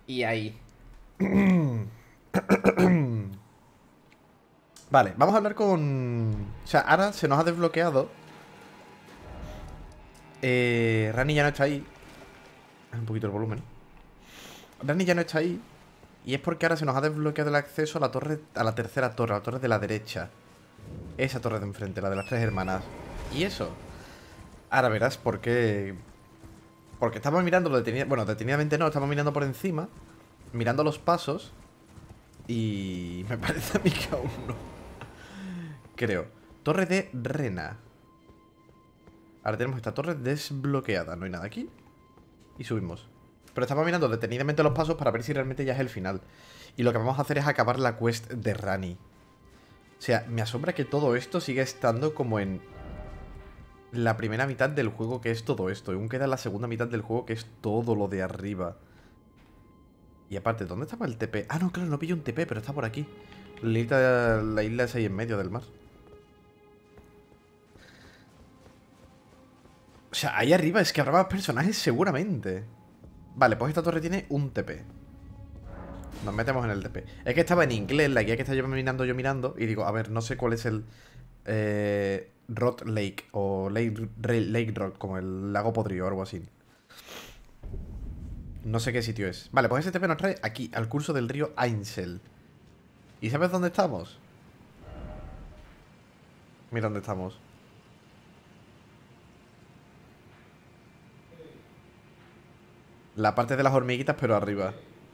Y ahí. Vale, vamos a hablar con... O sea, ahora se nos ha desbloqueado. Rani ya no está ahí. Un poquito el volumen. Rani ya no está ahí. Y es porque ahora se nos ha desbloqueado el acceso a la torre, a la tercera torre, a la torre de la derecha. Esa torre de enfrente, la de las tres hermanas. Y eso. Ahora verás por qué. Porque estamos mirando detenidamente. Bueno, detenidamente no, estamos mirando por encima. Mirando los pasos. Y me parece a mí que aún no. Creo. Torre de Rena. Ahora tenemos esta torre desbloqueada. No hay nada aquí. Y subimos. Pero estamos mirando detenidamente los pasos para ver si realmente ya es el final. Y lo que vamos a hacer es acabar la quest de Rani. O sea, me asombra que todo esto siga estando como en la primera mitad del juego, que es todo esto. Y aún queda la segunda mitad del juego, que es todo lo de arriba. Y aparte, ¿dónde estaba el TP? Ah, no, claro, no pillo un TP, pero está por aquí. La isla es ahí en medio del mar. O sea, ahí arriba es que habrá más personajes seguramente. Vale, pues esta torre tiene un TP. Nos metemos en el TP. Es que estaba en inglés, la guía que estaba yo mirando. Y digo, a ver, no sé cuál es el... Rot Lake o Lake Rock, como el lago podrido o algo así. No sé qué sitio es. Vale, pues ese TP nos trae aquí, al curso del río Ainsel. ¿Y sabes dónde estamos? Mira dónde estamos. La parte de las hormiguitas, pero arriba.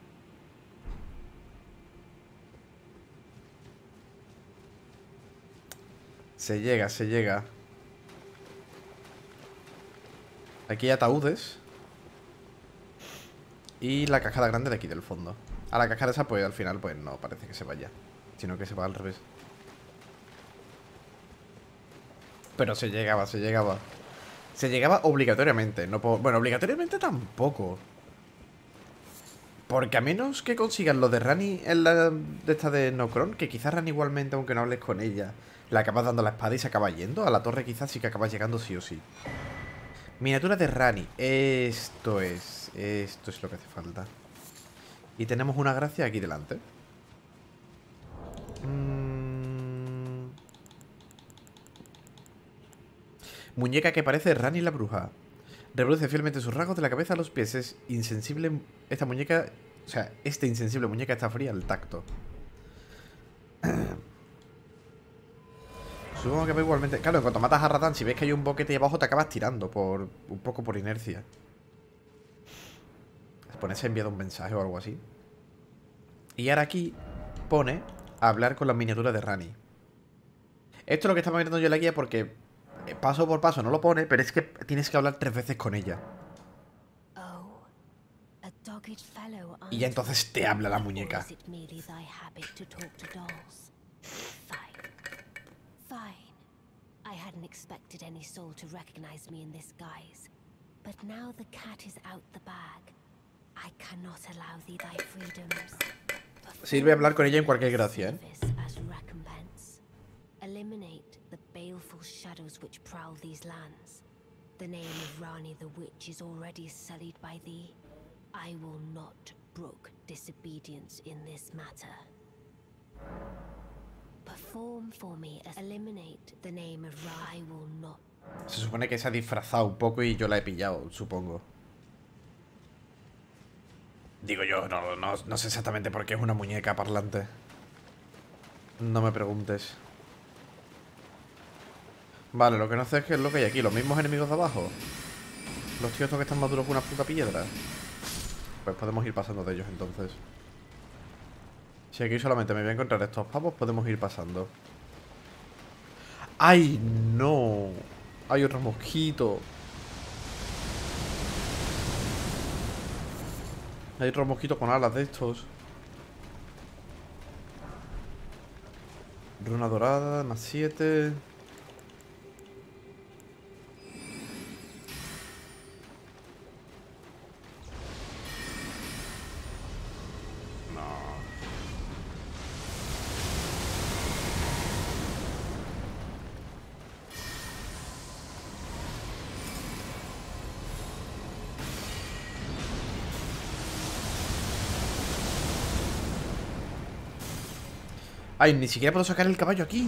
Se llega, se llega. Aquí hay ataúdes. Y la cascada grande de aquí del fondo. A la cascada esa, pues al final, pues no parece que se vaya. Sino que se va al revés. Pero se llegaba, se llegaba. Se llegaba obligatoriamente. No puedo... Bueno, obligatoriamente tampoco. Porque a menos que consigan lo de Rani en la de esta de Nocron, que quizás Rani igualmente, aunque no hables con ella, le acabas dando la espada y se acaba yendo. A la torre quizás sí que acabas llegando sí o sí. Miniatura de Rani. Esto es lo que hace falta. Y tenemos una gracia aquí delante. Muñeca que parece Rani la bruja. Reproduce fielmente sus rasgos de la cabeza a los pies. Es insensible. Esta muñeca... O sea, esta insensible muñeca está fría al tacto. Supongo que va igualmente... Claro, en cuanto matas a Radahn, si ves que hay un boquete ahí abajo, te acabas tirando por... Un poco por inercia. Pone se ha enviado un mensaje o algo así. Y ahora aquí pone hablar con la miniatura de Rani. Esto es lo que estaba mirando yo en la guía porque paso por paso no lo pone, pero es que tienes que hablar 3 veces con ella. Y ya entonces te habla la muñeca. I hadn't expected any soul to recognize me in this guise. But now the cat is out the bag. I cannot allow thee thy freedoms. Sirve hablar con ella en cualquier gracia, ¿eh? As recompense. Eliminate the baleful shadows which prowl these lands. The name of Rani the Witch is already sullied by thee. I will not brook disobedience in this matter. Perform for me as eliminate the name of Ra. I will not. Se supone que se ha disfrazado un poco y yo la he pillado, supongo. Digo yo, no sé exactamente por qué es una muñeca parlante. No me preguntes. Vale, lo que no sé es qué es lo que hay aquí. Los mismos enemigos de abajo. Los tíos estos que están más duros que una puta piedra. Pues podemos ir pasando de ellos entonces. Si aquí solamente me voy a encontrar estos pavos, podemos ir pasando. ¡Ay, no! Hay otro mosquito. Hay otro mosquito con alas de estos. Runa dorada, más 7. Ay, ni siquiera puedo sacar el caballo aquí.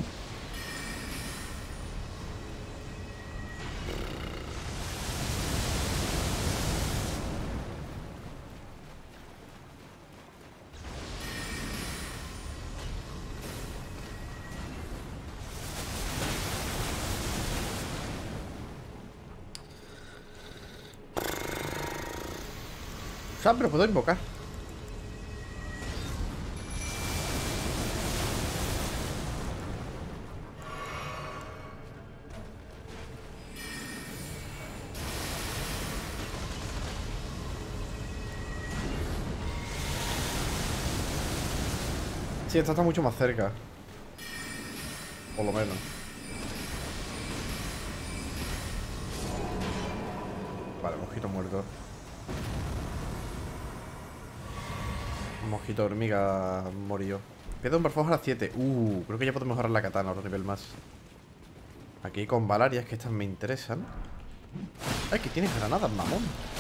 O sea, pero puedo invocar. Sí, esta está mucho más cerca. Por lo menos. Vale, mosquito muerto. Mosquito hormiga murió. Piedra un barfojo a las 7. Creo que ya puedo mejorar la katana, otro nivel más. Aquí con Valarias, que estas me interesan. Ay, que tienes granadas, mamón.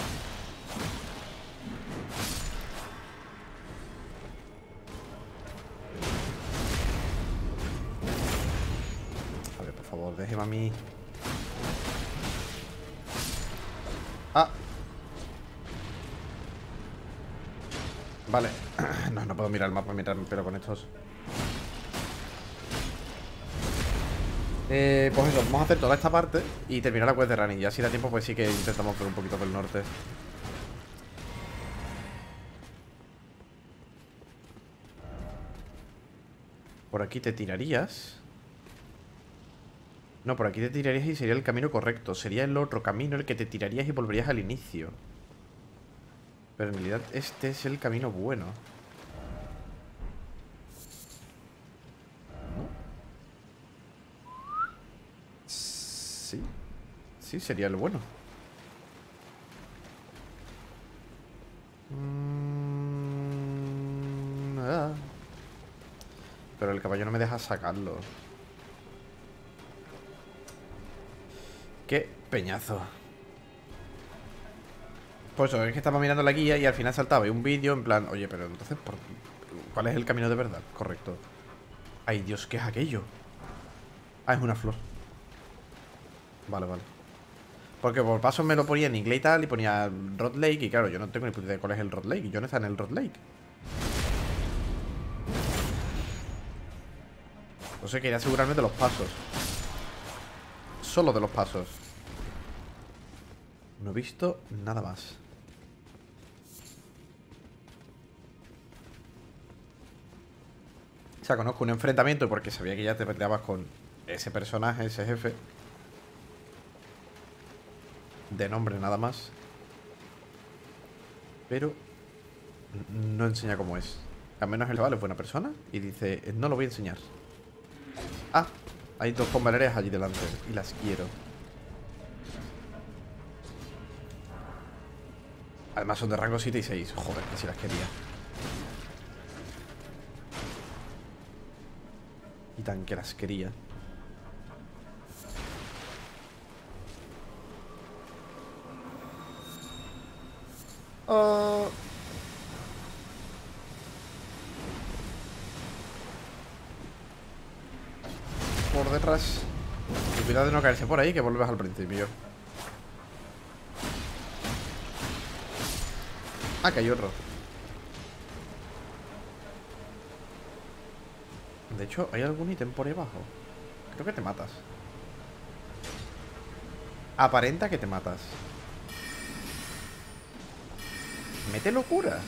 A ver, por favor, déjeme a mí. Ah. Vale. No puedo mirar el mapa, pero con estos. Pues eso, vamos a hacer toda esta parte y terminar la quest de Ranni. Ya si da tiempo, pues sí que intentamos ver un poquito del norte. Por aquí te tirarías. No, por aquí te tirarías y sería el camino correcto. Sería el otro camino el que te tirarías y volverías al inicio. Pero en realidad este es el camino bueno. ¿No? Sí. Sí, sería el bueno. Pero el caballo no me deja sacarlo. Qué peñazo. Pues eso, es que estaba mirando la guía y al final saltaba un vídeo en plan, oye, pero entonces, ¿cuál es el camino de verdad? Correcto. Ay, Dios, ¿qué es aquello? Ah, es una flor. Vale, vale. Porque por paso me lo ponía en inglés y tal, y ponía Rod Lake, y claro, yo no tengo ni puta idea de cuál es el Rod Lake, y yo no está en el Rod Lake. Entonces quería asegurarme de los pasos. Solo de los pasos. No he visto nada más. O sea, conozco un enfrentamiento porque sabía que ya te peleabas con ese personaje, ese jefe. De nombre nada más. Pero no enseña cómo es. Al menos el chaval es buena persona y dice, no lo voy a enseñar. Ah, hay dos pombaleras allí delante y las quiero. Además son de rango 7 y 6. Joder, que si las quería. Y tan que las quería. Oh. Por detrás. Y cuidado de no caerse por ahí, que vuelves al principio. Ah, que hay otro. De hecho, ¿hay algún ítem por ahí abajo? Creo que te matas. Aparenta que te matas. Mete locura.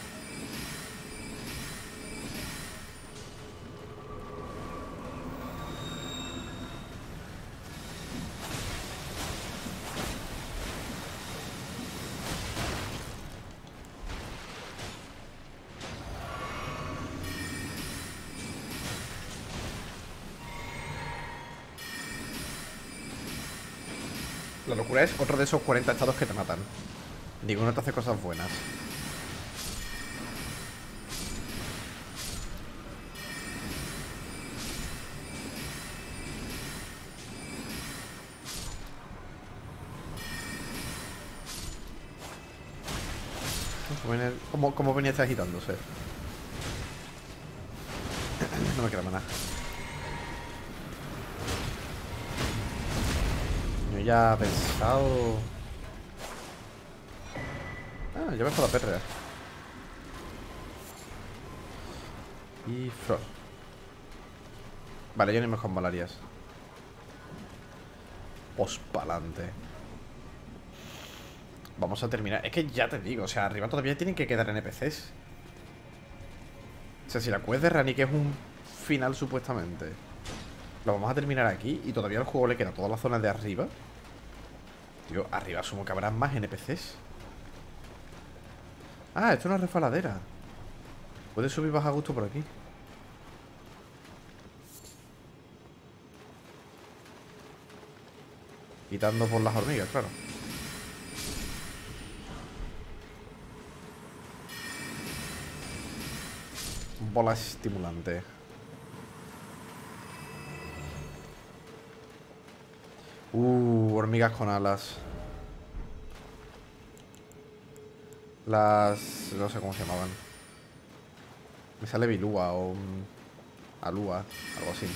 La locura es otro de esos 40 estados que te matan. Ninguno te hace cosas buenas. ¿Cómo venía este agitándose? No me queda nada. Yo ya he pensado... Ah, yo me puedo perder. Y flor. Vale, yo ni mejor malarias. Pospalante. Vamos a terminar. Es que ya te digo, o sea, arriba todavía tienen que quedar NPCs. O sea, si la quest de Rani, que es un final supuestamente, lo vamos a terminar aquí y todavía al juego le queda toda la zona de arriba. Tío, arriba asumo que habrá más NPCs. Ah, esto es una resbaladera. Puedes subir y bajar a gusto por aquí. Quitando por las hormigas, claro. Bola estimulante. Hormigas con alas. Las... no sé cómo se llamaban. Me sale bilúa o... alúa, algo así.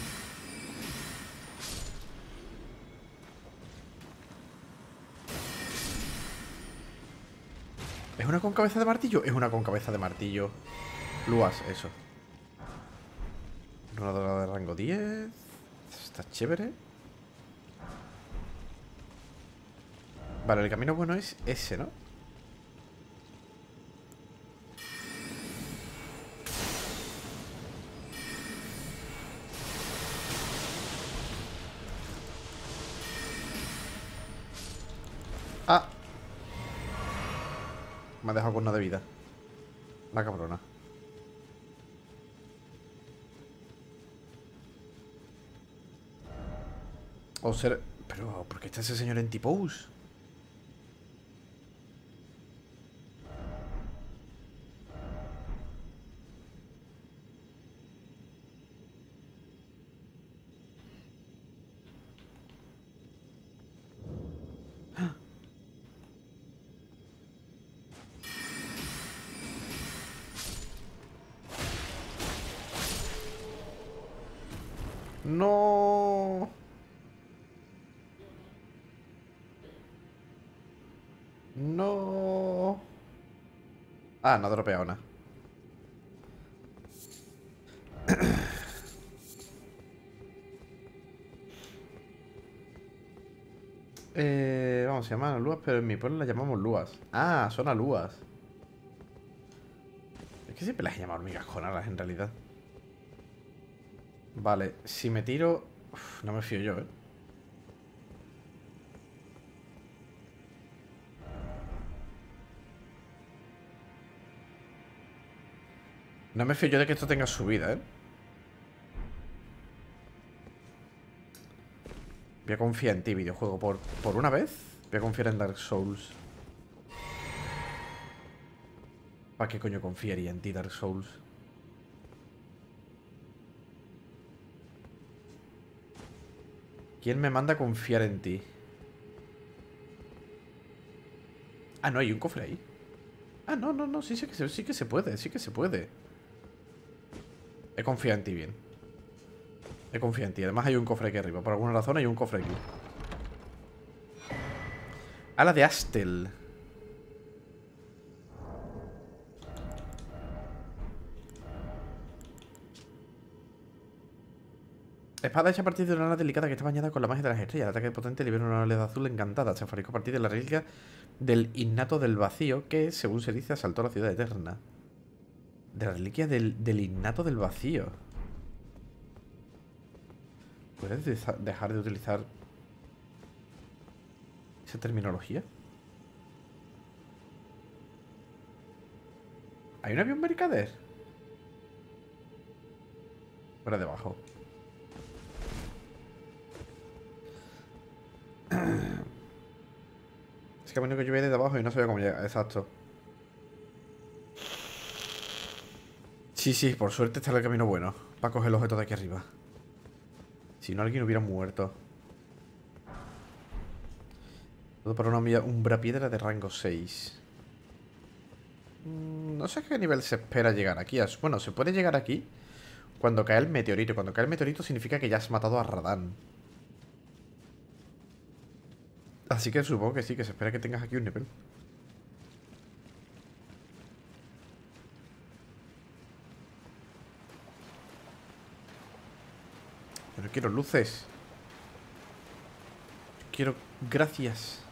¿Es una con cabeza de martillo? Es una con cabeza de martillo. Lúas, eso. Una dorada de rango 10. Está chévere. Vale, el camino bueno es ese, ¿no? Ah. Me ha dejado con una de vida. La cabrona. O ser... Pero, ¿por qué está ese señor en T-Pose? No. No. Ah, no ha dropeado nada. Vamos, se llaman alúas, pero en mi pueblo las llamamos lúas. Ah, son alúas. Es que siempre las he llamado hormigas con alas, en realidad. Vale, si me tiro... Uf, no me fío yo, ¿eh? No me fío yo de que esto tenga subida, ¿eh? Voy a confiar en ti, videojuego. Por una vez, voy a confiar en Dark Souls. ¿Para qué coño confiaría en ti, Dark Souls? ¿Quién me manda a confiar en ti? Ah, no, hay un cofre ahí. Ah, no, no, no, sí, sí que se puede, sí que se puede. He confiado en ti bien. He confiado en ti. Además hay un cofre aquí arriba. Por alguna razón hay un cofre aquí. Ala de Astel. Espada hecha a partir de una ala delicada que está bañada con la magia de las estrellas. El ataque potente libera una ala azul encantada. Se fabricó a partir de la reliquia del innato del vacío que, según se dice, asaltó la ciudad eterna. De la reliquia del innato del vacío. ¿Puedes dejar de utilizar esa terminología? ¿Hay un avión mercader? Fuera debajo. Es camino que yo veía desde abajo y no sabía cómo llegar. Exacto. Sí, sí, por suerte está el camino bueno para coger el objeto de aquí arriba. Si no, alguien hubiera muerto. Todo para una umbra piedra de rango 6. No sé a qué nivel se espera llegar aquí. Bueno, se puede llegar aquí Cuando cae el meteorito. Cuando cae el meteorito significa que ya has matado a Radahn. Así que supongo que sí, que se espera que tengas aquí un nivel. Pero quiero luces. Quiero... Gracias.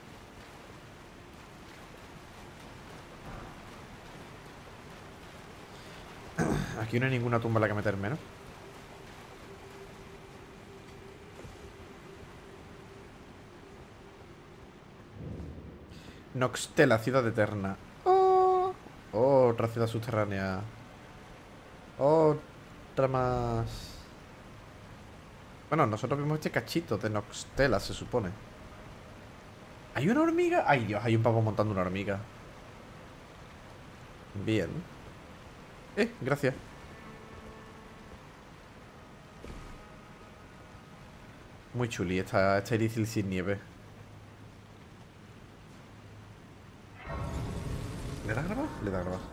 Aquí no hay ninguna tumba en la que meterme, ¿no? Noxtela, ciudad eterna. Oh, otra ciudad subterránea. Otra más. Bueno, nosotros vimos este cachito de Noxtela, se supone. ¿Hay una hormiga? Ay, Dios, hay un pavo montando una hormiga. Bien. Gracias. Muy chuli esta Irithyll sin nieve. ¿Le da a grabar? Le da a grabar.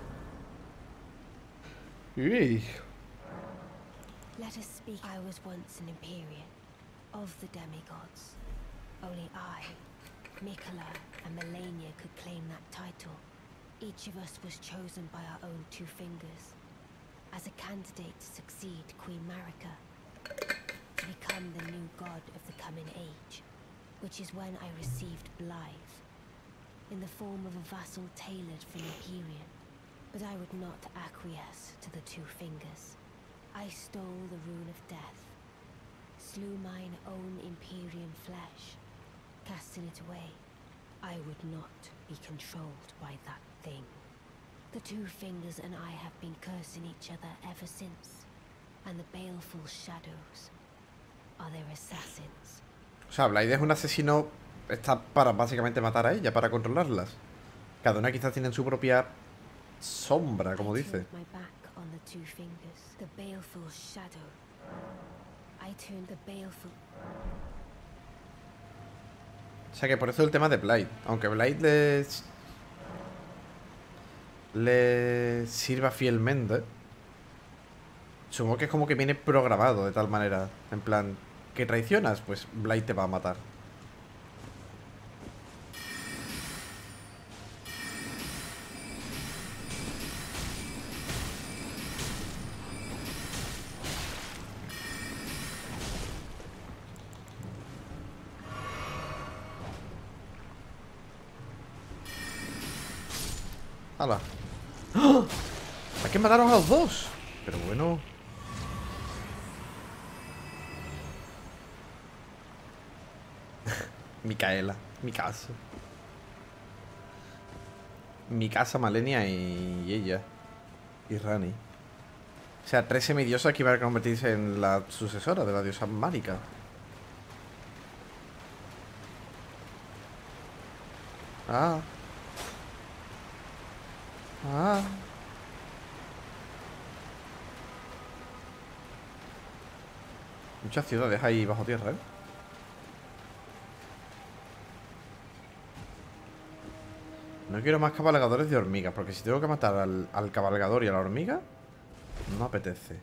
Uy. Let us speak. I was once an Empyrean of the demigods. Only I, Miquella, and Melania could claim that title. Each of us was chosen by our own two fingers as a candidate to succeed Queen Marika, to become the new god of the coming age, which is when I received Blythe, in the form of a vassal tailored for an Empyrean. But I would not acquiesce to the two fingers. I stole the rune of death, slew mine own Empyrean flesh, casting it away. I would not be controlled by that thing. The two fingers and I have been cursing each other ever since, and the baleful shadows are their assassins. O sea, Blythe es un asesino. Está para básicamente matar a ella, para controlarlas. Cada una quizás tiene su propia sombra, como dice. O sea que por eso el tema de Blythe. Aunque Blythe le sirva fielmente, supongo que es como que viene programado de tal manera. En plan, que traicionas, pues Blythe te va a matar. ¡Hala! ¡Oh! Hay que mataros a los dos. Pero bueno. Micaela, mi casa. Mi casa, Malenia y ella. Y Rani. O sea, 3 semidiosas que iban a convertirse en la sucesora de la diosa Marika. Ah. Ah. Muchas ciudades ahí bajo tierra, ¿eh? No quiero más cabalgadores de hormigas, porque si tengo que matar al cabalgador y a la hormiga, no apetece.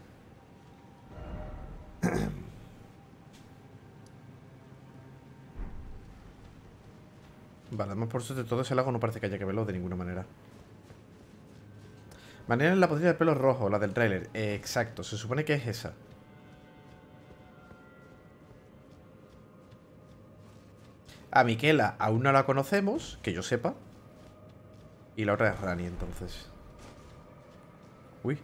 Vale, además por suerte todo ese lago no parece que haya que verlo de ninguna manera. Manera en la podrida del pelo rojo, la del tráiler. Exacto, se supone que es esa. A Miquella aún no la conocemos, que yo sepa. Y la otra es Rani, entonces. Uy.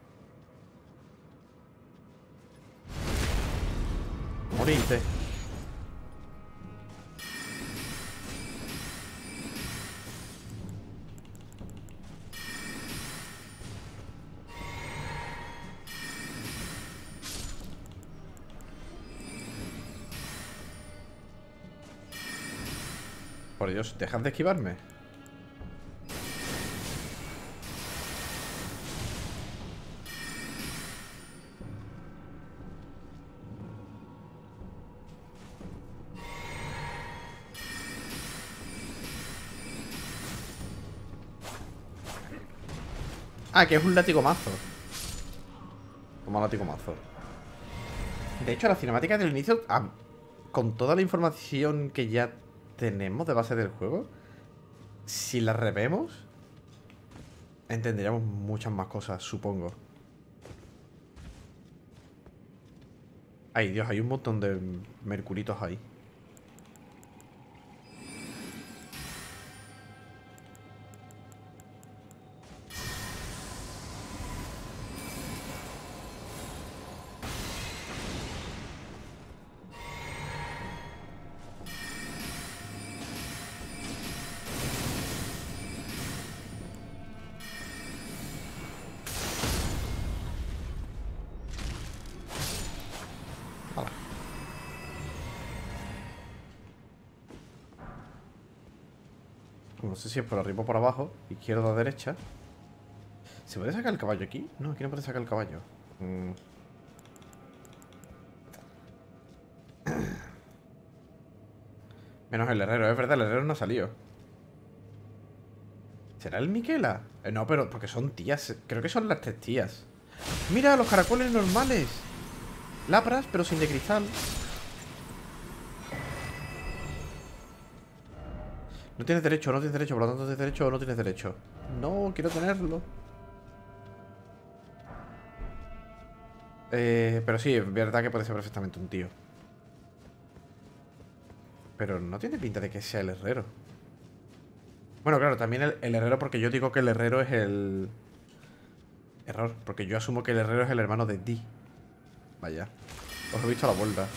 Morite. Por Dios, dejad de esquivarme. Ah, que es un látigo mazo. Toma látigo mazo. De hecho, la cinemática del inicio, con toda la información que ya tenemos de base del juego, si la revemos, entenderíamos muchas más cosas, supongo. Ay, Dios, hay un montón de mercuritos ahí. Hala. No sé si es por arriba o por abajo, izquierda o derecha. ¿Se puede sacar el caballo aquí? No, aquí no puede sacar el caballo. Menos el herrero, es verdad, el herrero no ha salido. ¿Será el Miquela? No, pero porque son tías. Creo que son las 3 tías. ¡Mira, los caracoles normales! Lapras, pero sin de cristal. No tienes derecho, no tienes derecho. Por lo tanto, tienes derecho o no tienes derecho. No, quiero tenerlo. Pero sí, es verdad que puede ser perfectamente un tío. Pero no tiene pinta de que sea el herrero. Bueno, claro, también el herrero, porque yo digo que el herrero es el... Error, porque yo asumo que el herrero es el hermano de Dee. Vaya. Os he visto a la vuelta.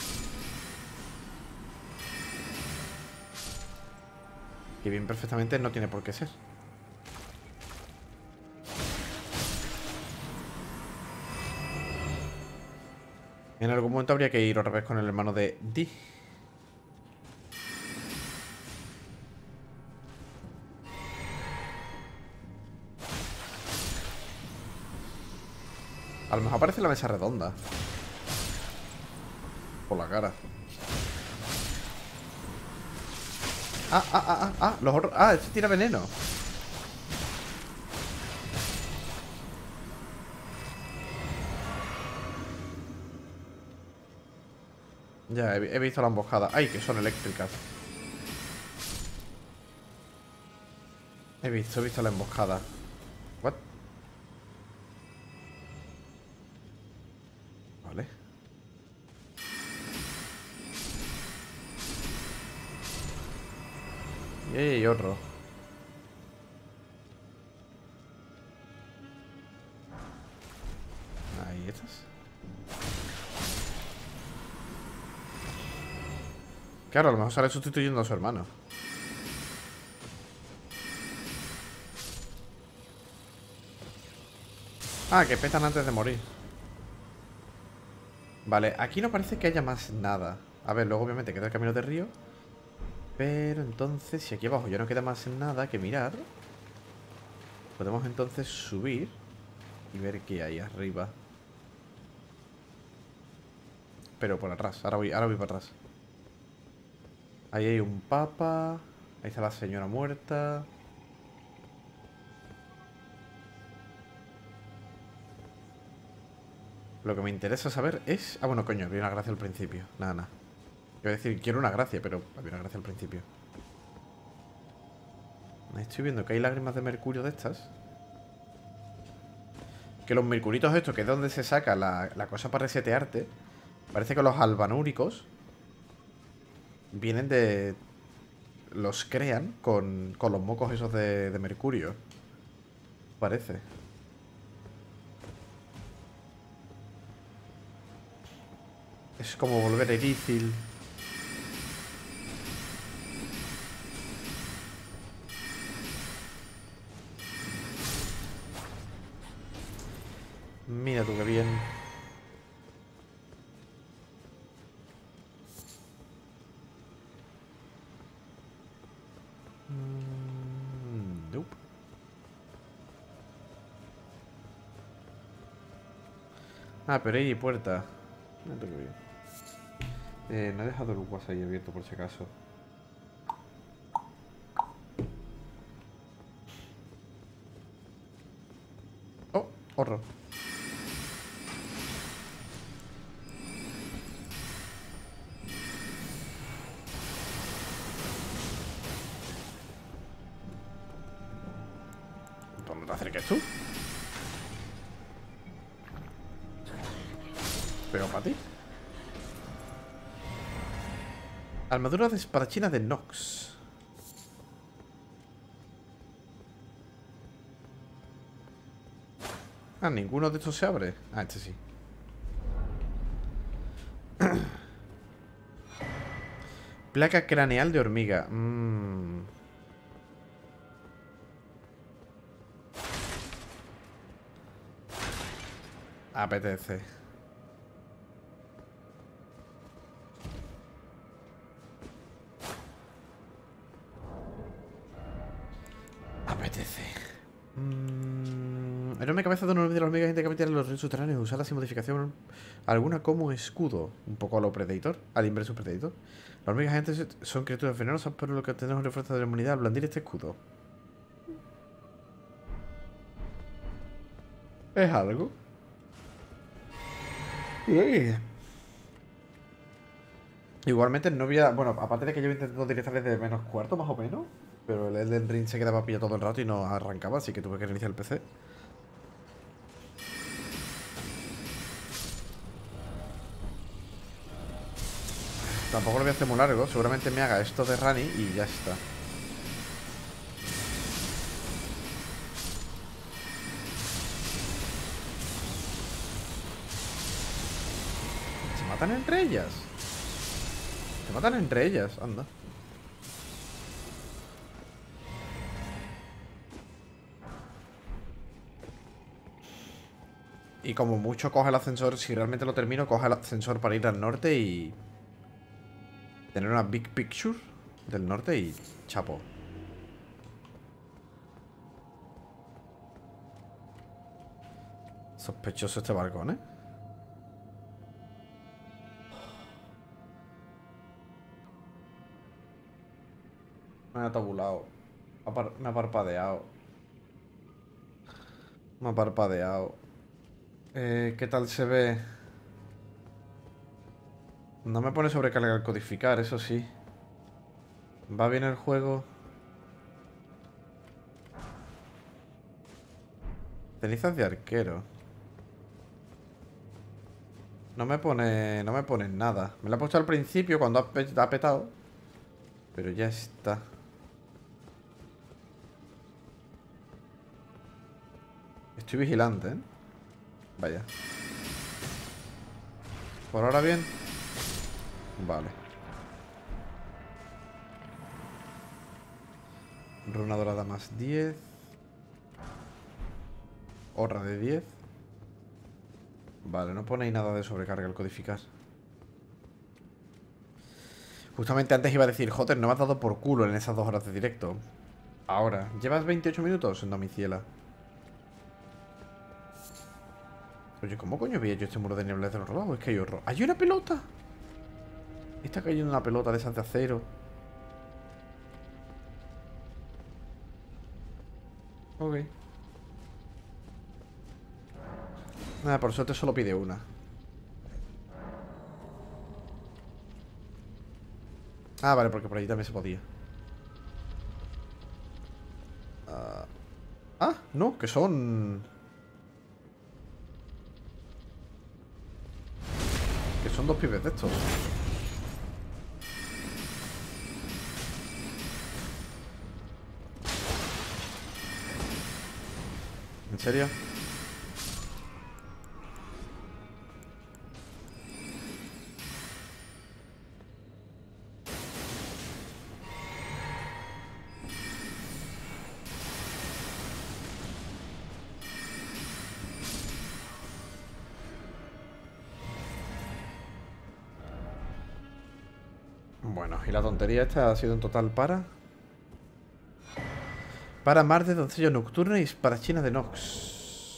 Que bien perfectamente no tiene por qué ser. En algún momento habría que ir otra vez con el hermano de Dee. A lo mejor aparece la mesa redonda. Por la cara. Este tira veneno. Ya, he visto la emboscada. Ay, que son eléctricas. He visto la emboscada. What? Vale. Y ahí hay otro. Ahí estás. Claro, a lo mejor sale sustituyendo a su hermano. Ah, que petan antes de morir. Vale, aquí no parece que haya más nada. A ver, luego obviamente queda el camino de río. Pero entonces, si aquí abajo ya no queda más nada que mirar, podemos entonces subir y ver qué hay arriba. Pero por atrás, ahora voy para atrás. Ahí hay un papa. Ahí está la señora muerta. Lo que me interesa saber es... Ah, bueno, coño, había una gracia al principio. Nada, nada. Quiero decir, quiero una gracia, pero había una gracia al principio. Estoy viendo que hay lágrimas de mercurio de estas. Que los mercuritos estos, que es donde se saca la cosa para resetearte, parece que los albanúricos vienen de... Los crean con los mocos esos de mercurio. Parece. Es como volver a Irícil. Mira tú qué bien. Nope. Ah, pero hay puerta. Mira tú qué bien. No he dejado el WhatsApp ahí abierto por si acaso. Oh, horror. Pero para ti. Armadura de espadachina de Nox. Ah, ninguno de estos se abre. Ah, este sí. Placa craneal de hormiga. Apetece. Apetece. Enorme cabeza de una de las hormigas intercambiar en los ríos subterráneos. Usarla sin modificación alguna como escudo. Un poco a lo Predator. Al inverso Predator. Las hormigas agentes son criaturas venenosas, pero lo que tenemos refuerzo de la inmunidad al blandir este escudo. ¿Es algo? Uy. Igualmente no voy a... Bueno, aparte de que yo intento utilizar desde menos cuarto, más o menos. Pero el Elden Ring se quedaba pillado todo el rato y no arrancaba, así que tuve que reiniciar el PC. Tampoco lo voy a hacer muy largo. Seguramente me haga esto de Rani y ya está. ¿Se matan entre ellas? Se matan entre ellas, anda. Y como mucho coge el ascensor, si realmente lo termino, coge el ascensor para ir al norte y... tener una big picture del norte y chapo. Sospechoso este balcón, ¿eh? Me ha tabulado. Me ha parpadeado. Me ha parpadeado. ¿Qué tal se ve? No me pone sobrecarga al codificar, eso sí. ¿Va bien el juego? Cenizas de arquero. No me pone nada. Me la he puesto al principio cuando ha petado. Pero ya está. Estoy vigilante, ¿eh? Vaya. ¿Por ahora bien? Vale. Runa dorada más 10. Horra de 10. Vale, no pone nada de sobrecarga al codificar. Justamente antes iba a decir, joder, no me has dado por culo en esas 2 horas de directo. Ahora, ¿llevas 28 minutos? No, mi ciela. Oye, ¿cómo coño veía yo este muro de niebla de los lados? Es que hay horror. ¡Hay una pelota! Está cayendo una pelota de esas de acero. Ok. Nada, por suerte solo pide una. Ah, vale, porque por allí también se podía. No, que son... Que son 2 pibes de estos. ¿En serio? Bueno, y la tontería esta ha sido en total para mar de doncella nocturna y espadachina de Nox.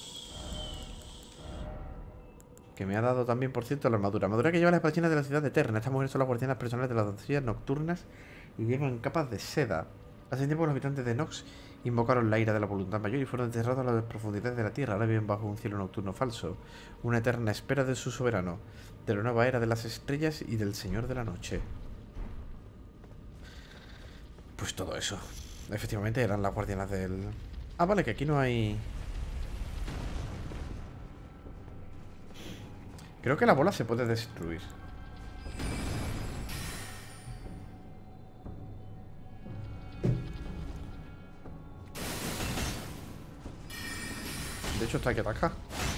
Que me ha dado también, por cierto, la armadura. Armadura que lleva las espadachines de la ciudad eterna. Estas mujeres son las guardianas personales de las doncellas nocturnas y llevan capas de seda. Hace tiempo los habitantes de Nox invocaron la ira de la voluntad mayor y fueron enterrados a las profundidades de la tierra. Ahora viven bajo un cielo nocturno falso. Una eterna espera de su soberano, de la nueva era de las estrellas y del señor de la noche. Pues todo eso. Efectivamente eran las guardianas del... Ah, vale, que aquí no hay... Creo que la bola se puede destruir. De hecho, está aquí ataca.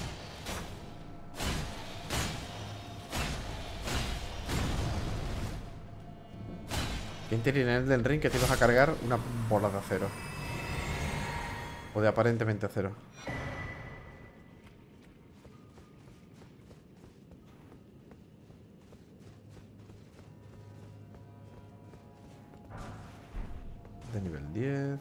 ¿Quién tiene en el del ring que te ibas a cargar una bola de acero? O de aparentemente acero. De nivel 10.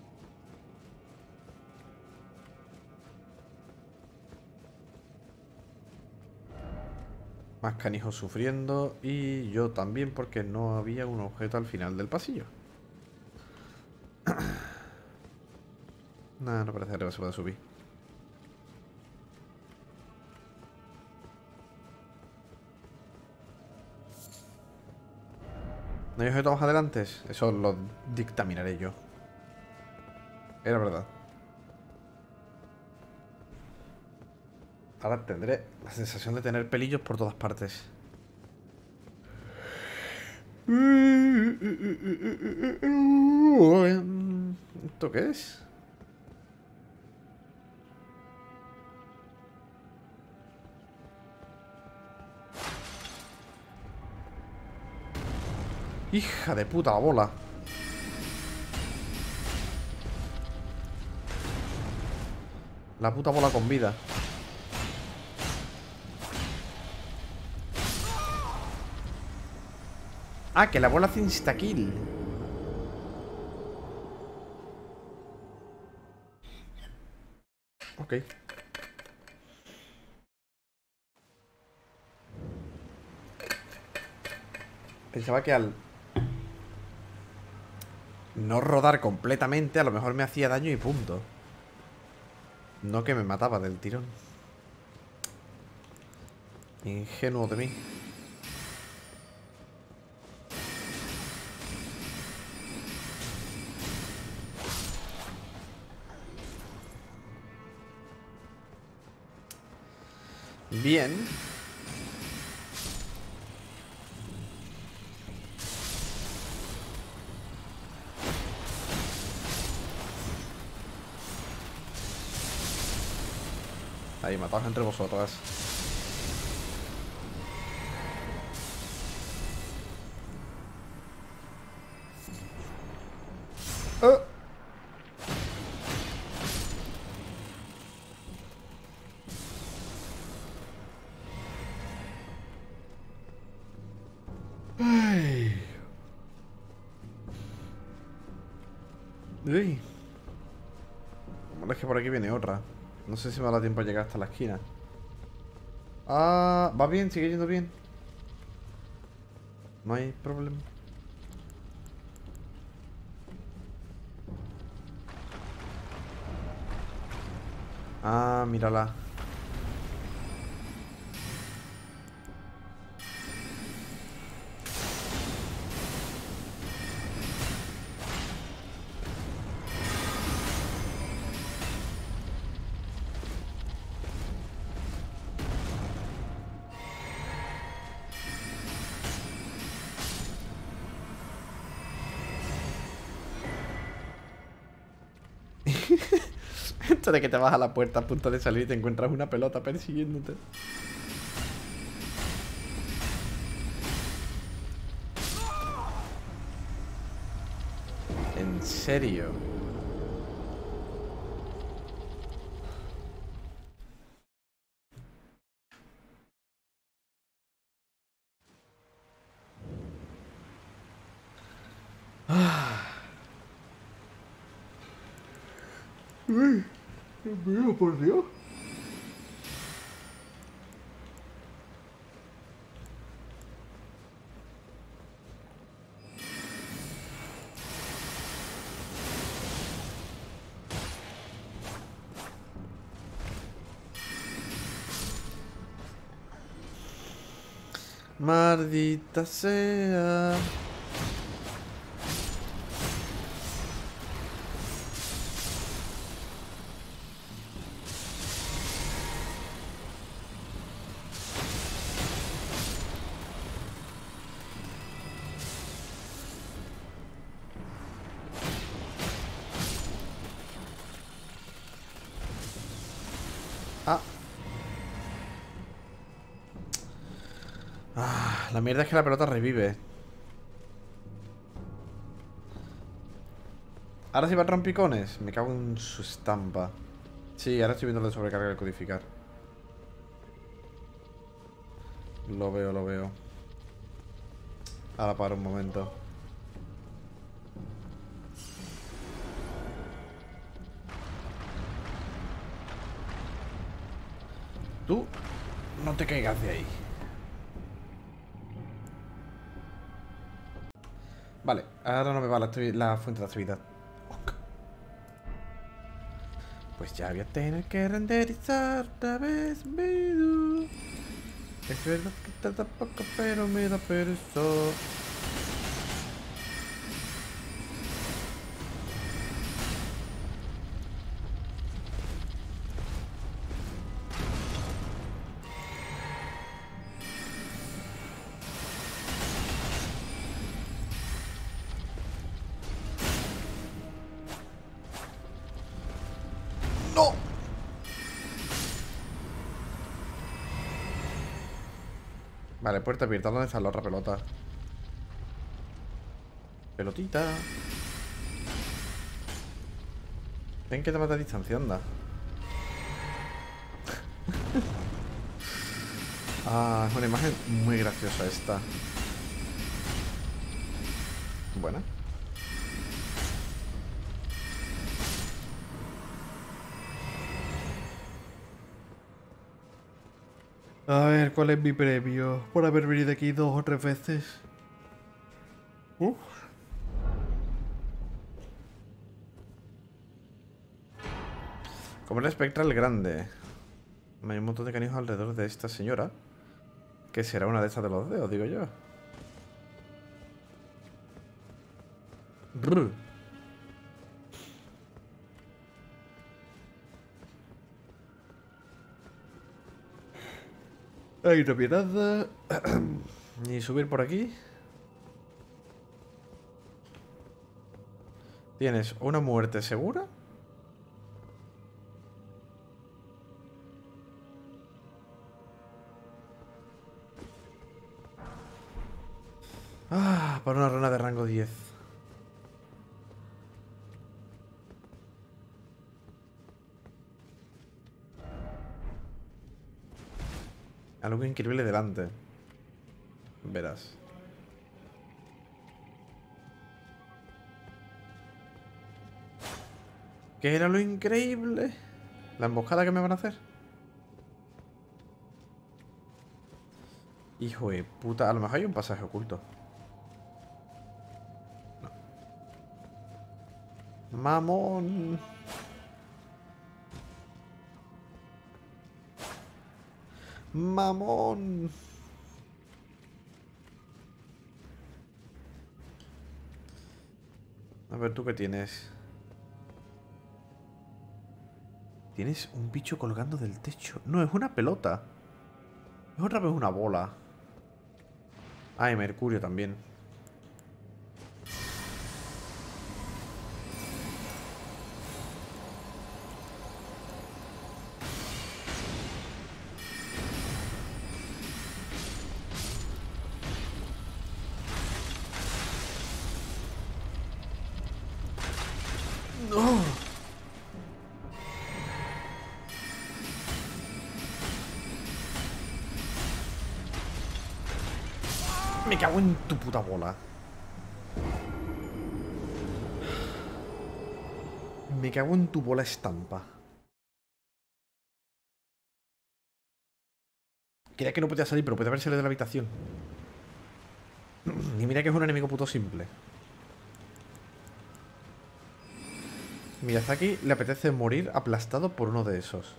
Más canijos sufriendo. Y yo también, porque no había un objeto al final del pasillo. Nada, no parece que se pueda subir. ¿No hay objetos más adelante? Eso lo dictaminaré yo. Era verdad. Ahora tendré la sensación de tener pelillos por todas partes. ¿Esto qué es? Hija de puta la bola. La puta bola con vida. Ah, que la bola hace insta-kill. Ok. Pensaba que al no rodar completamente a lo mejor me hacía daño y punto. No que me mataba del tirón. Ingenuo de mí. Bien. Ahí, mataos entre vosotras. ¡Oh! Ay. Uy. Bueno, es que por aquí viene otra. No sé si me da tiempo a llegar hasta la esquina. Ah, va bien, sigue yendo bien. No hay problema. Ah, mírala. Esto de que te vas a la puerta a punto de salir y te encuentras una pelota persiguiéndote. ¿En serio? Uy, Dios mío, por Dios. Maldita sea. Ah, la mierda es que la pelota revive. Ahora sí va el rompicones. Me cago en su estampa. Sí, ahora estoy viendo lo de sobrecarga del codificar. Lo veo, lo veo. Ahora para un momento. Tú no te caigas de ahí. Vale, ahora no me va la fuente de actividad. Ok. Pues ya voy a tener que renderizar otra vez video. Es verdad que tarda poco, pero me da pereza. ¡No! Vale, puerta abierta. ¿Dónde está la otra pelota? Pelotita. Ven que te mata a distancia, anda. Ah, es una imagen muy graciosa esta. Buena. A ver, ¿cuál es mi premio? Por haber venido aquí 2 o 3 veces. Uf. Como el espectral grande. Hay un montón de canijos alrededor de esta señora. Que será una de estas de los dedos, digo yo. Brr. Ahí no había nada. Y subir por aquí. Tienes una muerte segura. Ah, para una runa de rango 10. Algo increíble delante. Verás. ¿Qué era lo increíble? ¿La emboscada que me van a hacer? Hijo de puta. A lo mejor hay un pasaje oculto. No. ¡Mamón! ¡Mamón! A ver, ¿tú qué tienes? Tienes un bicho colgando del techo. No, es una pelota. Es otra vez una bola. Ah, y Mercurio también. ¡No! Me cago en tu puta bola. Me cago en tu bola estampa. Creía que no podía salir, pero puede haber salido de la habitación. Y mira que es un enemigo puto simple. Miyazaki le apetece morir aplastado por uno de esos.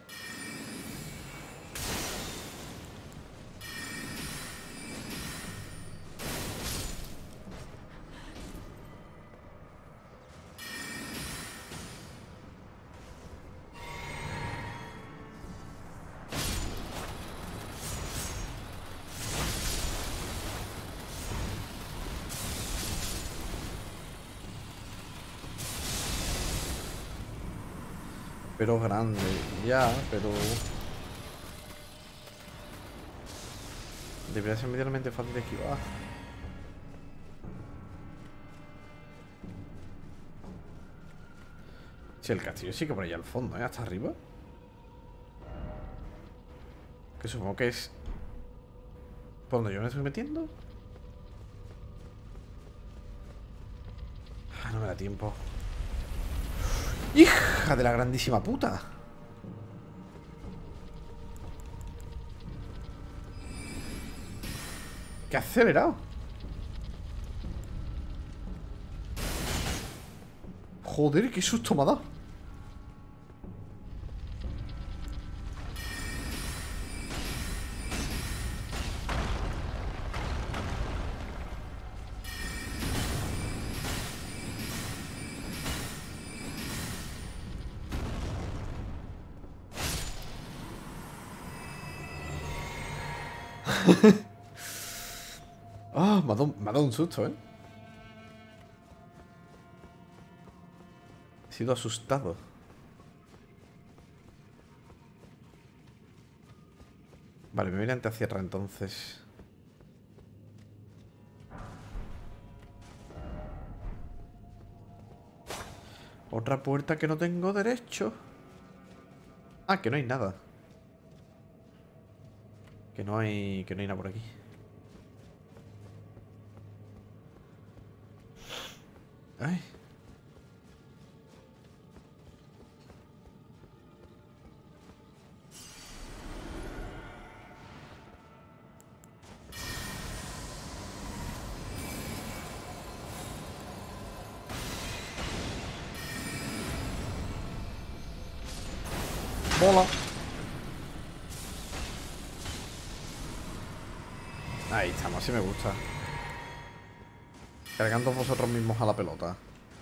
Pero grande, ya, pero... Debería ser medianamente fácil de esquivar. Si el castillo sí que por allá al fondo, ¿eh? Hasta arriba. Que supongo que es... ¿Por donde yo me estoy metiendo? Ah, no me da tiempo. ¡Hija de la grandísima puta! ¡Qué acelerado! Joder, qué susto me ha dado. Ah, me ha dado un susto, ¿eh? He sido asustado. Vale, me voy a ir ante Sierra entonces. Otra puerta que no tengo derecho. Ah, que no hay nada. Que no hay nada por aquí. Ay. Mola. Ahí estamos, así me gusta. Cargando vosotros mismos a la pelota.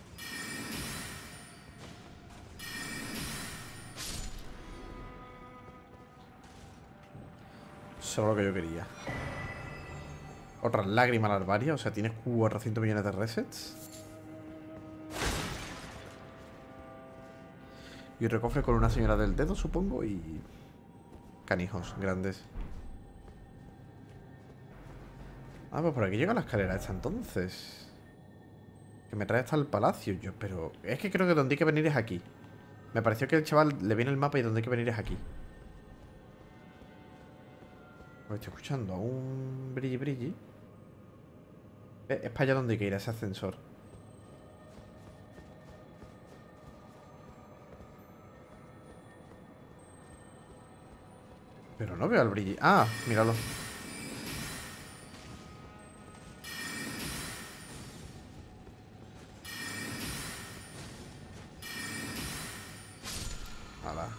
Solo lo que yo quería. Otra lágrima larvaria, o sea, tienes 400 millones de resets. Y un recofre con una señora del dedo, supongo, y... canijos grandes. Ah, pues por aquí llega la escalera esta entonces. Que me trae hasta el palacio. Yo, pero... es que creo que donde hay que venir es aquí. Me pareció que el chaval le viene el mapa y donde hay que venir es aquí. Pues estoy escuchando a un brilli brilli. Es para allá donde hay que ir, a ese ascensor. Pero no veo al brilli. Ah, míralo. Hala.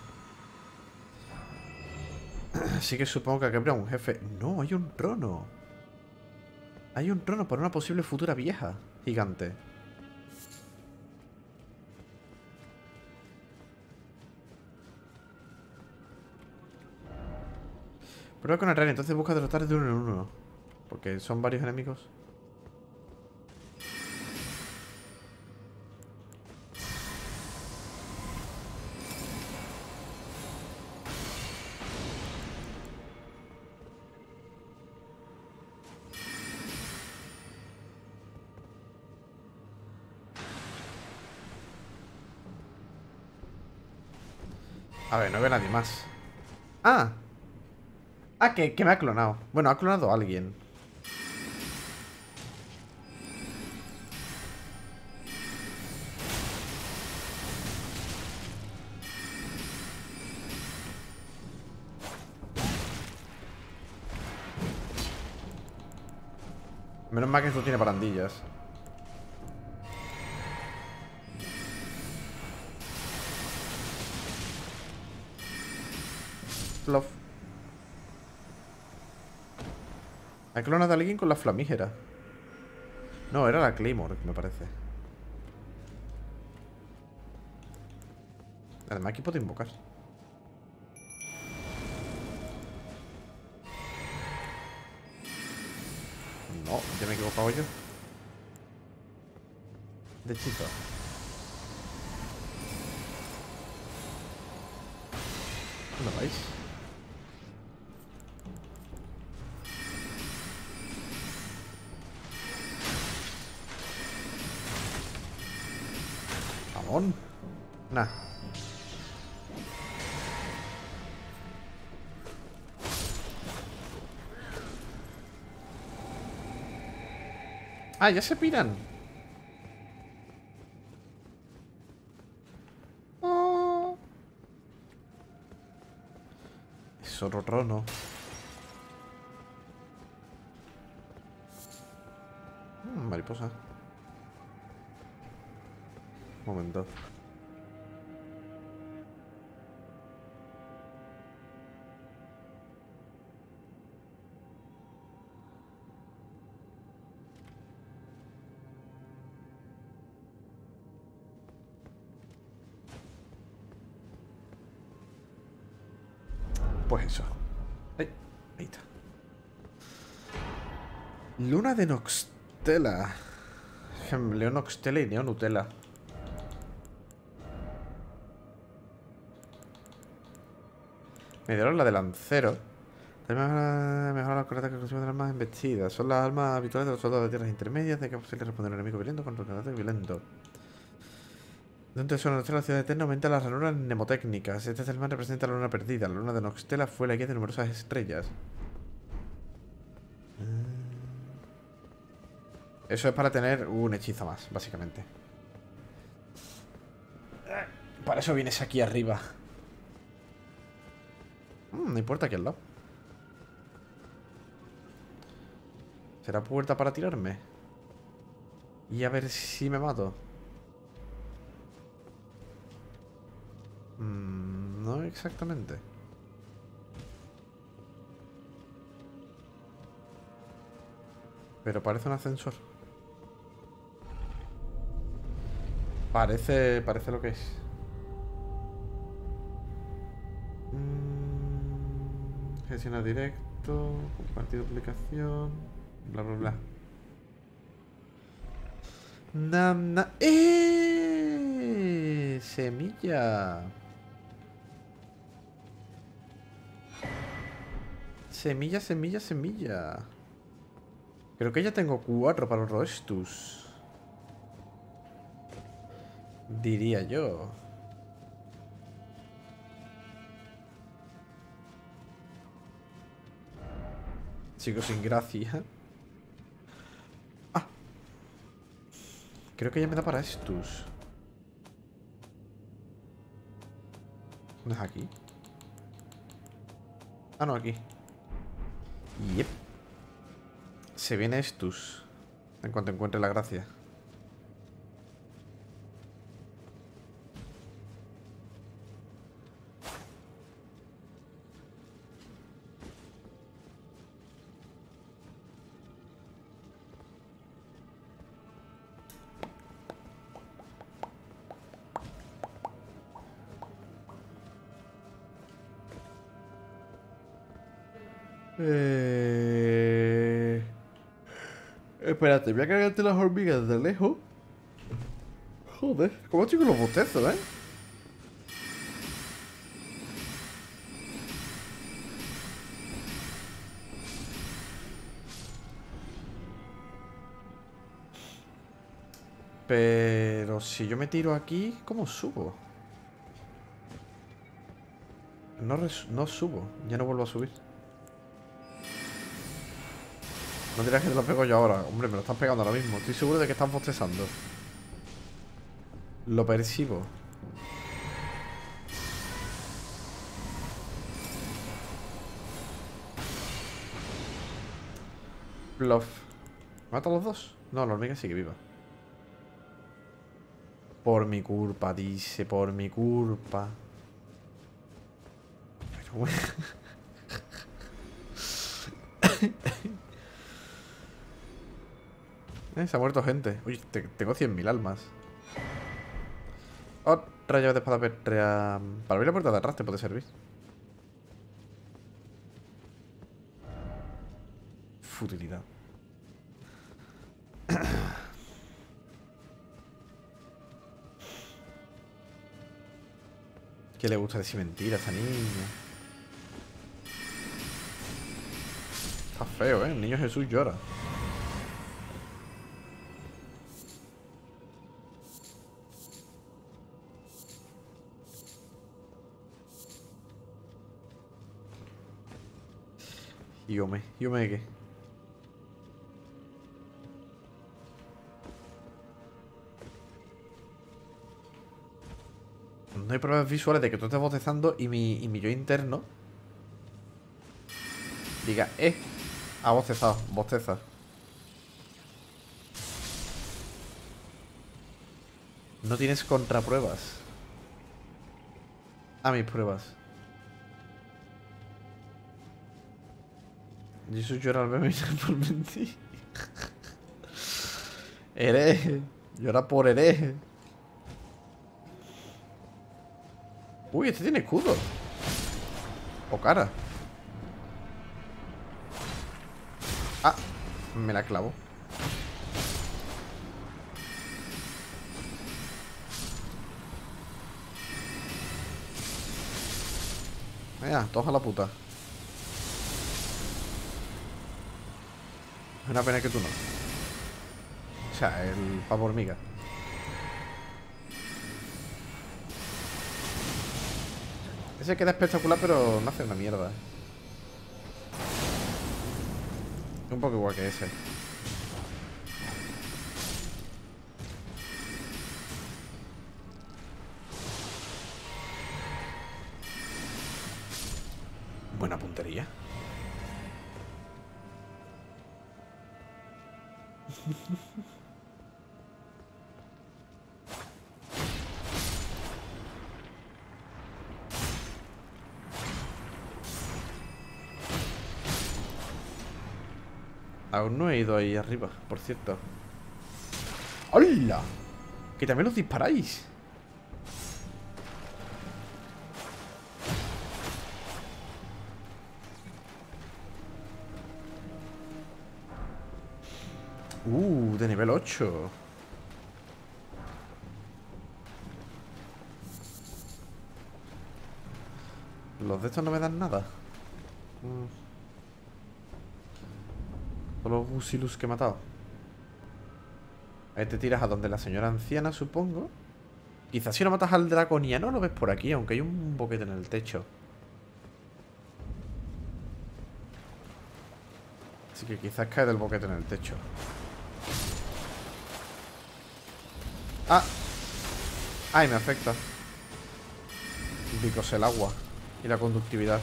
Así que supongo que aquí habrá un jefe. No, hay un trono. Hay un trono por una posible futura vieja gigante. Prueba con Arrania, entonces busca derrotar de uno en uno. Porque son varios enemigos. A ver, no veo a nadie más. ¡Ah! Ah, que me ha clonado. Bueno, ha clonado a alguien. Menos mal que esto tiene barandillas. Fluff. Ha clonado a alguien con la flamígera. No, era la Claymore, me parece. Además aquí puedo invocar. No, ya me he equivocado yo. De hechizo. ¿Dónde vais? On. Nah. Ah, ya se piran. Oh. Es otro trono. Mariposa. Un momento. Pues eso. Ahí está. Luna de Noxtela. Leo Noxtela y Neo Nutella. Me dieron la de lancero. También mejora la correcta ejecución de las armas embestidas. Son las armas habituales de los soldados de tierras intermedias de que es posible responder a un enemigo violento contra un ataque violento. Dentro de su Noxtela, la ciudad eterna aumenta las ranuras mnemotécnicas. Este talismán representa la luna perdida. La luna de Noxtela fue la guía de numerosas estrellas. Eso es para tener un hechizo más, básicamente. Para eso vienes aquí arriba. No hay puerta aquí al lado. ¿Será puerta para tirarme? Y a ver si me mato. No exactamente. Pero parece un ascensor. Parece lo que es. Gestionar directo. Compartir aplicación. Bla, bla, bla. Semilla. Semilla, semilla, semilla. Creo que ya tengo 4 para los Roestus. Diría yo. Sigo sin gracia. Ah. Creo que ya me da para estos. ¿No es aquí? Ah, no, aquí. Yep. Se viene estos. En cuanto encuentre la gracia. Espérate, voy a cargarte las hormigas de lejos. Joder, ¿cómo estoy con los bostezos, eh? Pero si yo me tiro aquí, ¿cómo subo? No subo, ya no vuelvo a subir. No dirás que te lo pego yo ahora. Hombre, me lo estás pegando ahora mismo. Estoy seguro de que estás bostezando. Lo percibo. Bluff. ¿Mata a los dos? No, la hormiga sigue viva. Por mi culpa, dice, por mi culpa. Pero bueno. Se ha muerto gente. Uy, tengo 100.000 almas. Otra llave de espada pétrea. Para abrir la puerta de atrás te puede servir. Futilidad. ¿Qué le gusta decir mentira a esta niña? Está feo, ¿eh? El niño Jesús llora. Yome. ¿Yome de qué? No hay pruebas visuales de que tú estés bostezando y mi yo interno diga, ha bostezado, bosteza. No tienes contrapruebas a mis pruebas. Jesús llora al verme por mentir. Hereje. Llora por hereje. Uy, este tiene escudo. O cara. Ah, me la clavo. Venga, todos a la puta. Es una pena que tú no. O sea, el pavo hormiga. Ese queda espectacular, pero no hace una mierda. Es un poco igual que ese. Buena puntería. Aún no he ido ahí arriba, por cierto. ¡Hola! Que también los disparáis. De nivel 8. Los de estos no me dan nada. Todos los Gusilus que he matado. Ahí te tiras a donde la señora anciana, supongo. Quizás si no matas al draconiano lo ves por aquí, aunque hay un boquete en el techo. Así que quizás cae del boquete en el techo. ¡Ah! ¡Ay, me afecta! Picos el agua y la conductividad.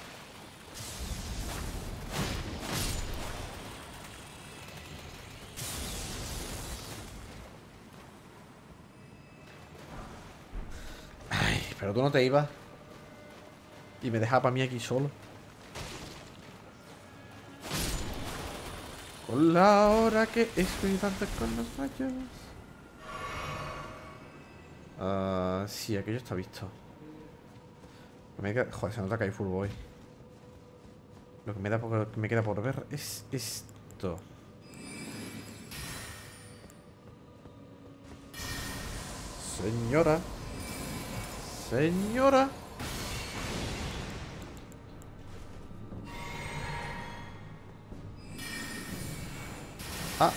Ay, pero tú no te ibas. Y me dejaba para mí aquí solo. Con la hora que estoy dando con los rayos. Sí, aquello está visto. Joder, se nota que hay full boy. Lo que me queda por ver es esto. Señora. Señora. Ah.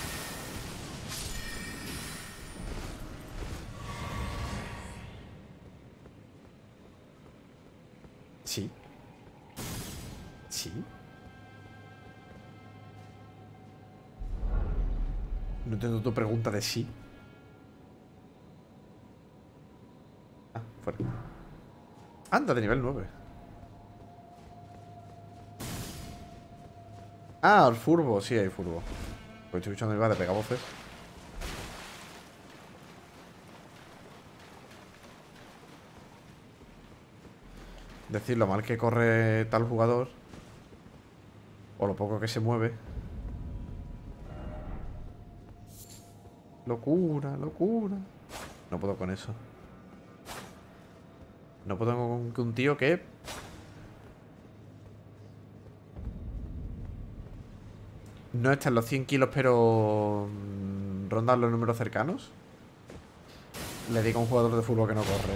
Sí. Sí. No entiendo tu pregunta de sí. Ah, fuera. Anda, de nivel 9. Ah, el furbo. Sí, hay furbo. Pues estoy escuchando el va de pegavoces. Decir lo mal que corre tal jugador. O lo poco que se mueve. Locura, locura. No puedo con eso. No puedo con un tío que... No está en los 100 kilos, pero... rondan los números cercanos. Le digo a un jugador de fútbol que no corre.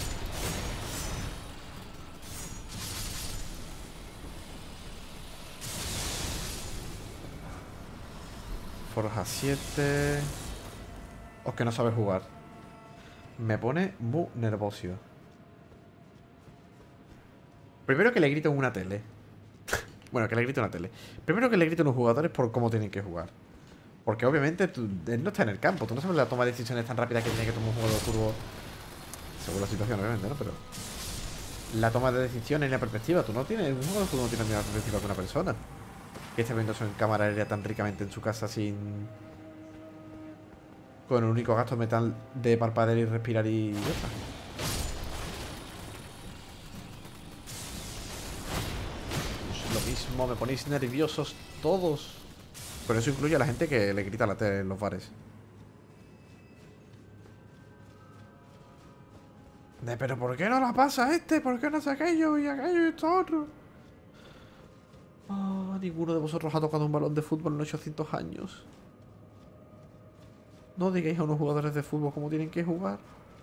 Forja 7. O que no sabe jugar. Me pone muy nervioso. Primero que le grito en una tele. Bueno, que le grite una tele. Primero que le grite a los jugadores por cómo tienen que jugar. Porque obviamente él no está en el campo. Tú no sabes la toma de decisiones tan rápida que tiene que tomar un jugador de fútbol. Según la situación, obviamente, ¿no? Pero la toma de decisiones y la perspectiva. Tú no tienes... Un jugador de fútbol no tiene la misma perspectiva que una persona que esté viendo eso en cámara aérea tan ricamente en su casa sin... Con el único gasto metal de parpadear y respirar y... ya está. Lo mismo, me ponéis nerviosos todos. Pero eso incluye a la gente que le grita a la tele en los bares. Pero ¿por qué no la pasa este? ¿Por qué no hace aquello y esto otro? Oh, ninguno de vosotros ha tocado un balón de fútbol en 800 años. No digáis a unos jugadores de fútbol cómo tienen que jugar.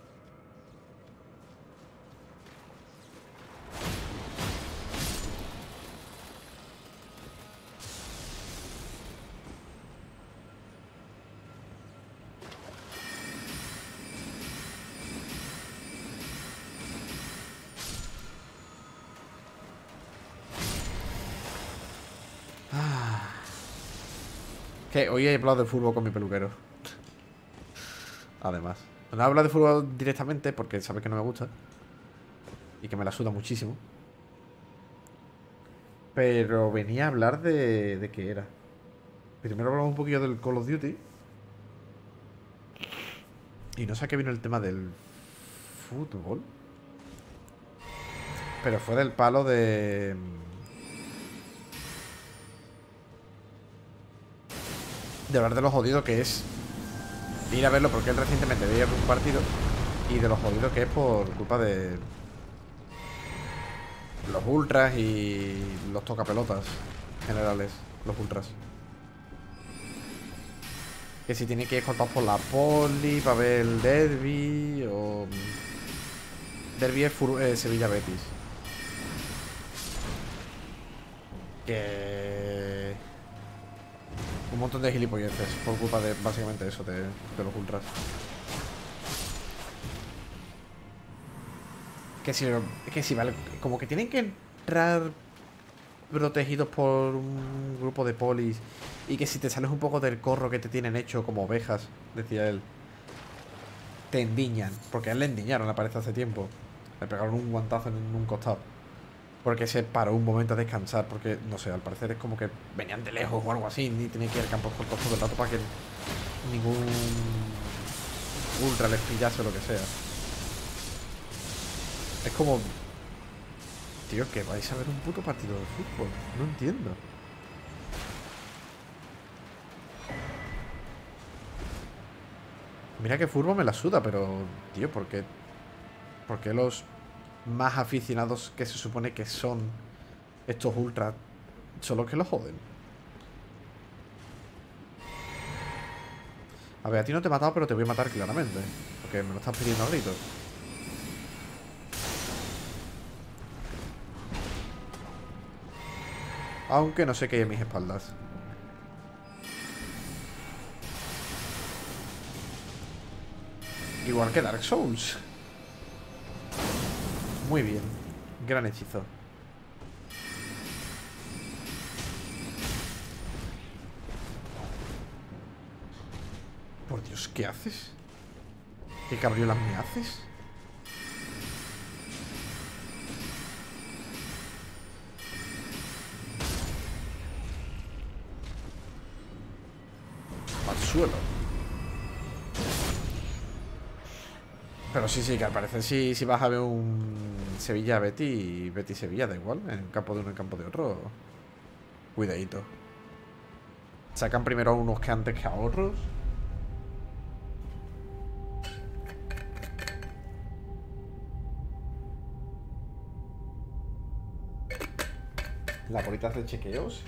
Que hoy he hablado de fútbol con mi peluquero. Además. No he hablado de fútbol directamente porque sabe que no me gusta. Y que me la suda muchísimo. Pero venía a hablar de qué era. Primero hablamos un poquillo del Call of Duty. Y no sé a qué vino el tema del fútbol. Pero fue del palo de hablar de lo jodido que es ir a verlo, porque él recientemente veía un partido. Y de lo jodido que es por culpa de los ultras y los tocapelotas generales. Los ultras. Que si tiene que ir escoltados por la poli para ver el derbi. O... derbi es Sevilla Betis. Que... un montón de gilipolleces por culpa de básicamente eso, de los ultras. Que si vale, como que tienen que entrar protegidos por un grupo de polis. Y que si te sales un poco del corro que te tienen hecho como ovejas, decía él, te endiñan. Porque a él le endiñaron, me parece, hace tiempo. Le pegaron un guantazo en un costado. Porque se paró un momento a descansar. Porque, no sé, al parecer es como que venían de lejos o algo así. Ni tenía que ir al campo corto todo el rato para que ningún ultra les pillase o lo que sea. Es como... tío, que vais a ver un puto partido de fútbol. No entiendo. Mira que fútbol me la suda, pero... tío, ¿por qué los más aficionados que se supone que son estos ultras son los que lo joden? A ver, a ti no te he matado, pero te voy a matar claramente. Porque me lo estás pidiendo a gritos. Aunque no sé qué hay en mis espaldas. Igual que Dark Souls. Muy bien. Gran hechizo. Por Dios, ¿qué haces? ¿Qué cabriolas me haces? Al suelo. Pero sí, que al parecer si vas a ver un Sevilla-Betis-Sevilla, da igual. En el campo de uno, en el campo de otro. Cuidadito. Sacan primero a unos que antes que a otros. Las bolitas de chequeos.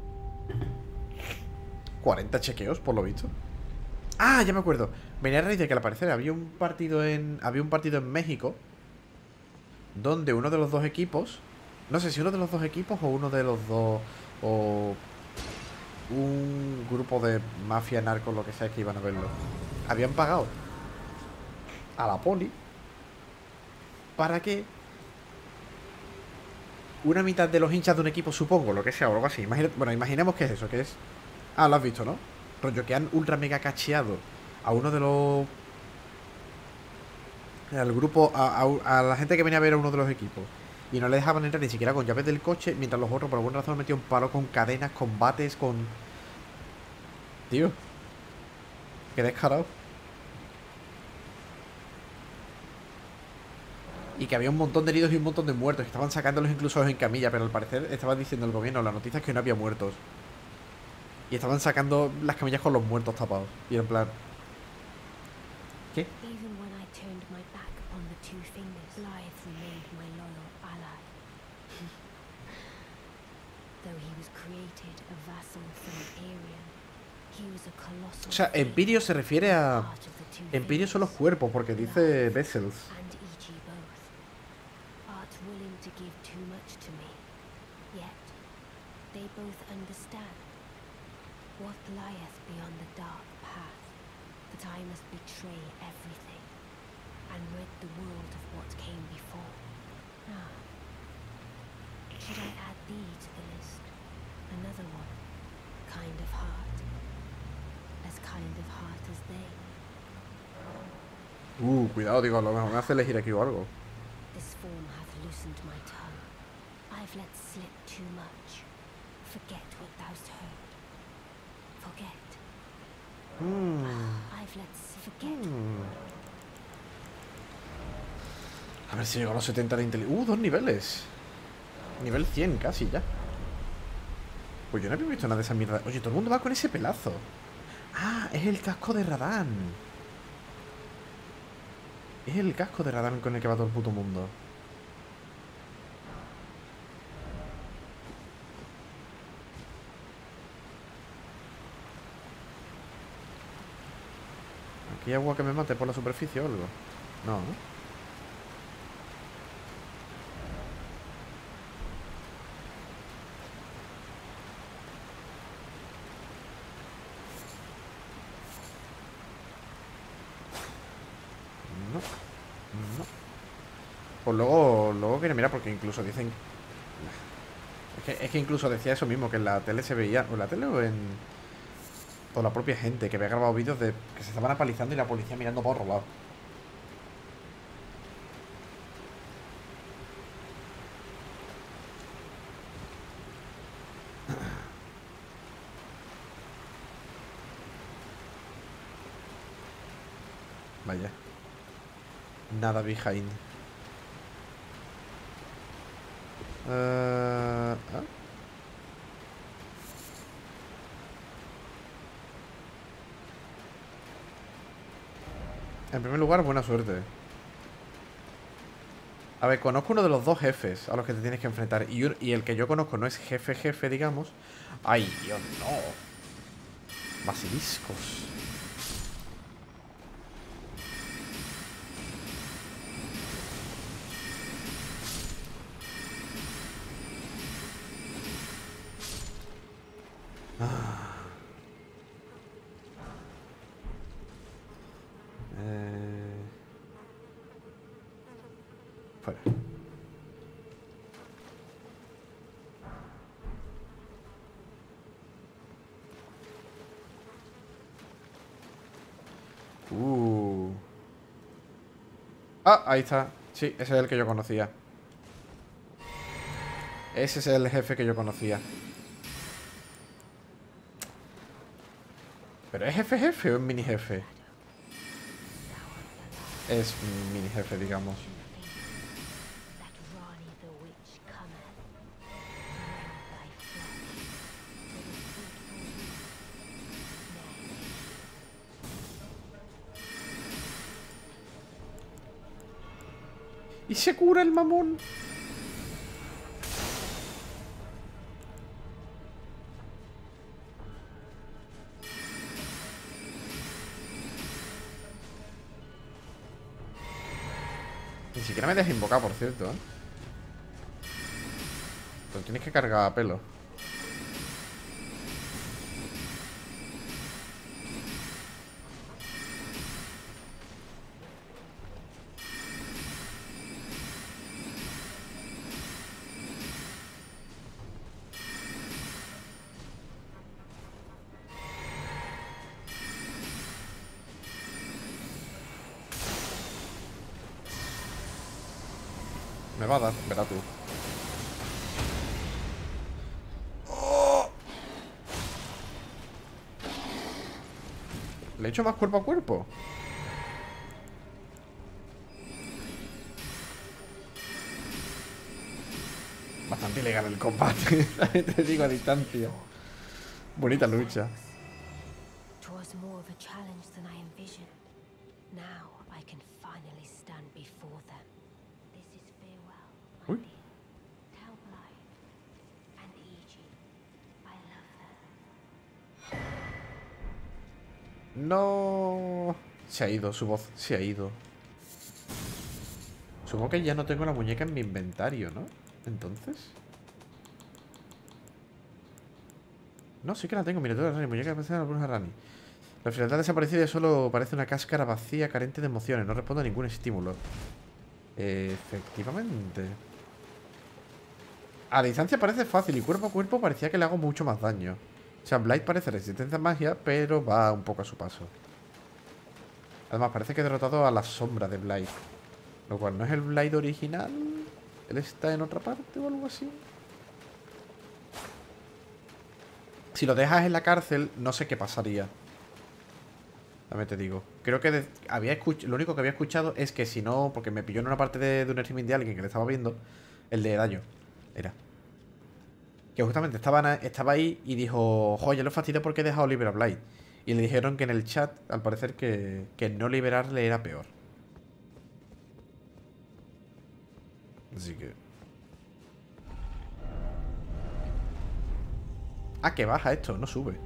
40 chequeos, por lo visto. Ah, ya me acuerdo. Venía a raíz de que al parecer había un partido en México donde uno de los dos equipos, no sé si uno de los dos equipos o uno de los dos, o un grupo de mafia, narcos, lo que sea, que iban a verlo, habían pagado a la poli para que una mitad de los hinchas de un equipo, supongo, lo que sea, o algo así. Bueno, imaginemos que es eso, que es... Ah, lo has visto, ¿no? Rollo, que han ultra mega cacheado a uno de los... Al grupo, a la gente que venía a ver a uno de los equipos. Y no le dejaban entrar ni siquiera con llaves del coche, mientras los otros por alguna razón han metido un palo con cadenas, con bates, con... Tío. Qué descarado. Y que había un montón de heridos y un montón de muertos. Que estaban sacándolos incluso en camilla. Pero al parecer estaba diciendo el gobierno, la noticia es que no había muertos. Y estaban sacando las camillas con los muertos tapados. Y en plan... ¿Qué? Even when I turned my back upon the two fingers, Blythe remained my loyal ally. Though he was created a vassal from Arian, he was a colossal. O sea, Empirio se refiere a... part of the two Empirio son los fingers. cuerpos, porque dice Vessels. And E.G. both. Art willing to give too much to me. Yet, they both understand. What lieth beyond the dark path, that I must betray everything, and rid the world of what came before. Ah. Should I add thee to the list? Another one. Kind of heart. As kind of heart as they. Cuidado, digo, a lo mejor me hace elegir aquí o algo. This form hath loosened my tongue. I've let slip too much. Forget what thou'st heard. Forget. I've let forget. A ver si llego a los 70 de inteligencia. 2 niveles. Nivel 100 casi ya. Pues yo no había visto nada de esa mierda. Oye, todo el mundo va con ese pelazo. Ah, es el casco de Radán. Es el casco de Radán con el que va todo el puto mundo. ¿Aquí hay agua que me mate por la superficie o algo? No, ¿no? No. No. Pues luego quería mirar porque incluso dicen... Es que incluso decía eso mismo, que en la tele se veía... O en la tele o en... O la propia gente que había grabado vídeos de que se estaban apalizando y la policía mirando por otro lado. Vaya. Nada behind. ¿Ah? En primer lugar, buena suerte. A ver, conozco uno de los dos jefes a los que te tienes que enfrentar. Y el que yo conozco no es jefe, digamos. ¡Ay, Dios, no! Basiliscos. Fuera. Ah, ahí está. Sí, ese es el que yo conocía. Ese es el jefe que yo conocía. ¿Pero es jefe o es mini jefe? Es mini jefe, digamos. That Rani the witch cometh. Rend thy flesh. For the fruitful Y se cura el mamón. Ni siquiera me deja invocar, por cierto, ¿eh? Pero tienes que cargar a pelo. Me va a dar, verá tú. ¡Oh! ¿Le he hecho más cuerpo a cuerpo? Bastante ilegal el combate. Te digo a distancia. Bonita lucha. Twas more of a challenge than I envisioned. Now I can finally stand before them. This is farewell, my Uy. dear. Tell Blythe and Iji I love them. No. Se ha ido, su voz se ha ido. Supongo que ya no tengo la muñeca en mi inventario, ¿no? Entonces. No, sí que la tengo. Mira, toda la muñeca que parece la bruja Rani. La frialdad desaparecida y solo parece una cáscara vacía, carente de emociones. No responde a ningún estímulo. Efectivamente. A distancia parece fácil y cuerpo a cuerpo parecía que le hago mucho más daño. O sea, Blight parece resistencia a magia, pero va un poco a su paso. Además, parece que he derrotado a la sombra de Blight. Lo cual no es el Blight original. Él está en otra parte o algo así. Si lo dejas en la cárcel, no sé qué pasaría. También te digo. Creo que lo único que había escuchado es que si no... Porque me pilló en una parte de un streaming de alguien que le estaba viendo. El de daño. Era. Que justamente estaba ahí y dijo... Joder, ya lo fastidié porque he dejado libre a Blight. Y le dijeron que en el chat, al parecer, que no liberarle era peor. Así que... Ah, que baja esto, no sube.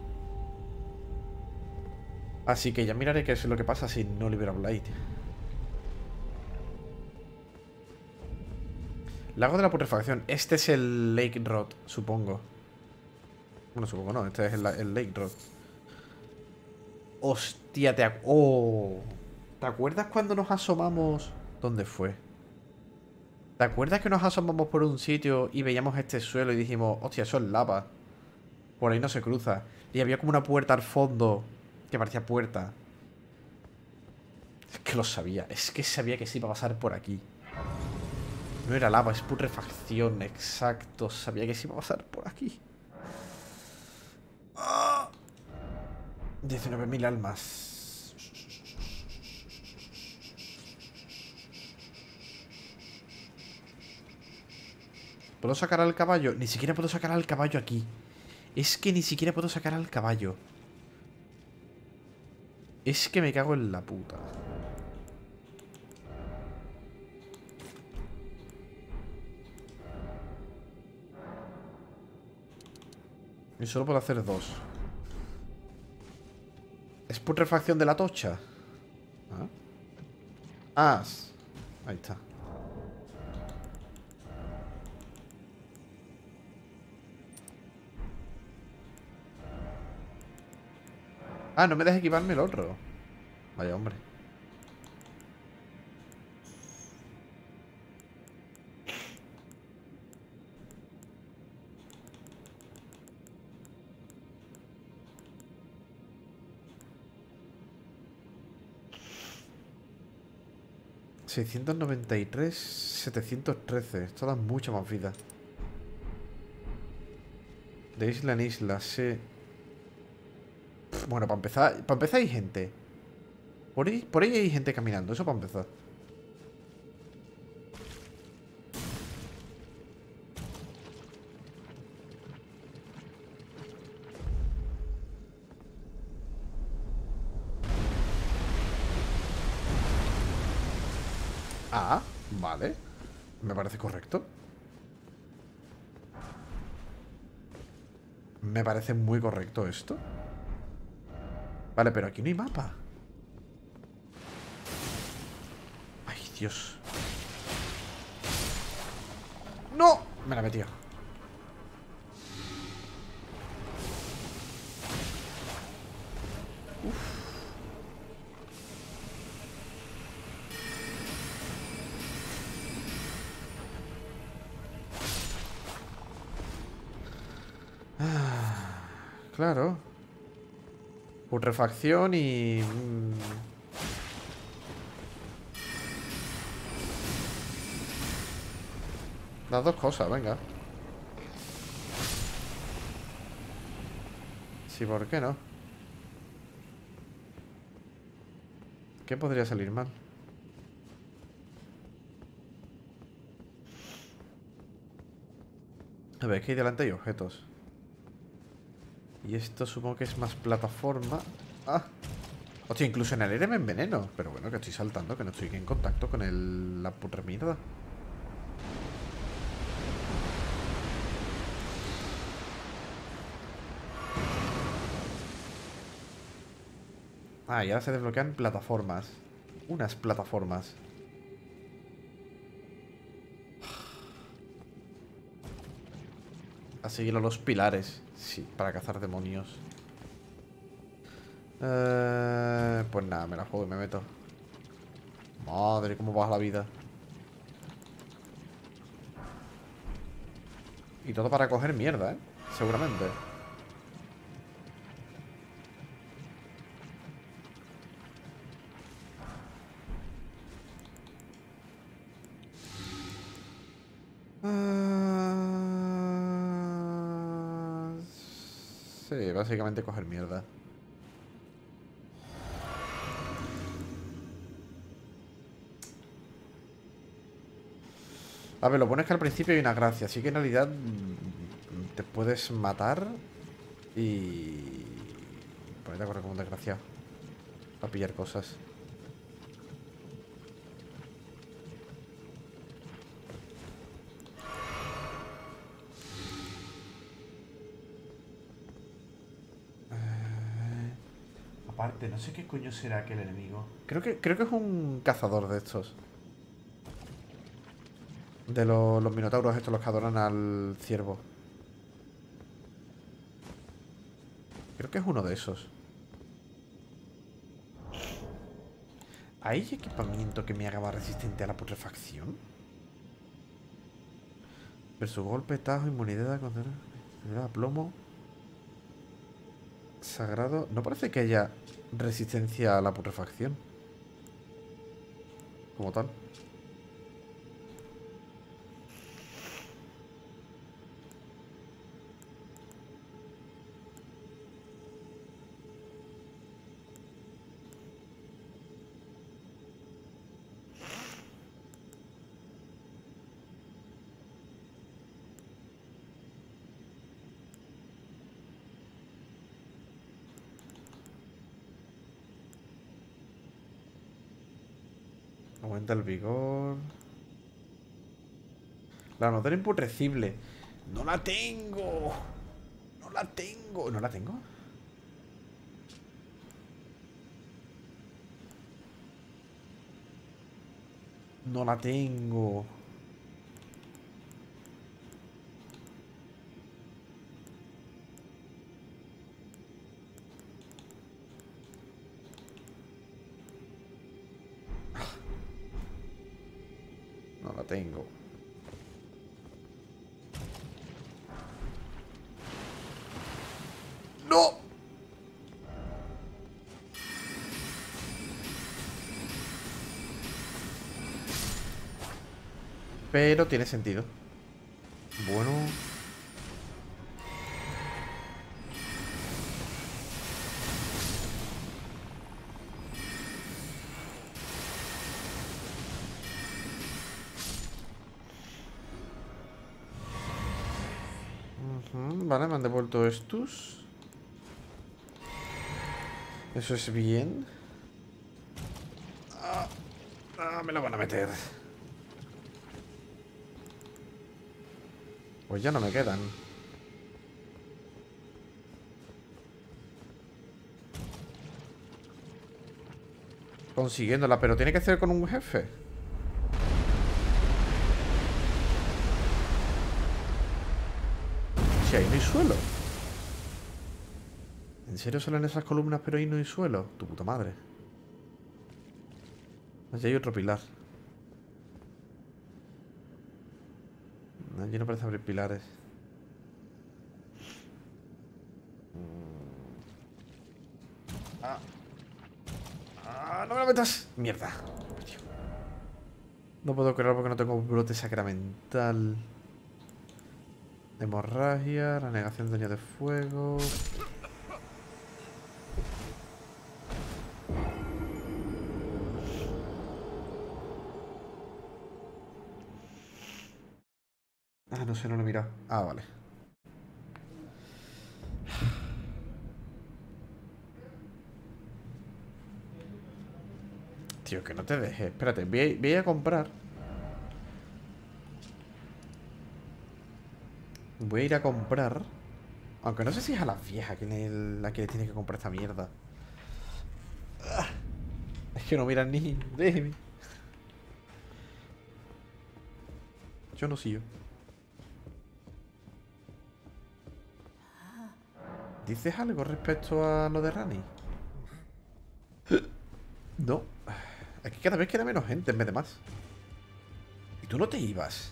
Así que ya miraré qué es lo que pasa si no libero a Blight. Lago de la putrefacción. Este es el Lake Rod, supongo. Bueno, supongo no, este es el Lake Rod. Hostia, ¡oh! ¿Te acuerdas cuando nos asomamos? ¿Dónde fue? ¿Te acuerdas que nos asomamos por un sitio y veíamos este suelo y dijimos, hostia, eso es lava? Por ahí no se cruza. Y había como una puerta al fondo que parecía puerta. Es que lo sabía. Es que sabía que se iba a pasar por aquí. No era lava, es putrefacción. Exacto. Sabía que se iba a pasar por aquí. ¡Ah! 19.000 almas. ¿Puedo sacar al caballo? Ni siquiera puedo sacar al caballo aquí. Es que ni siquiera puedo sacar al caballo. Es que me cago en la puta. Y solo puedo hacer dos. ¿Es putrefacción de la tocha? ¿Ah? Ahí está. Ah, no me dejes equiparme el otro. Vaya hombre. $693, 713. Esto da mucha más vida. De isla en isla, sí. Bueno, para empezar hay gente. Por ahí hay gente caminando, eso para empezar. Ah, vale. Me parece correcto. Me parece muy correcto esto. Vale, pero aquí no hay mapa. Ay, Dios. ¡No! Me la metió. Claro. Putrefacción y... Las dos cosas, venga. Sí, ¿por qué no? ¿Qué podría salir mal? A ver, que ahí delante hay objetos. Y esto supongo que es más plataforma. ¡Ah! Hostia, incluso en el aire me enveneno. Pero bueno, que estoy saltando, que no estoy en contacto con la puta mierda. Ah, y ahora se desbloquean plataformas. Unas plataformas. A seguir a los pilares. Sí, para cazar demonios. Pues nada, me la juego y me meto. Madre, cómo baja la vida. Y todo para coger mierda, ¿eh? Seguramente. Sí, básicamente coger mierda. A ver, lo bueno es que al principio hay una gracia. Así que en realidad te puedes matar y ponerte a correr como un desgraciado para pillar cosas. Aparte, no sé qué coño será aquel enemigo. Creo que es un cazador de estos. De los minotauros estos, los que adoran al ciervo. Creo que es uno de esos. ¿Hay equipamiento que me haga más resistente a la putrefacción? Versus golpe, tajo, inmunidad a plomo. Sagrado. No parece que haya resistencia a la putrefacción. Como tal. Aumenta el vigor. La nota imputrecible. ¡No la tengo! ¡No la tengo! ¿No la tengo? No la tengo. No la tengo. ¡No! Pero tiene sentido. Bueno. Vale, me han devuelto estos. Eso es bien. Me lo van a meter. Pues ya no me quedan. Consiguiéndola, pero tiene que ser con un jefe. Si ahí no hay suelo. ¿En serio salen esas columnas pero ahí no hay suelo? Tu puta madre. Allí hay otro pilar. Allí no parece abrir pilares. ¡No me lo metas! ¡Mierda! No puedo creer porque no tengo brote sacramental. Hemorragia, renegación de daño de fuego. Ah, no sé, no lo he mirado. Ah, vale. Tío, que no te dejes. Espérate, voy a ir a comprar. Voy a ir a comprar. Aunque no sé si es a la vieja la que le tiene que comprar esta mierda. Es que no miran ni. Déjeme. Yo no sigo. ¿Dices algo respecto a lo de Rani? No. Aquí cada vez queda menos gente en vez de más. ¿Y tú no te ibas?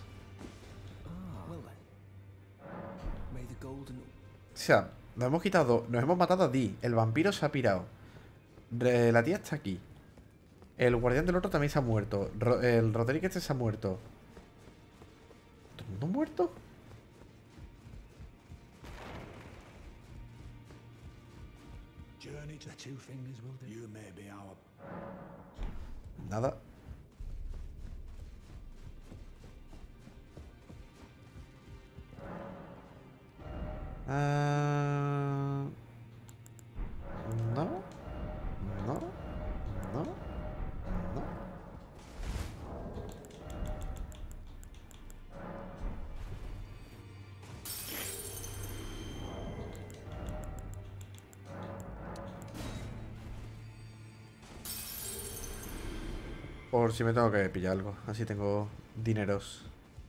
O sea, nos hemos quitado. Nos hemos matado a Dee. El vampiro se ha pirado. La tía está aquí. El guardián del otro también se ha muerto. El Roderick este se ha muerto. ¿Todo el mundo muerto? Nada. No. No. No. No. Por si me tengo que pillar algo. Así tengo dineros.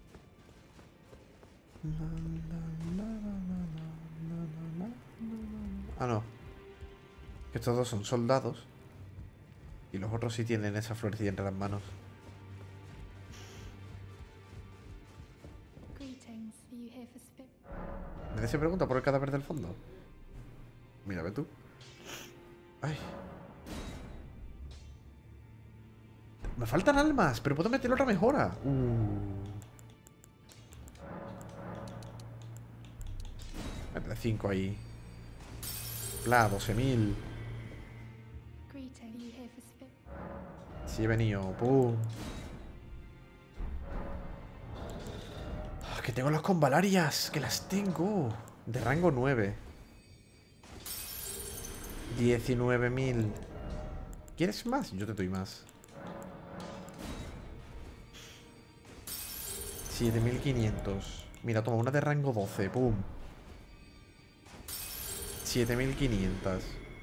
Ah, no. Estos dos son soldados. Y los otros sí tienen esa florecilla entre las manos. ¿Nadie se pregunta por el cadáver del fondo? Mira, ve tú. Ay. Me faltan almas, pero puedo meter otra mejora. Meter 5 ahí. Bla, 12.000. Sí, he venido. Pum. Que tengo las convalarias. Que las tengo. De rango 9. 19.000. ¿Quieres más? Yo te doy más. 7.500. Mira, toma una de rango 12. Pum. 7.500.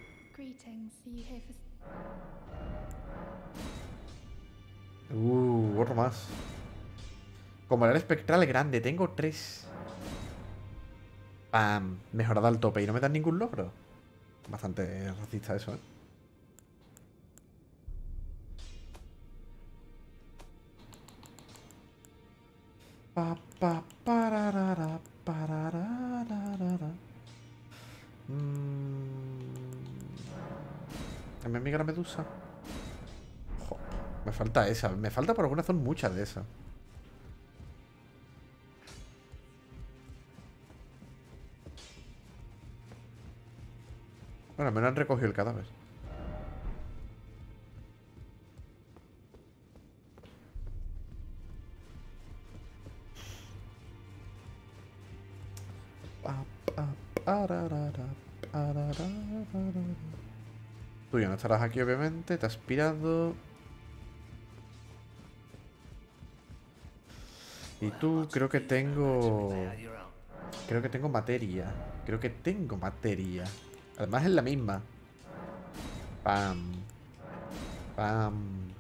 Otro más. Convalera espectral grande. Tengo 3. Pam. Mejorada al tope. Y no me dan ningún logro. Bastante racista eso, ¿eh? Pa, pa, pararara, pararara. ¿Es mi amiga la medusa? Jo, me falta esa. Me falta por alguna razón muchas de esas. Bueno, al menos han recogido el cadáver. Tú ya no estarás aquí, obviamente. Te has pirado. Y tú, creo que tengo... Creo que tengo materia. Creo que tengo materia. Además es la misma. Pam. Pam.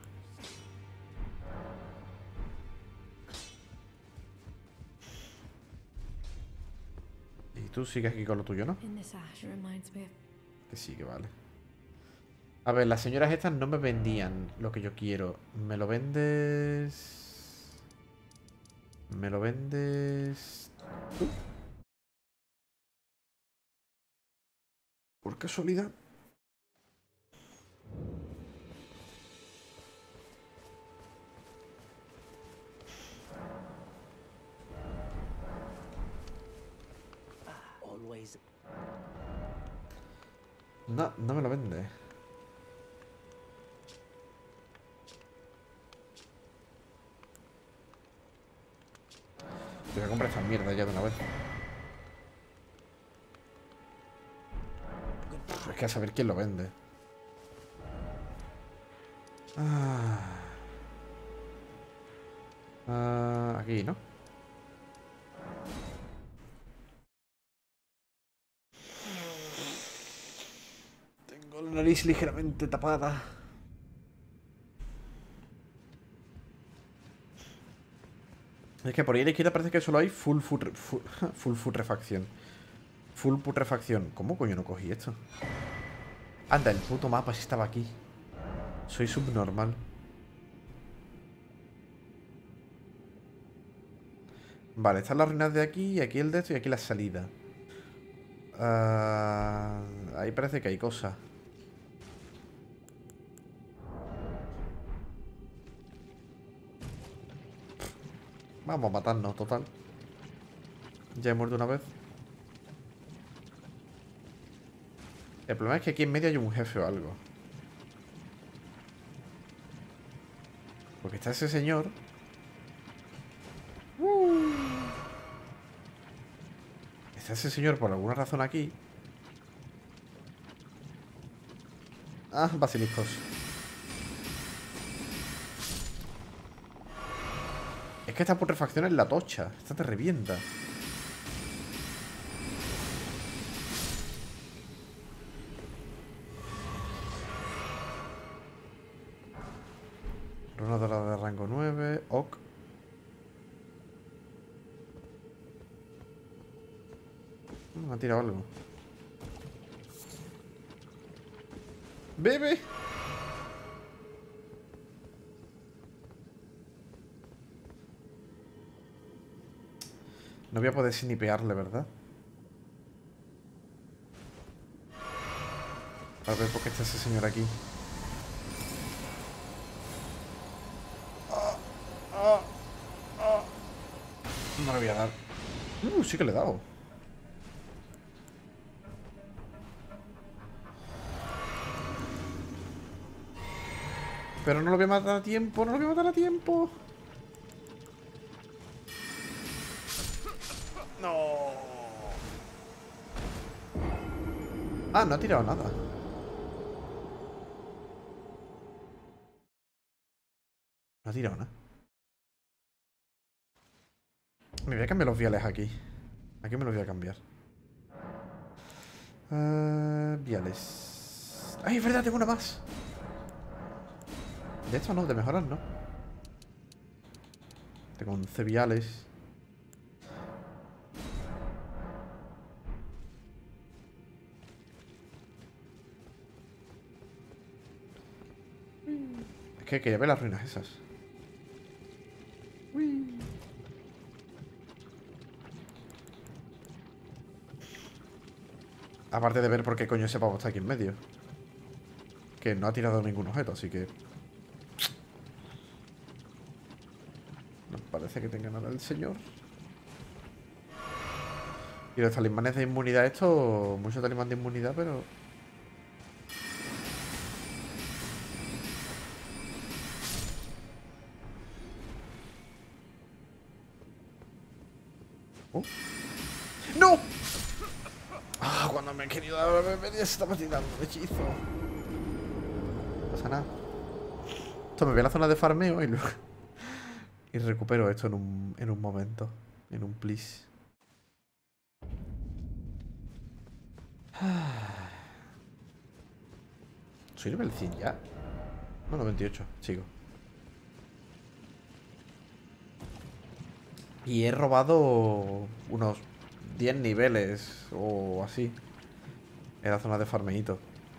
Y tú sigues aquí con lo tuyo, ¿no? Que sí, que vale. A ver, las señoras estas no me vendían lo que yo quiero. ¿Me lo vendes? ¿Me lo vendes tú? Por casualidad. eyes. No, no me lo vende. Te voy a comprar esta mierda ya de una vez. Es que a saber quién lo vende. Aquí, ¿no? Tengo la nariz ligeramente tapada. Es que por ahí a la izquierda parece que solo hay full putrefacción. Full putrefacción. ¿Cómo coño no cogí esto? Anda, el puto mapa si estaba aquí. Soy subnormal. Vale, están las ruinas de aquí, y aquí el de esto, y aquí la salida. Ahí parece que hay cosas. Vamos a matarnos, total. Ya he muerto una vez. El problema es que aquí en medio hay un jefe o algo. Porque está ese señor. Está ese señor por alguna razón aquí. Ah, basiliscos. Es que esta putrefacción es la tocha. Esta te revienta. Runa dorada de rango 9. Ok. Me ha tirado algo. ¡Bebe! No voy a poder snipearle, ¿verdad? A ver por qué está ese señor aquí. No le voy a dar. Sí que le he dado. Pero no lo voy a matar a tiempo, no lo voy a matar a tiempo. No. Ah, no ha tirado nada. No ha tirado nada. Me voy a cambiar los viales aquí. Aquí me los voy a cambiar. Viales. ¡Ay, es verdad! Tengo una más. De esto no, de mejorar no. Tengo 11 viales. Es que quería ver las ruinas esas. Aparte de ver por qué coño ese pavo está aquí en medio. Que no ha tirado ningún objeto, así que... No parece que tenga nada el señor. Y los talismanes de inmunidad, esto... Mucho talismán de inmunidad, pero... ¡No! Ah, cuando me he querido dar se estaba tirando el hechizo. No pasa nada. Esto me voy a la zona de farmeo y luego... Y recupero esto en un momento. En un please. ¿Soy nivel 100 ya? No, 98, sigo. Y he robado unos 10 niveles o así. En la zona de farmeito.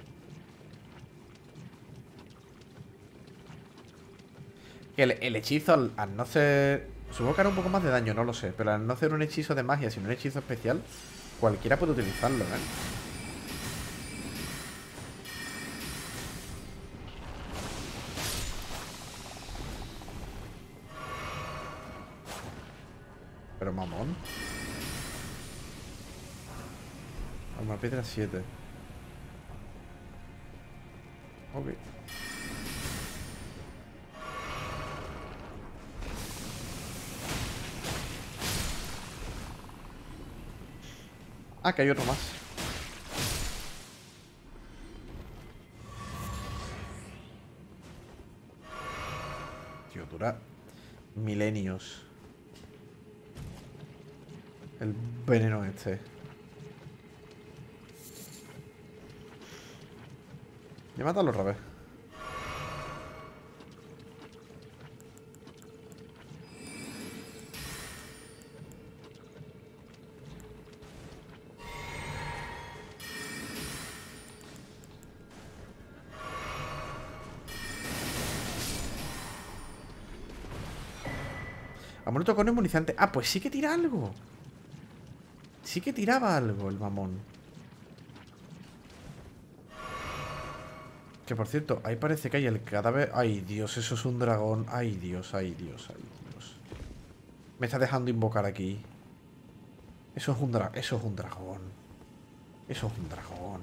El hechizo, al no ser... Supongo que hará un poco más de daño, no lo sé. Pero al no hacer un hechizo de magia, sino un hechizo especial, cualquiera puede utilizarlo, ¿eh? Pero mamón. Toma piedra 7. Ok. Ah, que hay otro más. Tío, dura milenios. El veneno este. Voy a matarlo otra vez. Amuleto con inmunizante. Ah, pues sí que tira algo. Sí que tiraba algo el mamón. Que por cierto, ahí parece que hay el cadáver. Ay, Dios, eso es un dragón. Ay, Dios, ay, Dios, ay, Dios. Me está dejando invocar aquí. Eso es un dragón. Eso es un dragón. Eso es un dragón.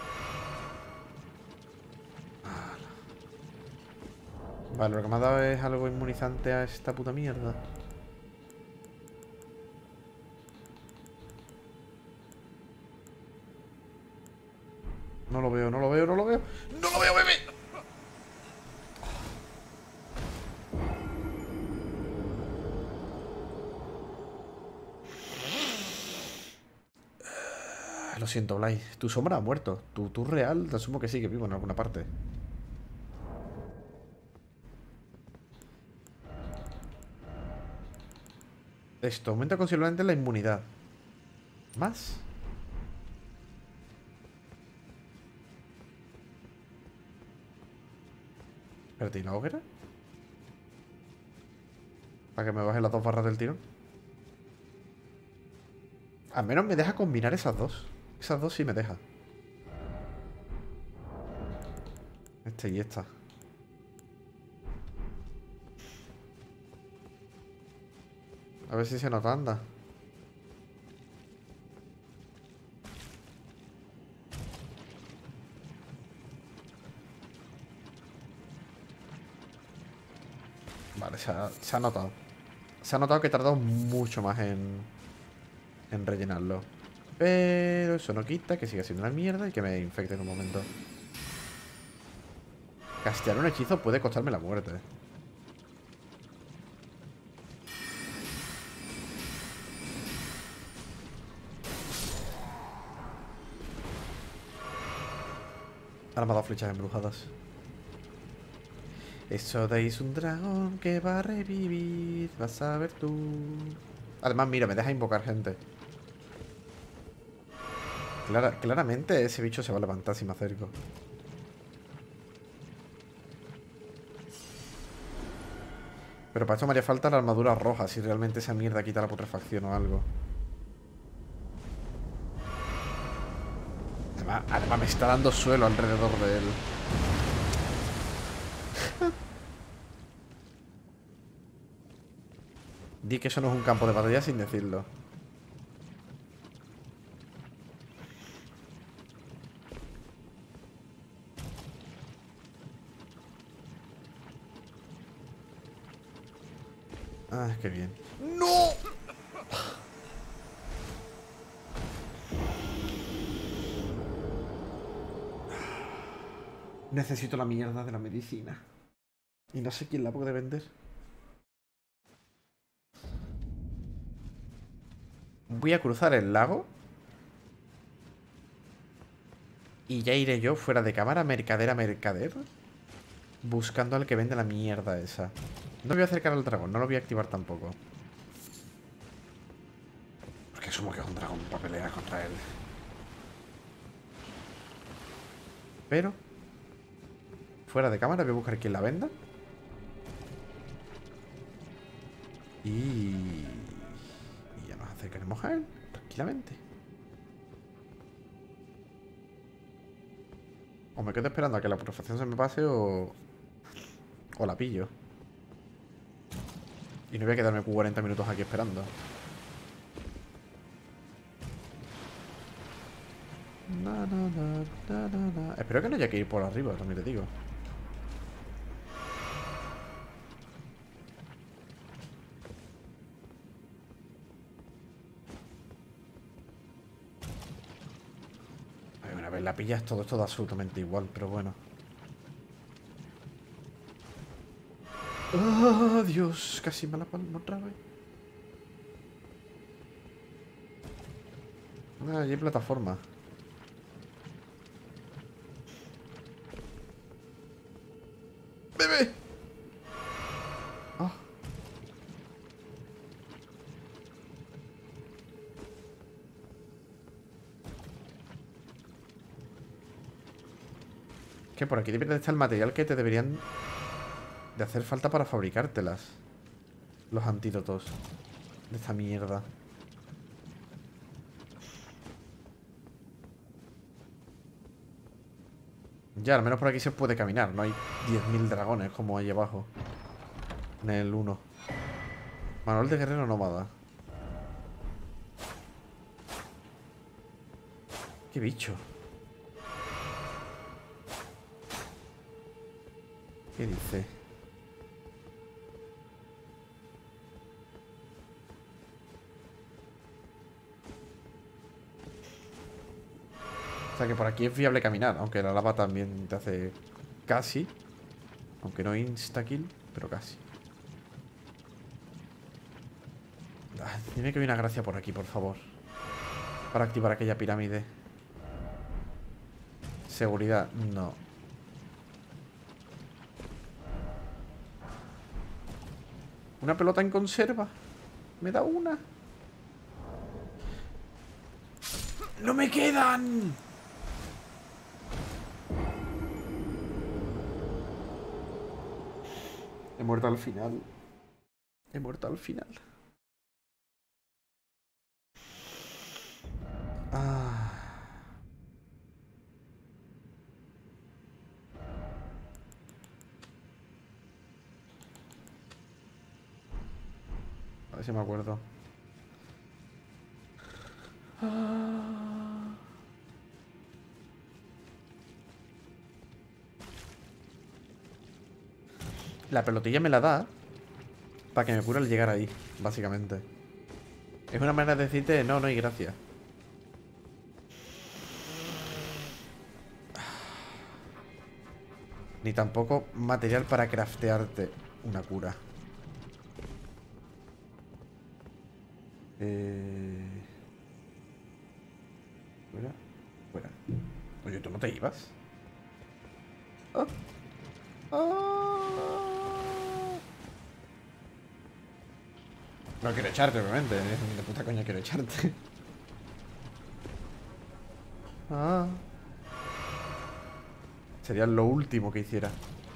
Ala. Vale, lo que me ha dado es algo inmunizante a esta puta mierda. No lo veo, no lo veo, no lo veo. ¡No lo veo, bebé! Lo siento, Blay. Tu sombra ha muerto. Tu real, te asumo que sí, que vivo en alguna parte. Esto aumenta considerablemente la inmunidad. ¿Más? Espérate, ¿y la hoguera? Para que me baje las 2 barras del tirón. Al menos me deja combinar esas dos. Esas dos sí me deja. Este y esta. A ver si se nota, anda. Vale, se ha notado. Se ha notado que he tardado mucho más en rellenarlo. Pero eso no quita que siga siendo una mierda y que me infecte en un momento. Castear un hechizo puede costarme la muerte. Ahora me ha dado flechas embrujadas. Eso de ahí es un dragón que va a revivir. Vas a ver tú. Además, mira, me deja invocar gente. Claramente ese bicho se va a levantar si me acerco. Pero para esto me haría falta la armadura roja, si realmente esa mierda quita la putrefacción o algo. Además me está dando suelo alrededor de él. Di que eso no es un campo de batalla sin decirlo. Ah, qué bien. ¡No! Necesito la mierda de la medicina. Y no sé quién la puede vender. Voy a cruzar el lago. Y ya iré yo fuera de cámara, mercader a mercader, buscando al que vende la mierda esa. No voy a acercar al dragón, no lo voy a activar tampoco. Porque asumo que es un dragón para pelear contra él. Pero fuera de cámara voy a buscar quien la venda. Y ya nos acercaremos a él, tranquilamente. O me quedo esperando a que la putrefacción se me pase o la pillo. Y no voy a quedarme 40 minutos aquí esperando. Espero que no haya que ir por arriba, también te digo. Una vez la pillas, todo esto da absolutamente igual, pero bueno. ¡Oh, Dios! Casi me la palmo otra vez. Ah, allí hay plataforma. ¡Bebé! ¡Ah! Que por aquí debería estar el material que te deberían de hacer falta para fabricártelas. Los antídotos de esta mierda. Ya, al menos por aquí se puede caminar. No hay 10.000 dragones como hay abajo. En el 1. Manual de guerrero nómada. ¿Qué bicho? ¿Qué dice? O sea que por aquí es viable caminar, aunque la lava también te hace casi. Aunque no insta-kill, pero casi. Ah, dime que hay una gracia por aquí, por favor. Para activar aquella pirámide. Seguridad, no. Una pelota en conserva. Me da una. ¡No me quedan! He muerto al final. He muerto al final. Ah. A ver si me acuerdo. Ah. La pelotilla me la da para que me cure al llegar ahí, básicamente. Es una manera de decirte no, no hay gracia. Ni tampoco material para craftearte una cura. Fuera. Fuera. Oye, ¿tú no te ibas? Ah. Ah. No quiero echarte, obviamente. De puta coña quiero echarte. Ah. Sería lo último que hiciera.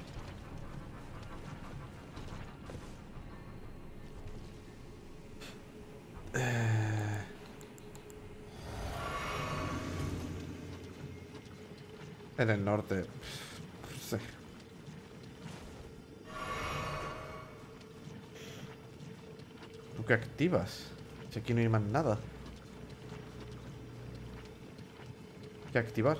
En el norte. Sí. ¿Tú qué activas? Si aquí no hay más nada. ¿Qué activar?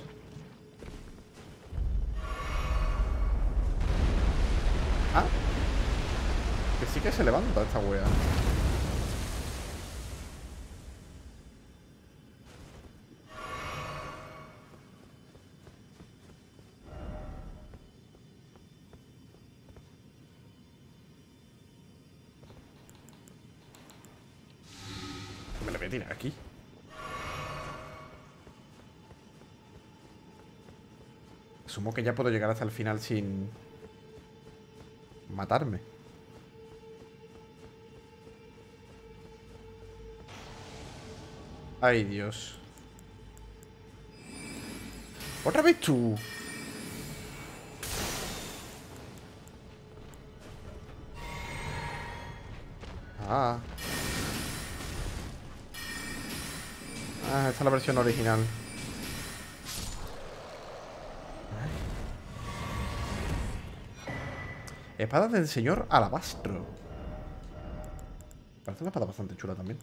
Ah. Que sí que se levanta esta wea. Me la voy a tirar aquí. Asumo que ya puedo llegar hasta el final sin matarme. Ay, Dios. ¡Otra vez tú! Ah. Ah, esta es la versión original. Espada del señor Alabastro. Parece una espada bastante chula también.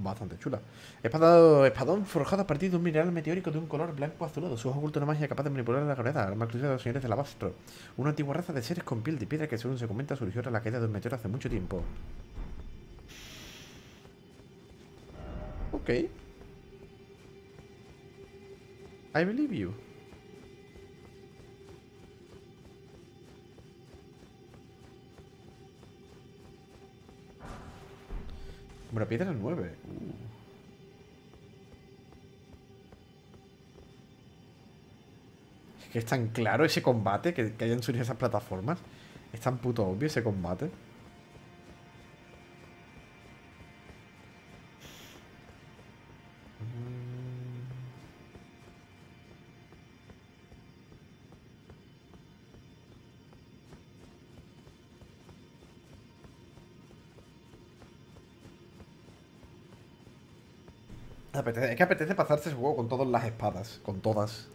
bastante chula. Espadón forjado a partir de un mineral meteórico de un color blanco azulado. Su ojo oculta una magia capaz de manipular la gravedad. Arma exclusiva de los señores del Alabastro. Una antigua raza de seres con piel de piedra que, según se comenta, surgió tras la caída de un meteoro hace mucho tiempo. Ok. I believe you. Bueno, piedra 9. Es que es tan claro ese combate que hayan surgido esas plataformas. Es tan puto obvio ese combate. Es que apetece pasarse ese juego con todas las espadas. Con todas.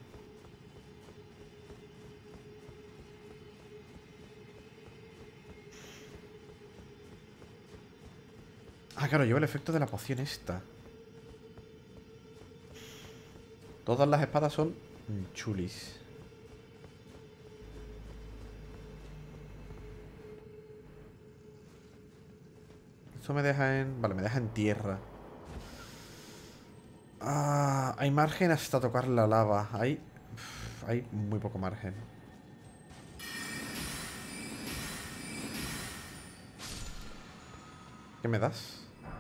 Ah, claro, lleva el efecto de la poción esta. Todas las espadas son chulis. Esto me deja en... Vale, me deja en tierra. Ah, hay margen hasta tocar la lava. Hay muy poco margen. ¿Qué me das?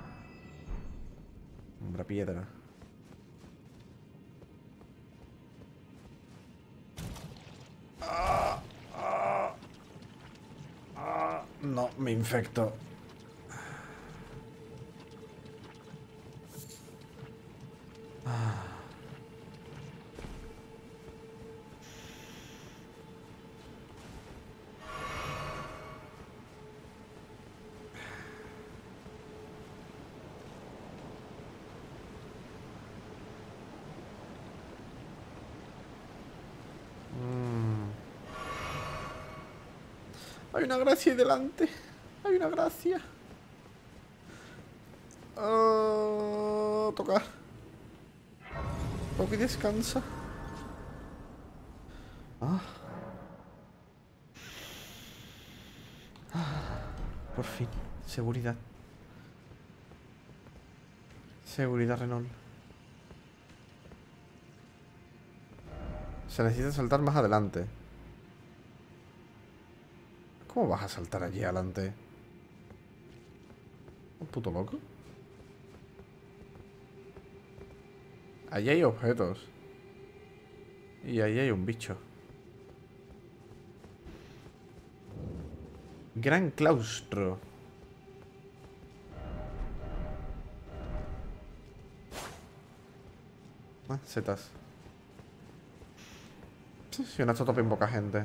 Una piedra. No, me infecto. Hay una gracia ahí delante. Hay una gracia. Tocar. Toca y descansa. Por fin. Seguridad. Seguridad, Renault. Se necesita saltar más adelante. ¿Cómo vas a saltar allí adelante? ¿Un puto loco? Allí hay objetos. Y ahí hay un bicho. Gran claustro. Ah, setas. Si una tope en poca gente.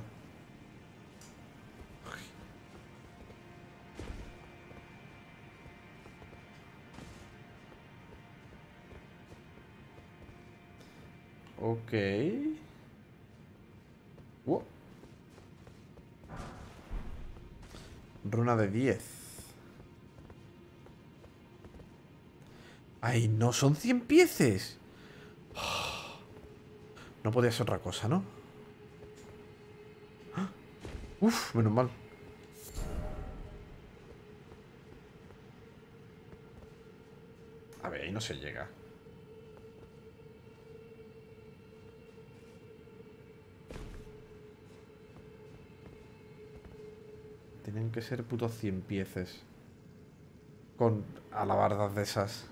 Ok. Runa de 10. ¡Ay, no! ¡Son 100 pieces! No podía ser otra cosa, ¿no? Uf, menos mal. A ver, ahí no se llega. Tienen que ser putos 100 pieces. Con alabardas de esas.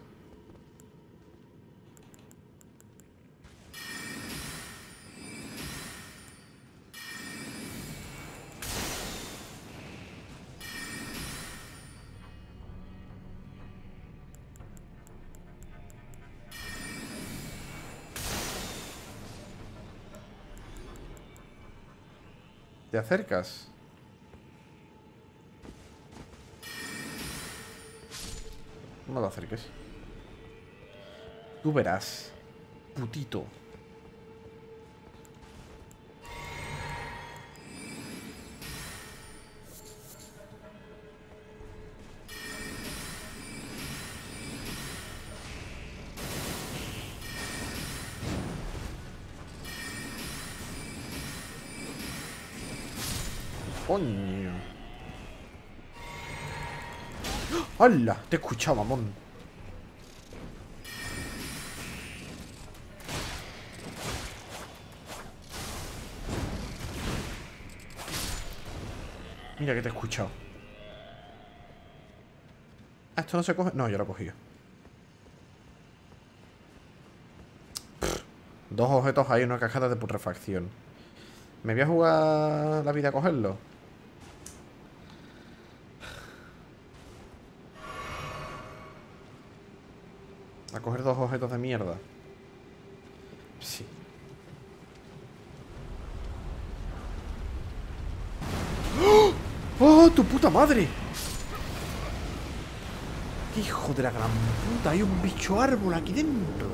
¿Te acercas? No te acerques. Tú verás, putito. Coño. ¡Hala! Te he escuchado, mamón. Mira que te he escuchado. Ah, ¿esto no se coge? No, yo lo he cogido. Dos objetos ahí, una cajada de putrefacción. ¿Me voy a jugar la vida a cogerlo? A coger dos objetos de mierda. Sí. ¡Oh, tu puta madre! ¡Hijo de la gran puta! Hay un bicho árbol aquí dentro.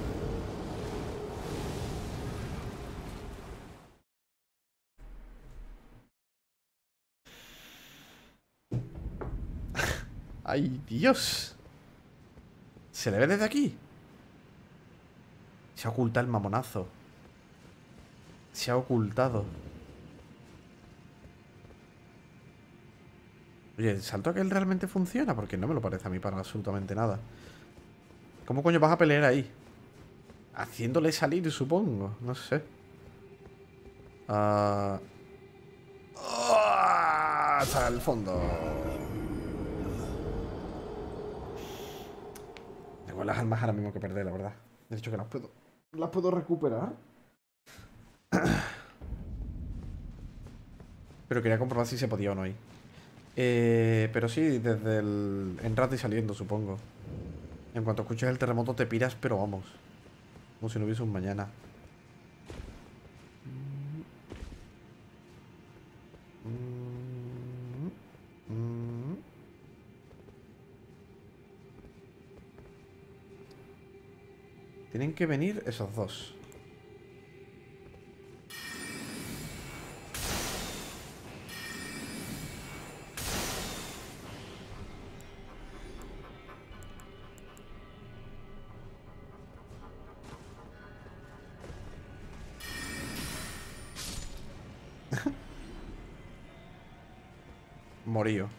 ¡Ay, Dios! ¿Se le ve desde aquí? Se ha ocultado el mamonazo. Se ha ocultado. Oye, ¿el salto aquel realmente funciona? Porque no me lo parece a mí para absolutamente nada. ¿Cómo coño vas a pelear ahí? Haciéndole salir, supongo. No sé. Hasta el fondo. Tengo las armas ahora mismo que perder, la verdad. De hecho que las puedo recuperar. Pero quería comprobar si se podía o no ahí. Pero sí, desde el entrando y saliendo, supongo. En cuanto escuches el terremoto te piras, pero vamos. Como si no hubiese un mañana. Tienen que venir esos dos. Morío.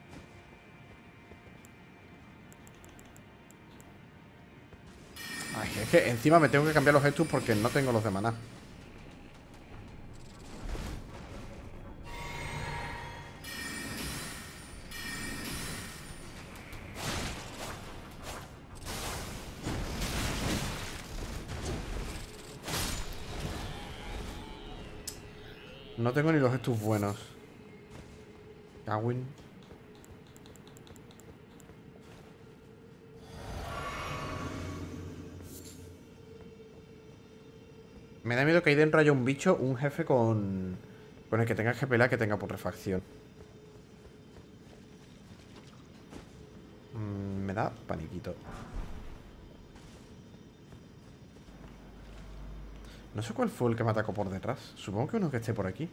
Ay, es que encima me tengo que cambiar los gestos porque no tengo los de maná. No tengo ni los gestos buenos. Gawin. Me da miedo que ahí dentro haya un bicho, un jefe con el que tengas que pelear que tenga putrefacción. Me da paniquito. No sé cuál fue el que me atacó por detrás. Supongo que uno que esté por aquí.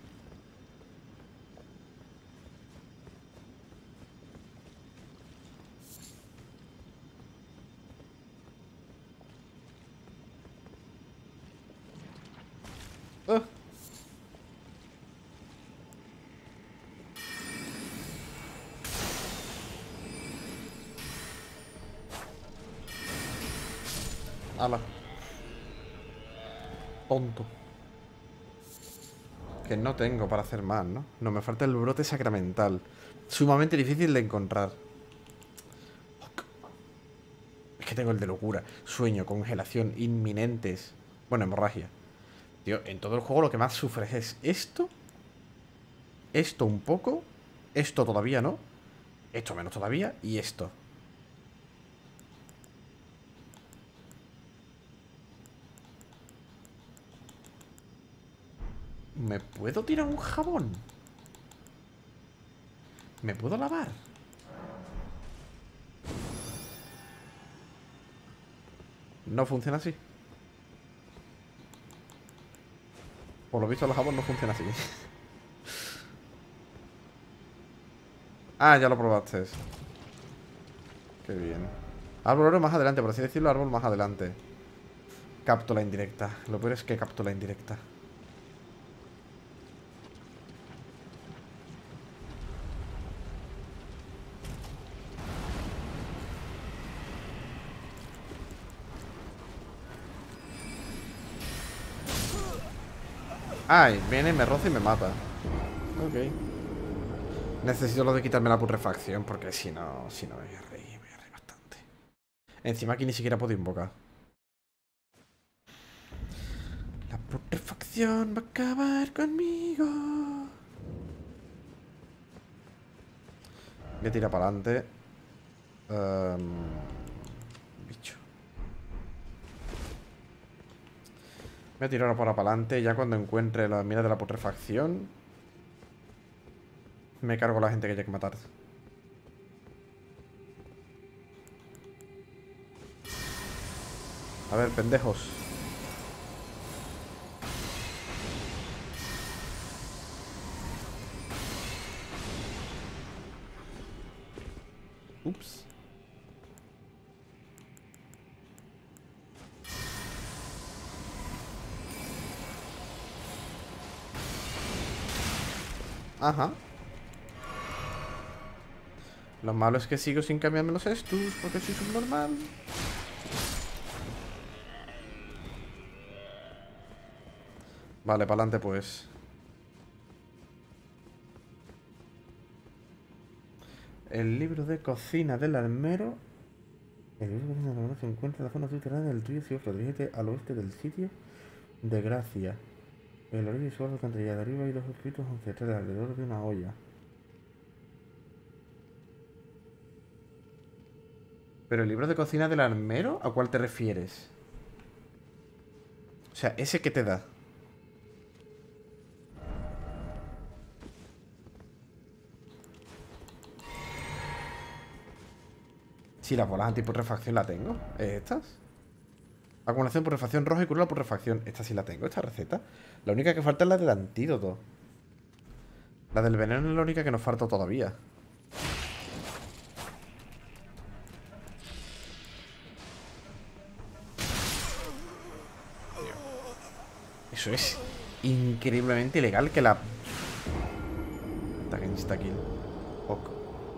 ¡Ah! ¡Hala! Tonto. Que no tengo para hacer más, ¿no? No, me falta el brote sacramental. Sumamente difícil de encontrar. Es que tengo el de locura. Sueño, congelación, inminentes. Bueno, hemorragia. Tío, en todo el juego lo que más sufres es esto. Esto un poco. Esto todavía no. Esto menos todavía. Y esto. ¿Me puedo tirar un jabón? ¿Me puedo lavar? No funciona así. Por lo visto el jabón no funciona así. Ah, ya lo probaste. Qué bien. Árbol más adelante, por así decirlo, árbol más adelante. Cápsula indirecta. Lo peor es que cápsula indirecta. Ay, viene, me roza y me mata. Ok. Necesito lo de quitarme la putrefacción, porque si no me voy a reír bastante. Encima aquí ni siquiera puedo invocar. La putrefacción va a acabar conmigo. Voy a tirar para adelante. Bicho. Voy a tirar para adelante. Ya cuando encuentre la mina de la putrefacción, me cargo a la gente que haya que matar. A ver, pendejos. Ups. Ajá. Lo malo es que sigo sin cambiarme los estus porque soy subnormal. Vale, para adelante pues. El libro de cocina del armero. El libro de cocina del armero se encuentra en la zona subterránea del río Ciofro. Dirígete al oeste del sitio de Gracia. El orilla visual de alcantarilla. De arriba hay dos escritos ancestrales alrededor de una olla. ¿Pero el libro de cocina del armero? ¿A cuál te refieres? O sea, ese que te da. Si las bolas antiputrefacción la tengo. ¿Estas? Acumulación, putrefacción roja y cura la putrefacción. Esta sí la tengo, esta receta. La única que falta es la del antídoto. La del veneno es la única que nos falta todavía. Eso es increíblemente ilegal que la... Tag insta-kill. Ok.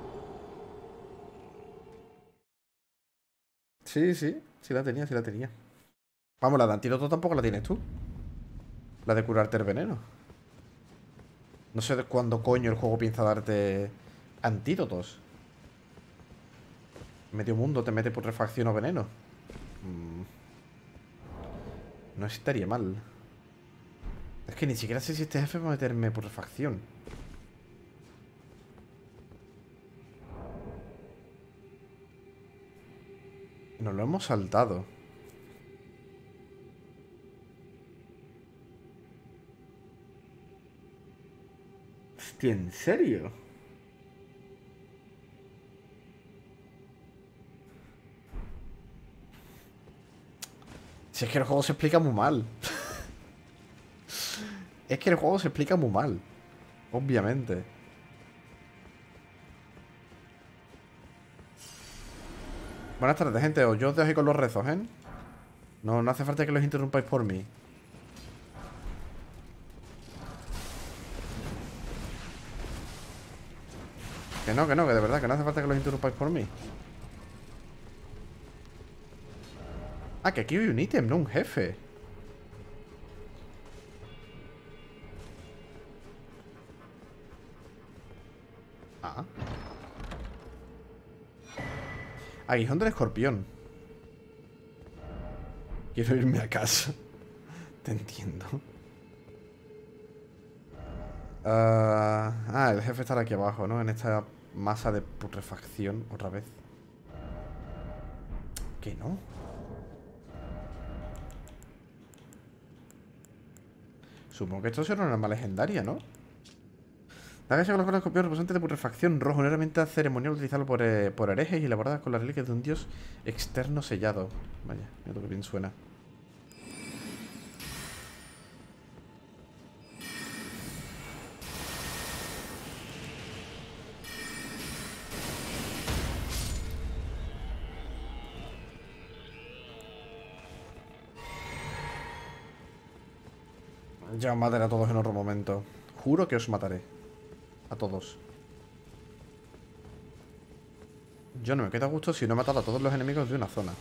Sí, sí. Sí la tenía, sí la tenía. Vamos, la de antídoto tampoco la tienes tú. La de curarte el veneno. No sé de cuándo coño el juego piensa darte antídotos. Medio mundo te mete putrefacción o veneno. No estaría mal. Es que ni siquiera sé si este jefe va a meterme putrefacción. Nos lo hemos saltado. Hostia, ¿en serio? Si es que el juego se explica muy mal. Es que el juego se explica muy mal. Obviamente. Buenas tardes, gente. Yo os dejo ahí con los rezos, ¿eh? No hace falta que los interrumpáis por mí. Que no, que de verdad, que no hace falta que los interrumpáis por mí. Ah, que aquí hay un ítem, no un jefe. Ah. Aguijón del escorpión. Quiero irme a casa. Te entiendo. El jefe estará aquí abajo, ¿no? En esta masa de putrefacción otra vez. ¿Qué no? Supongo que esto será una arma legendaria, ¿no? La gacha con los escorpión representante de putrefacción rojo, una herramienta ceremonial utilizada por herejes y elaborada con las reliquias de un dios externo sellado. Vaya, mira lo que bien suena. Ya os mataré a todos en otro momento. Juro que os mataré. A todos. Yo no me quedo a gusto si no he matado a todos los enemigos de una zona.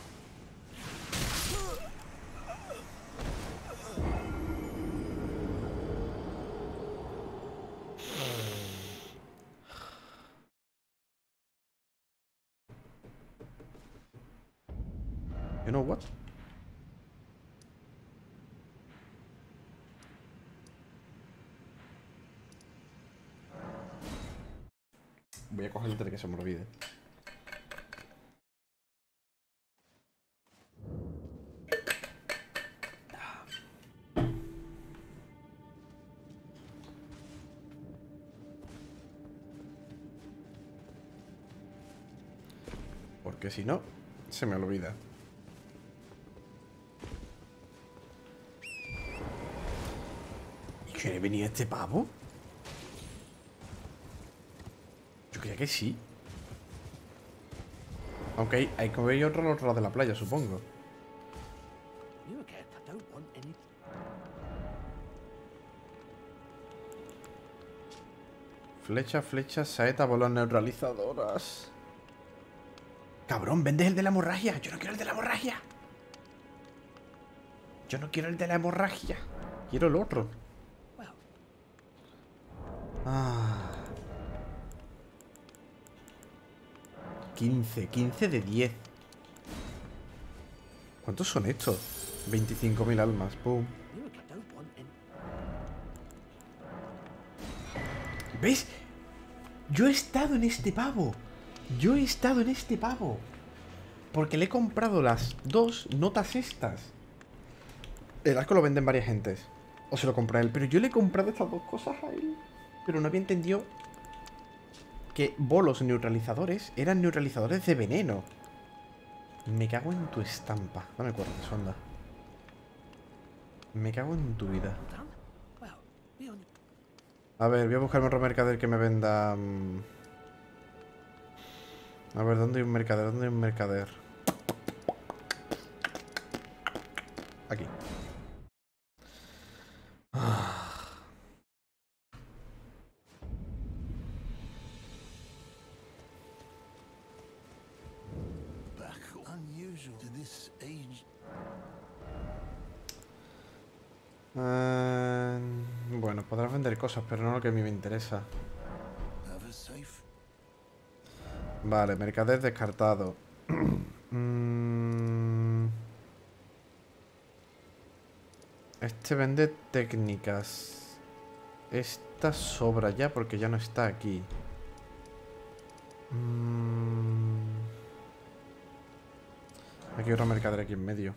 You know what? Voy a coger antes de que se me olvide. Porque si no, se me olvida. ¿Y quiere venir este pavo? Yo creía que sí. Aunque hay que ver otro al otro lado de la playa, supongo. Flecha, flecha, saeta, bolas neutralizadoras. Cabrón, vendes el de la hemorragia. Yo no quiero el de la hemorragia. Yo no quiero el de la hemorragia. Quiero el otro. Ah. 15 de 10. ¿Cuántos son estos? 25.000 almas. Pum. ¿Ves? Yo he estado en este pavo. Yo he estado en este pavo. Porque le he comprado las dos notas estas. El arco lo venden varias gentes. O se lo compra él. Pero yo le he comprado estas dos cosas a él. Pero no había entendido que bolos neutralizadores eran neutralizadores de veneno. Me cago en tu estampa. Dame cuerda, sonda. Me cago en tu vida. A ver, voy a buscarme otro mercader que me venda... A ver, ¿dónde hay un mercader? ¿Dónde hay un mercader? Aquí. Bueno, podrás vender cosas, pero no lo que a mí me interesa. Vale, mercader descartado. Este vende técnicas. Esta sobra ya porque ya no está aquí. Aquí hay otro mercader aquí en medio.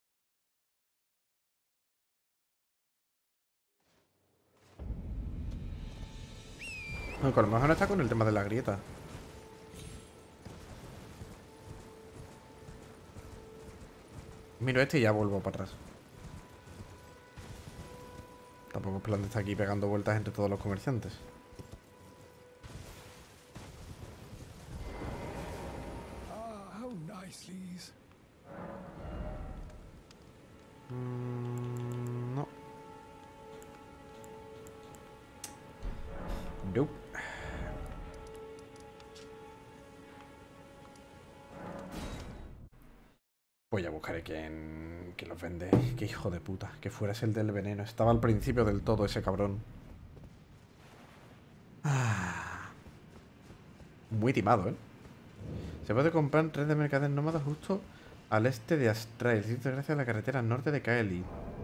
Aunque a lo mejor no está con el tema de la grieta. Miro este y ya vuelvo para atrás. Tampoco es plan de estar aquí pegando vueltas entre todos los comerciantes. No. Nope. Voy a buscar a quien los vende. Qué hijo de puta. Que fueras el del veneno. Estaba al principio del todo ese cabrón. Muy timado, ¿eh? Se puede comprar en red de mercader nómadas justo al este de Astray, gracias a la carretera norte de Kaeli.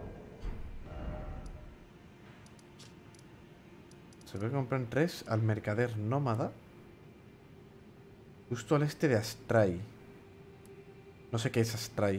Se puede comprar en tres al mercader nómada justo al este de Astray. No sé qué es Astray.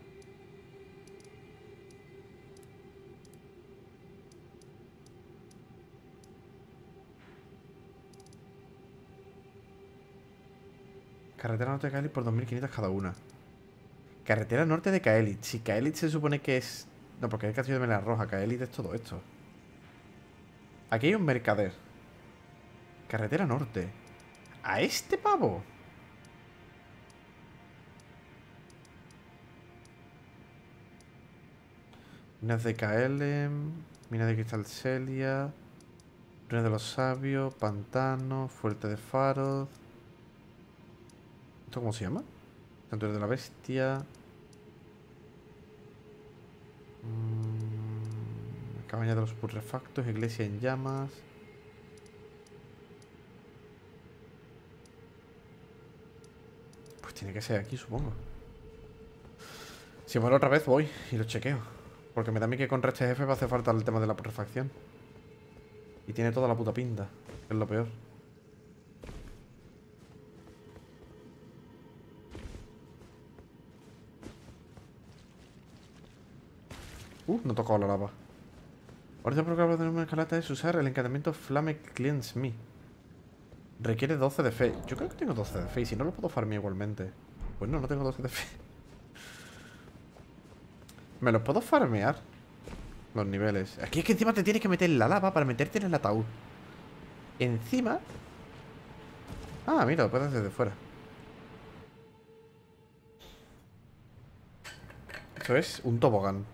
Carretera norte de Kaelit por 2.500 cada una. Carretera norte de Kaelit. Si Kaelit se supone que es... No, porque es Castillo de Mela Roja. Kaelit es todo esto. Aquí hay un mercader. Carretera norte. ¿A este pavo? Minas de Kaelem. Mina de Cristal Celia. Ruina de los Sabios. Pantano. Fuerte de Faroz. ¿Esto cómo se llama? Santuario de la Bestia. Cabaña de los Putrefactos. Iglesia en llamas. Pues tiene que ser aquí, supongo. Si muero otra vez voy y lo chequeo. Porque me da a mí que contra este jefe va a hacer falta el tema de la putrefacción. Y tiene toda la puta pinta, que es lo peor. No he tocado la lava. Ahora el programa de una escalata es usar el encantamiento Flame Cleanse Me. Requiere 12 de fe. Yo creo que tengo 12 de fe y si no lo puedo farmear igualmente. Pues no, no tengo 12 de fe. ¿Me los puedo farmear? Los niveles. Aquí es que encima te tienes que meter en la lava para meterte en el ataúd. Encima... Ah, mira, lo puedes hacer desde fuera. Eso es un tobogán.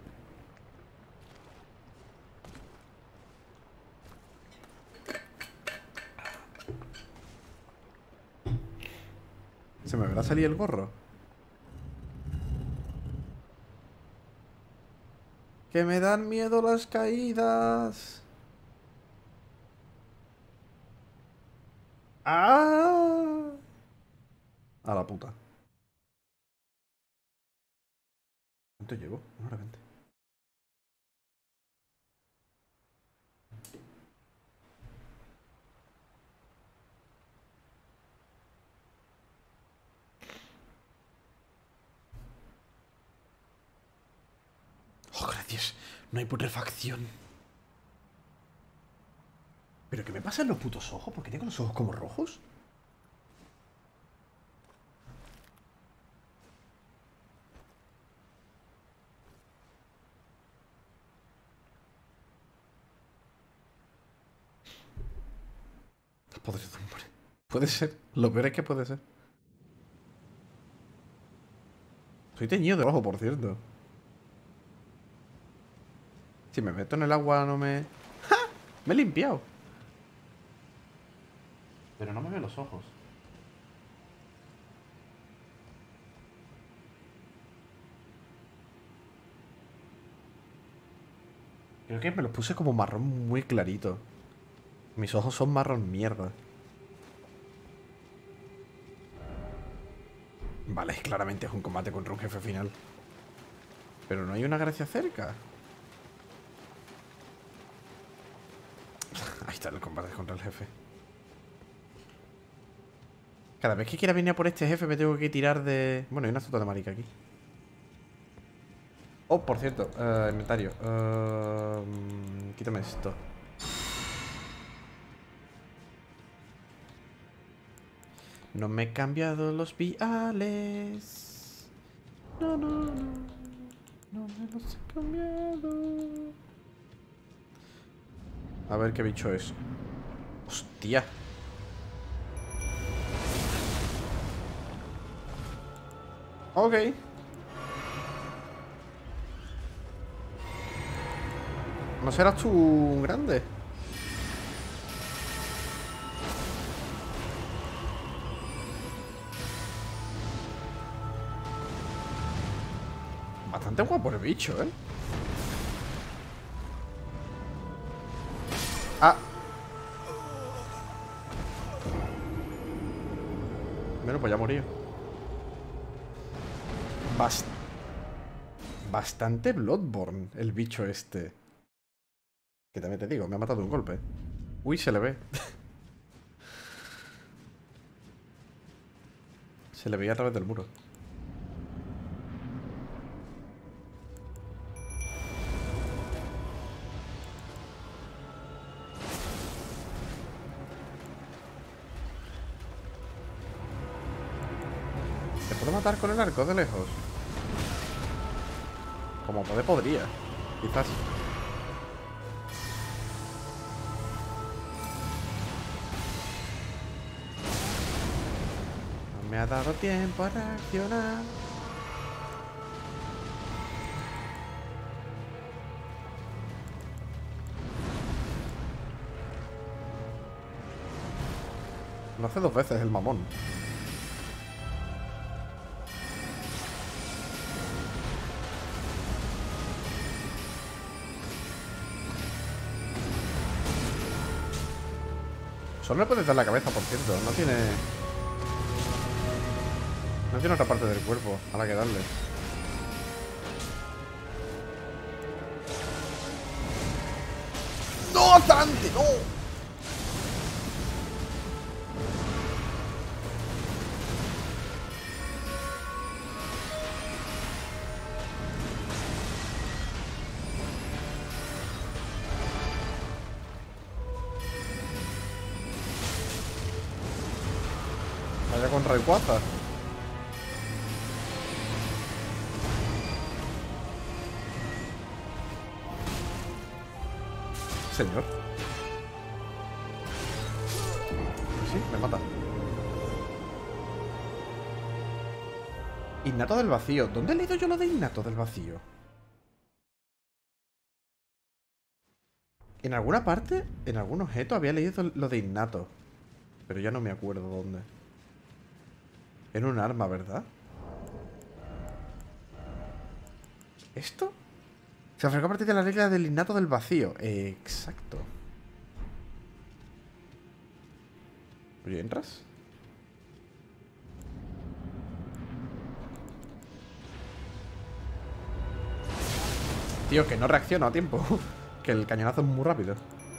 ¿Se me verá salir el gorro? ¡Que me dan miedo las caídas! ¡Ah! A la puta. ¿Cuánto llevo? 1:20. ¡Oh, gracias! No hay putrefacción. ¿Pero qué me pasa en los putos ojos? ¿Por qué tengo los ojos como rojos? Podredumbre. Puede ser. Lo peor es que puede ser. Soy teñido de ojo, por cierto. Si me meto en el agua no me... ¡Ja! Me he limpiado. Pero no me veo los ojos. Creo que me los puse como marrón muy clarito. Mis ojos son marrón mierda. Vale, claramente es un combate contra un jefe final. Pero no hay una gracia cerca. Ahí está el combate contra el jefe. Cada vez que quiera venir a por este jefe me tengo que tirar de... Bueno, hay una estatua de marica aquí. Oh, por cierto, inventario. Quítame esto. No me he cambiado los viales. No, no, no. No me los he cambiado. A ver qué bicho es. Hostia. Ok. ¿No serás tú un grande? Bastante guapo el bicho, ¿eh? Ah. Bueno, pues ya morí. Bastante Bloodborne el bicho este. Que también te digo, me ha matado de un golpe. Uy, se le ve. Se le veía a través del muro. ¿Te puedo matar con el arco de lejos? Como podría. Quizás. No me ha dado tiempo a reaccionar. Lo hace 2 veces el mamón. Solo le puedes dar la cabeza, por cierto. No tiene... No tiene otra parte del cuerpo a la que darle. ¡No! ¡Hasta adelante! ¡No! Vaya con Rayquaza. Señor. Sí, me mata. Innato del vacío. ¿Dónde he leído yo lo de Innato del vacío? En alguna parte, en algún objeto, había leído lo de Innato. Pero ya no me acuerdo dónde. En un arma, ¿verdad? ¿Esto? Se acercó a partir de la regla del innato del vacío. Exacto. Oye, ¿entras? Tío, que no reacciono a tiempo. Que el cañonazo es muy rápido.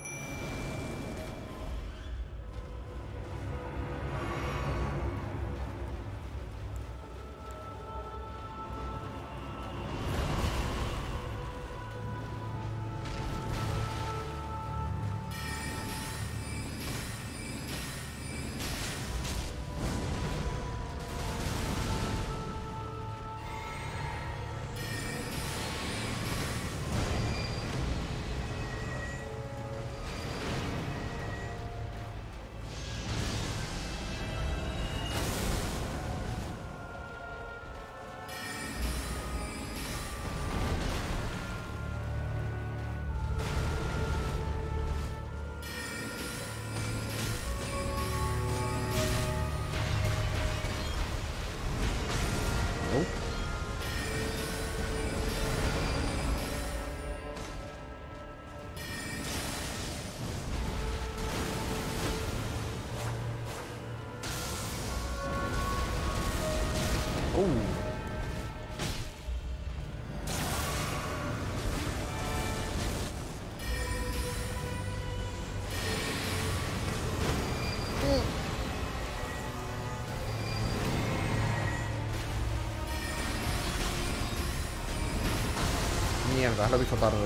Mierda, lo he visto tarde.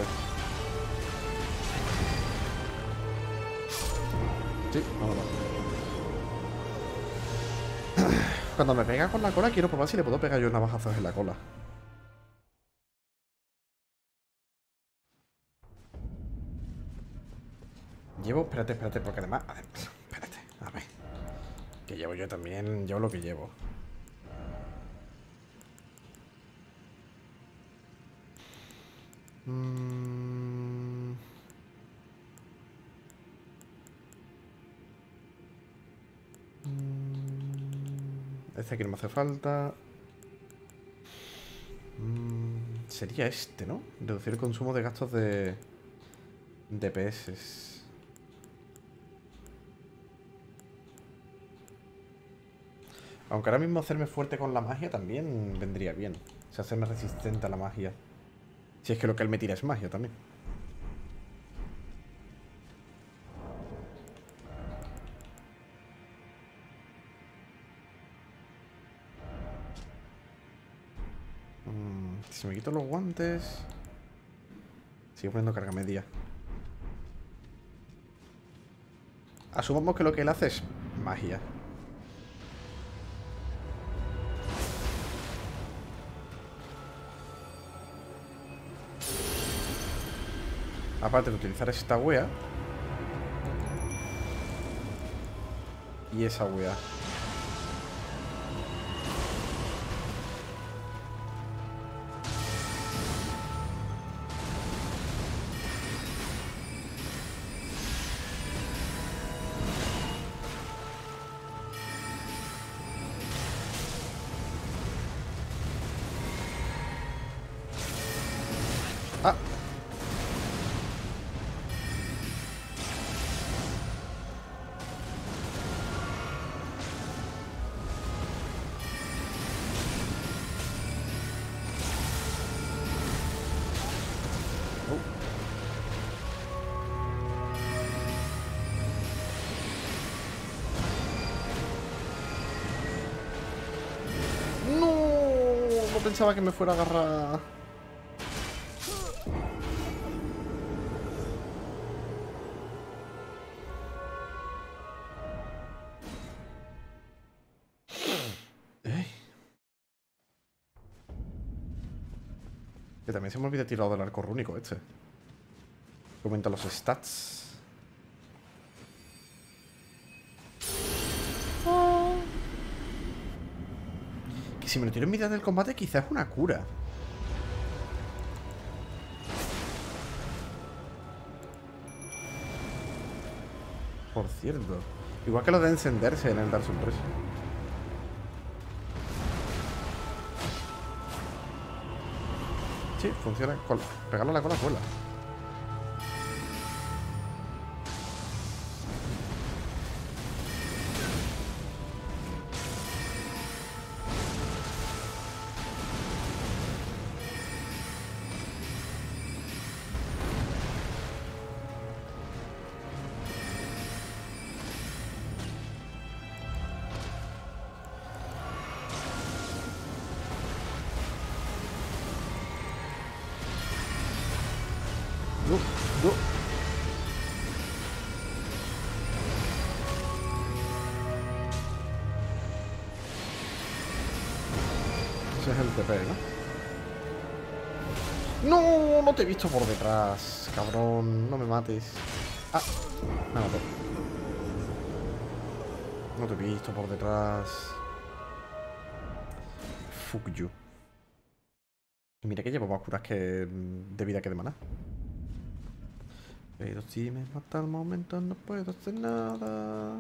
Sí, vámonos. Cuando me pega con la cola, quiero probar si le puedo pegar yo navajazos en la cola. Llevo, espérate, porque además... Espérate, a ver. Que llevo yo también, llevo lo que llevo. Este aquí no me hace falta. Sería este, ¿no? Reducir el consumo de gastos de PS. Aunque ahora mismo hacerme fuerte con la magia también vendría bien. O sea, hacerme resistente a la magia. Si es que lo que él me tira es magia también. Si me quito los guantes... Sigo poniendo carga media. Asumamos que lo que él hace es magia. Aparte de utilizar esta wea. Y esa wea. Ah. No pensaba que me fuera a agarrar. Que también se me olvida tirar del arco rúnico este. Comenta los stats. Que si me lo tiro en mitad del combate quizás es una cura. Por cierto. Igual que lo de encenderse en el Dark Souls 3. Sí, funciona. Pegarlo a la cola cuela. Ese es el TP, ¿no? ¡No! No te he visto por detrás, cabrón. No me mates. Ah, me mató. No te he visto por detrás. Fuck you. Y mira que llevo más curas que de vida que de maná. Pero si me mata al momento no puedo hacer nada.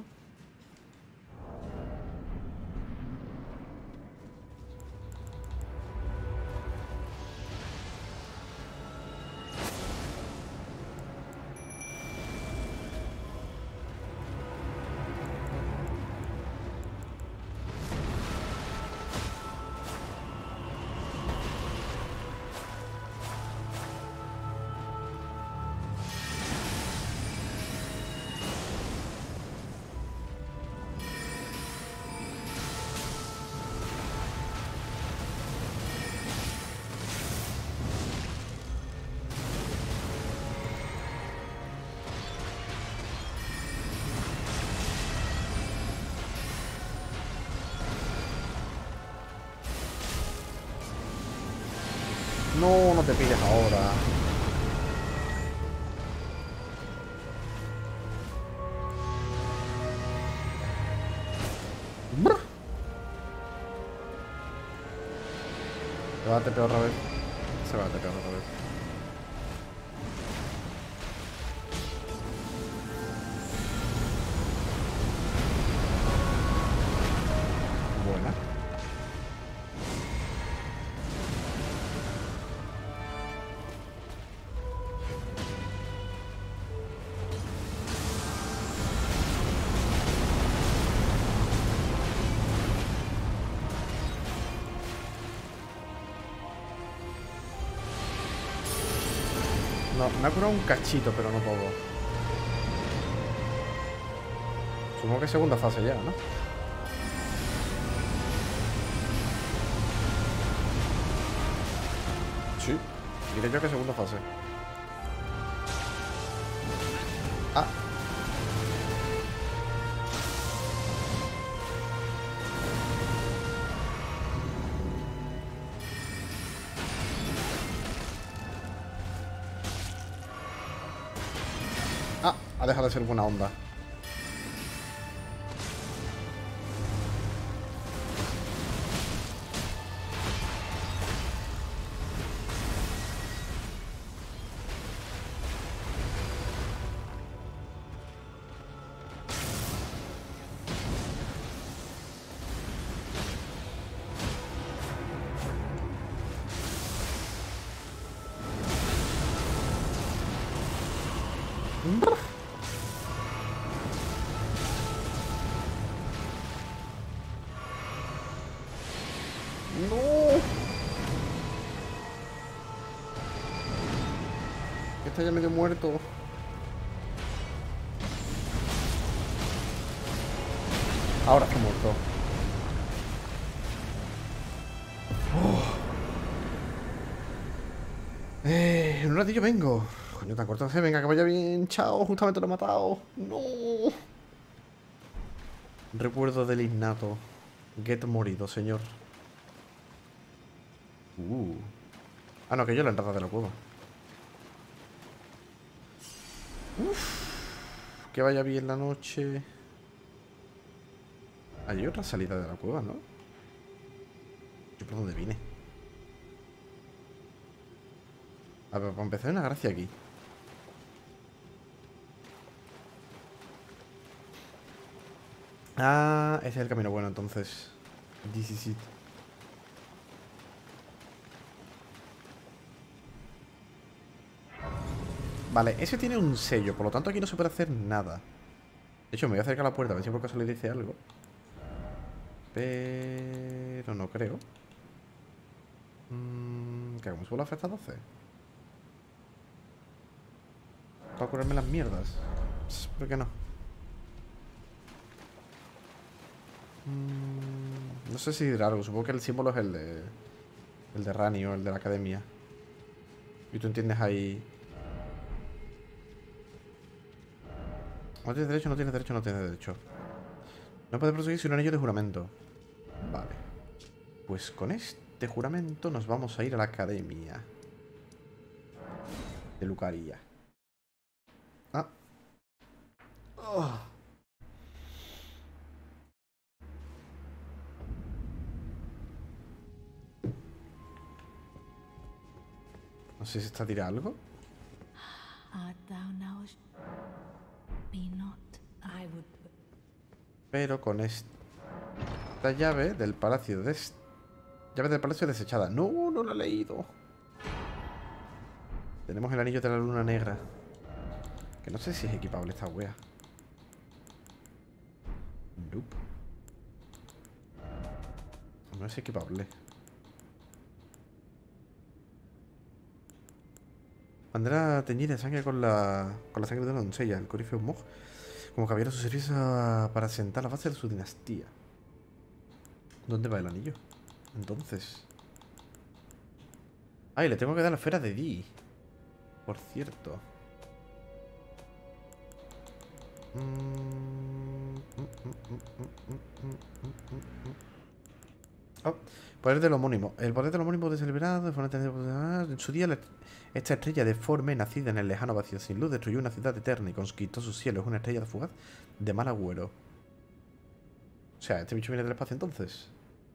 No, no te pides ahora. Brr. Se va a TP otra vez. Se va a TP otra vez. Buena. No, me ha curado un cachito, pero no todo. Supongo que segunda fase ya, ¿no? Sí, diré yo que segunda fase. Ah. Ah, ha dejado de ser buena onda. No. Está ya medio muerto. Ahora está muerto. Oh. En un ratillo vengo. Coño, tan corto hace. Venga, que vaya bien. Chao, justamente lo he matado. No. Recuerdo del innato. Get morido, señor. Ah, no, que yo la entrada de la cueva. Que vaya bien la noche. Hay otra salida de la cueva, ¿no? ¿Yo por dónde vine? A ver, para empezar, hay una gracia aquí. Ah, ese es el camino bueno, entonces. This is it. Vale, ese tiene un sello, por lo tanto aquí no se puede hacer nada. De hecho, me voy a acercar a la puerta a ver si por caso le dice algo. Pero no creo. ¿Qué hago? ¿Me subo la festa 12? Para curarme las mierdas. ¿Por qué no? No sé si dirá algo. Supongo que el símbolo es el de... El de Rani o el de la academia. Y tú entiendes ahí... No tienes derecho, no tienes derecho, no tienes derecho. No puedes proseguir sin un anillo de juramento. Vale. Pues con este juramento nos vamos a ir a la academia de Lucaria. Ah. Oh. No sé si está tira algo. Pero con esta llave del palacio llave del palacio desechada. No, no la he leído. Tenemos el anillo de la luna negra. Que no sé si es equipable esta wea. Nope. No es equipable. Bandera teñida de sangre con la sangre de una doncella, el Corifeo Mog, como caballero a su servicio para sentar la base de su dinastía. ¿Dónde va el anillo? Entonces. Ay, le tengo que dar la esfera de Di. Por cierto. Oh, poder del homónimo. El poder del homónimo descelebrado en su día esta estrella deforme, nacida en el lejano vacío sin luz, destruyó una ciudad eterna y conquistó sus cielos. Es una estrella de fugaz de mal agüero. O sea, este bicho viene del espacio entonces.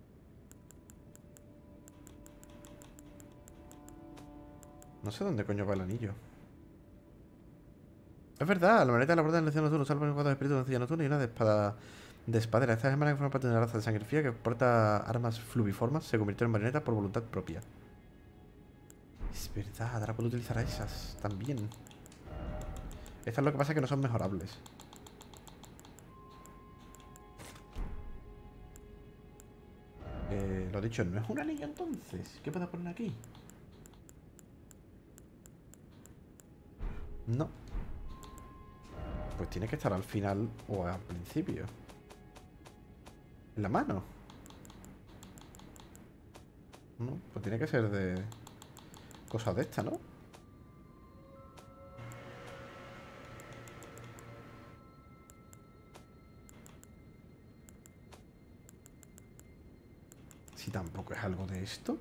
No sé dónde coño va el anillo. Es verdad, la maneta de la puerta del lección nocturno salva en cuatro espíritus de encilla nocturna y una de espadera. Esta hermana que forma parte de una raza de sangre fría que porta armas fluviformas se convirtió en marioneta por voluntad propia. Es verdad, ahora puedo utilizar a esas también. Esto es lo que pasa, que no son mejorables. Lo dicho, ¿no es un anillo entonces? ¿Qué puedo poner aquí? No. Pues tiene que estar al final o al principio. En la mano. No, pues tiene que ser de... Cosa de esta, ¿no? Si tampoco es algo de esto.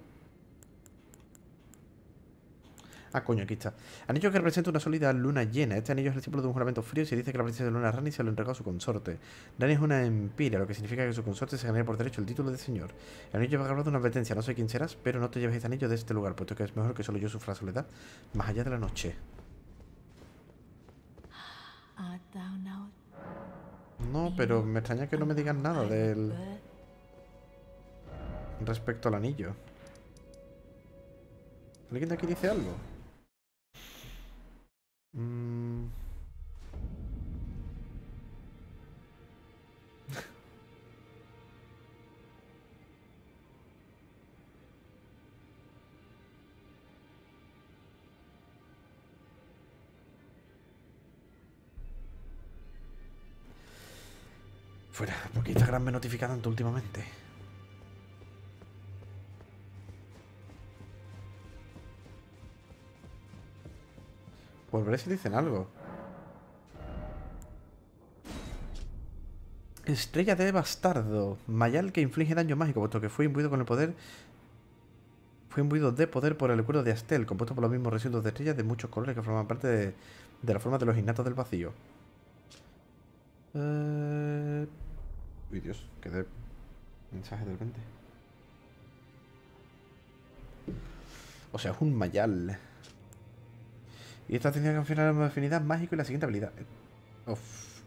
Ah, coño, aquí está. Anillo que representa una sólida luna llena. Este anillo es el símbolo de un juramento frío y se dice que la princesa de luna Rani se lo entregó a su consorte. Rani es una empira, lo que significa que su consorte se ganaría por derecho el título de señor. El anillo va grabado de una advertencia. No sé quién serás, pero no te lleves este anillo de este lugar, puesto que es mejor que solo yo sufra soledad más allá de la noche. No, pero me extraña que no me digan nada del... respecto al anillo. ¿Alguien de aquí dice algo? Fuera, porque Instagram me notifica tanto últimamente. Pues veré si dicen algo. Estrella de bastardo. Mayal que inflige daño mágico, puesto que fue imbuido con el poder. Fue imbuido de poder por el escudo de Astel, compuesto por los mismos residuos de estrellas de muchos colores que forman parte de la forma de los innatos del vacío. Uy, Dios, quedé. Mensaje del 20. O sea, es un Mayal. Y esta acción confiere la afinidad mágico y la siguiente habilidad. Uf.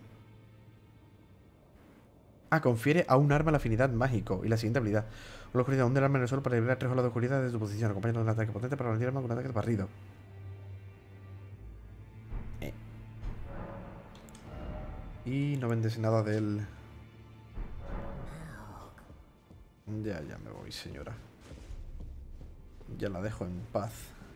Ah, confiere a un arma la afinidad mágico y la siguiente habilidad. Una oscuridad, un del arma en el suelo para liberar 3 olas de oscuridad de tu posición, acompañado de un ataque potente para rendir arma con un ataque de barrido. Y no vendes nada del... Ya me voy, señora. Ya la dejo en paz.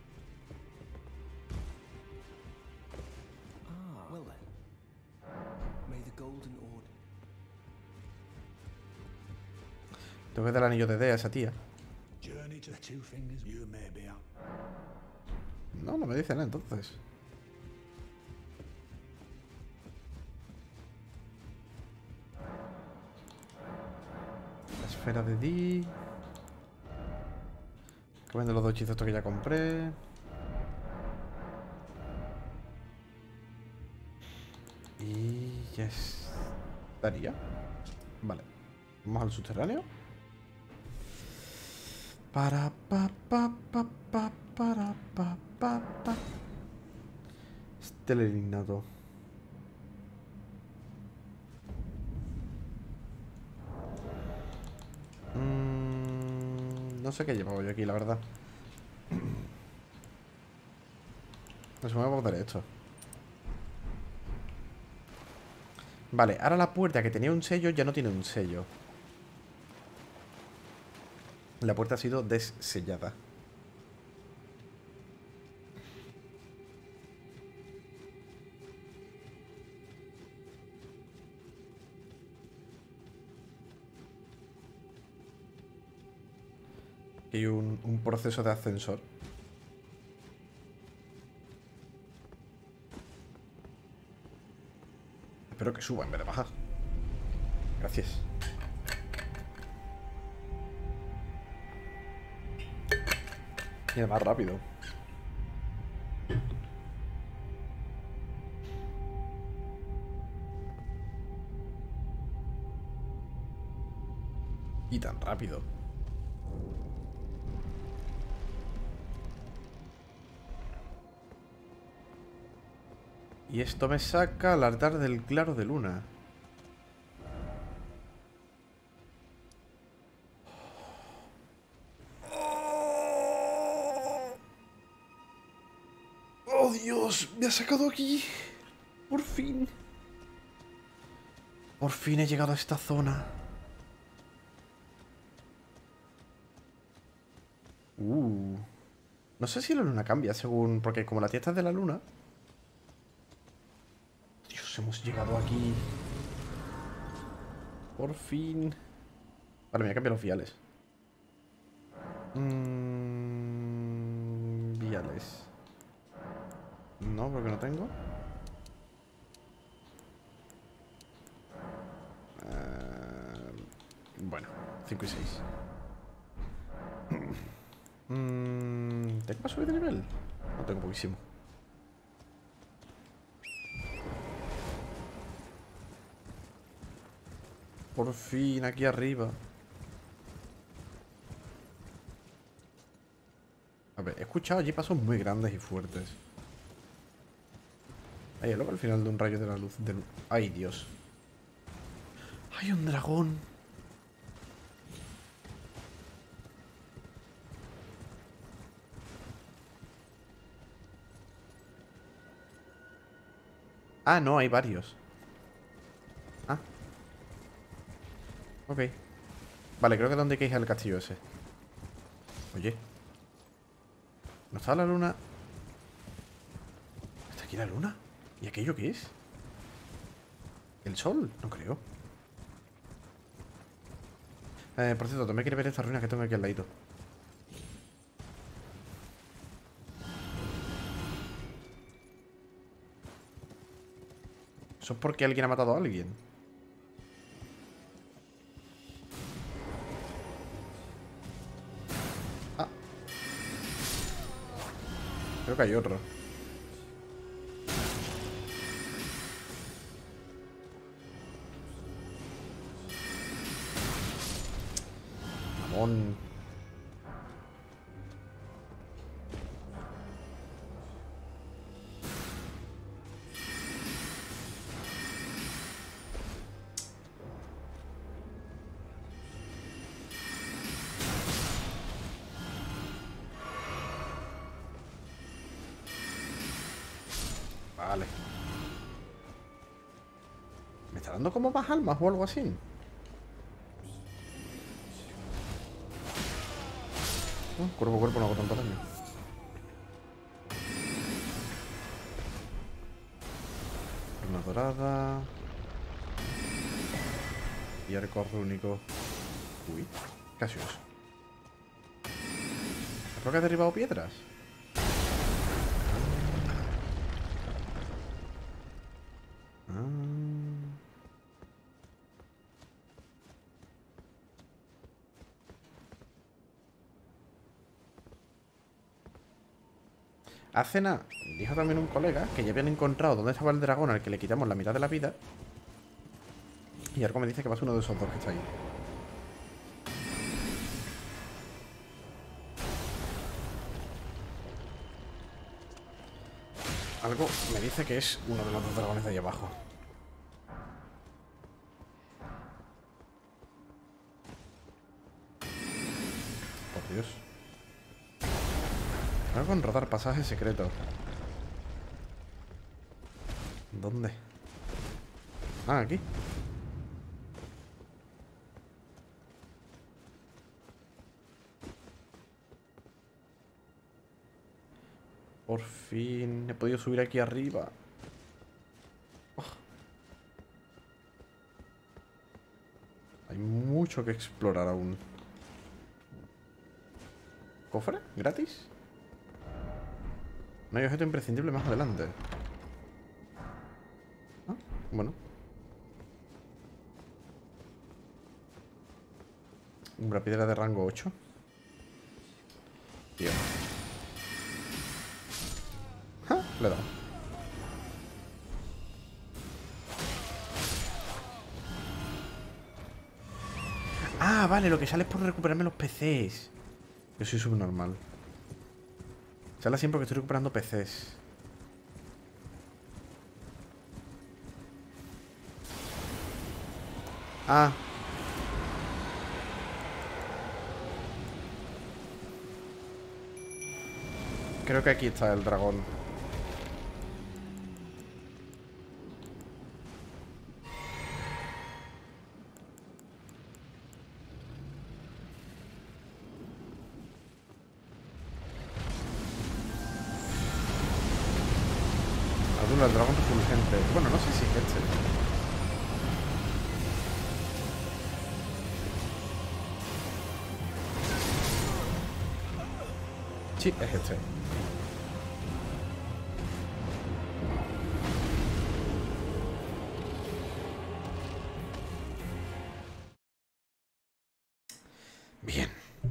Tengo que dar el anillo de D a esa tía. No, no me dice nada entonces. La esfera de D. Que vendo los 2 hechizos estos que ya compré. Y ya estaría. Vale. Vamos al subterráneo. Para pa pa pa pa para pa pa pa. Estela innato. No sé qué llevaba yo aquí, la verdad. No sé, me voy a poner esto. Vale, ahora la puerta que tenía un sello ya no tiene un sello. La puerta ha sido dessellada. Aquí hay un proceso de ascensor. Espero que suba en vez de bajar. Gracias. Y más rápido. Y tan rápido. Y esto me saca al altar del claro de luna. ¡Oh, Dios! ¡Me ha sacado aquí! ¡Por fin! Por fin he llegado a esta zona. No sé si la luna cambia según... Porque como la tía está de la luna... Dios, hemos llegado aquí. Por fin. Vale, me voy a cambiar los viales. Viales. No, porque no tengo. Bueno, 5 y 6. ¿Tengo para subir de nivel? No, tengo poquísimo. Por fin, aquí arriba. A ver, he escuchado allí pasos muy grandes y fuertes. Hay luego al final de un rayo de la luz del... ¡Ay, Dios! ¡Hay un dragón! Ah, no, hay varios. Ah. Ok. Vale, creo que donde hay que ir al castillo ese. Oye. ¿No está la luna? ¿Está aquí la luna? ¿Y aquello qué es? ¿El sol? No creo. Por cierto, también quiero ver estas ruinas que tengo aquí al ladito. Eso es porque alguien ha matado a alguien. Ah. Creo que hay otro. Mamón. Vale. ¿Me está dando como más almas o algo así? Cuerpo a cuerpo no hago tanto daño. Una dorada. Y arco rúnico. Uy, casi eso. Creo que ha derribado piedras. Hace nada, dijo también un colega que ya habían encontrado dónde estaba el dragón al que le quitamos la mitad de la vida. Y Arco me dice que va a ser uno de esos dos que está ahí. Algo me dice que es uno de los dos dragones de ahí abajo. Por Dios. Algo con rodar pasaje secreto. ¿Dónde? Ah, aquí. Por fin he podido subir aquí arriba. Oh. Hay mucho que explorar aún. ¿Cofre? ¿Gratis? No hay objeto imprescindible más adelante. Ah, bueno. Una piedra de rango 8. Tío. ¡Ja! Le he dado. Ah, vale, lo que sale es por recuperarme los PCs. Yo soy subnormal. Sale siempre que estoy recuperando PCs. Ah. Creo que aquí está el dragón. El dragón refulgente. Bueno, no sé si es este. Sí, es este. Bien.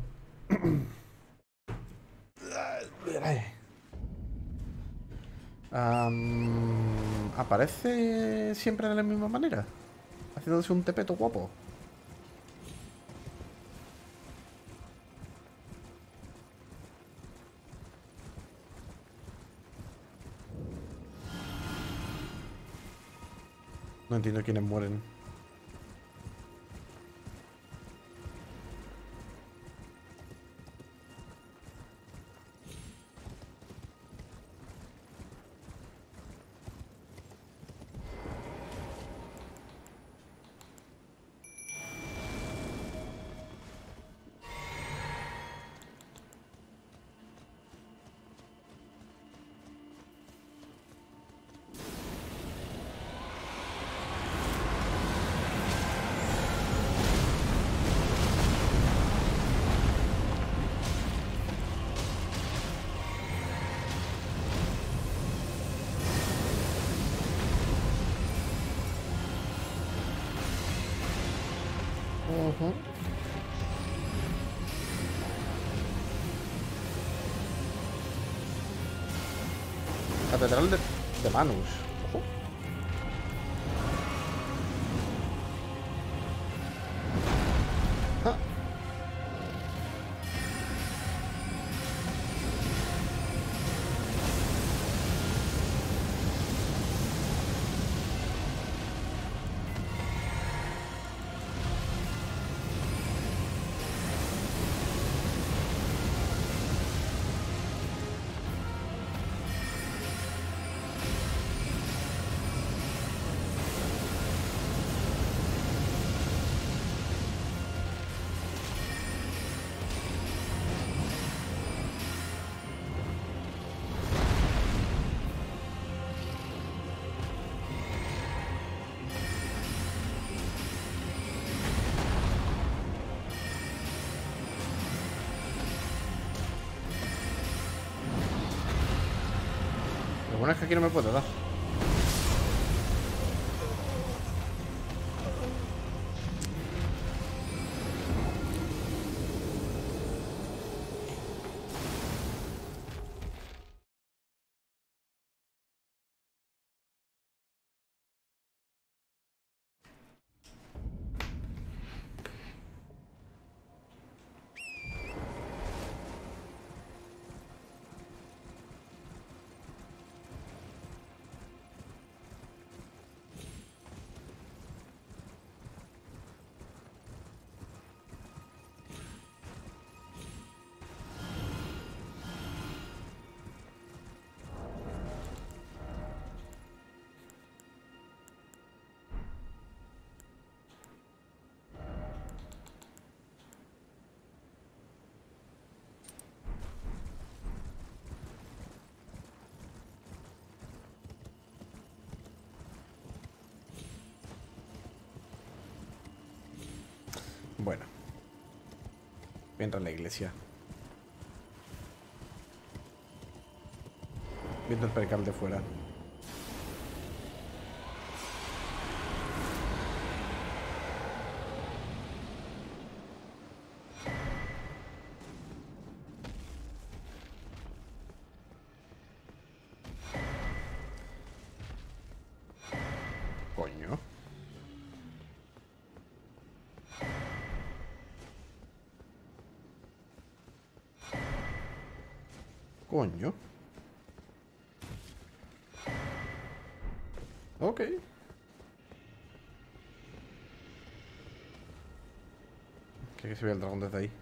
¿Aparece siempre de la misma manera? Haciéndose un tepeto guapo. No entiendo quiénes mueren. Ujú. Catedral de Manus. Ojo. Ah. Lo bueno es que aquí no me puedo dar. Bueno. Voy a entrar a la iglesia. Viendo el percal de fuera. Coño. Coño. Ok. Que se ve el dragón desde ahí.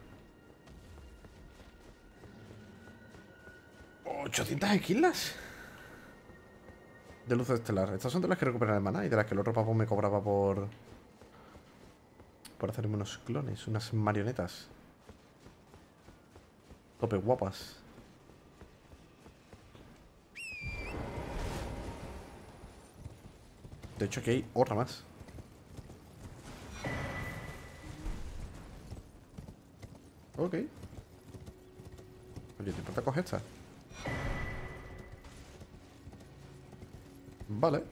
800 esquilas de luz estelar. Estas son de las que recuperan el maná y de las que el otro papo me cobraba por hacerme unos clones, unas marionetas. Tope guapas. De hecho aquí hay otra más. Ok. Oye, ¿te importa coger esta? Vale.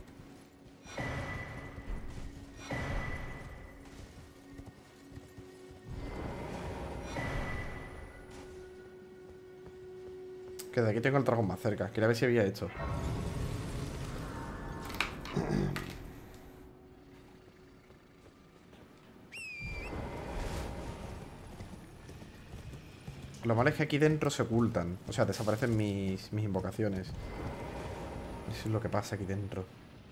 Que de aquí tengo el dragón más cerca. Quería ver si había hecho. Lo malo es que aquí dentro se ocultan. O sea, desaparecen mis invocaciones. Eso es lo que pasa aquí dentro.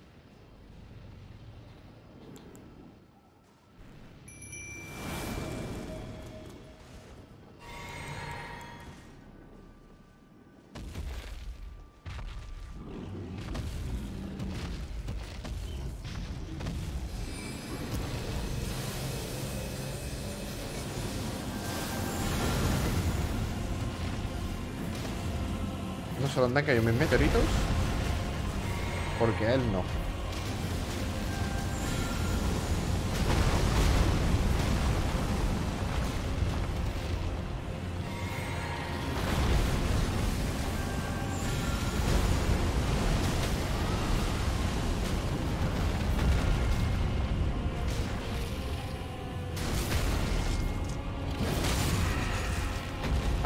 No solo andan que hay mis meteoritos. Porque a él no.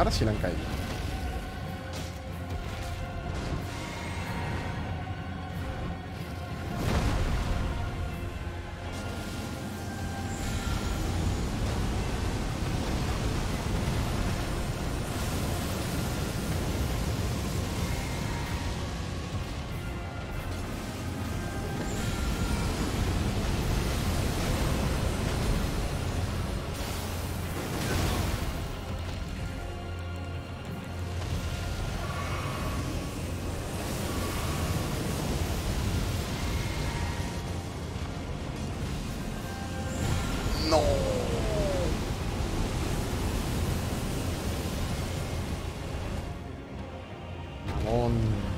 Ahora sí le han caído. ¡No! Mamón.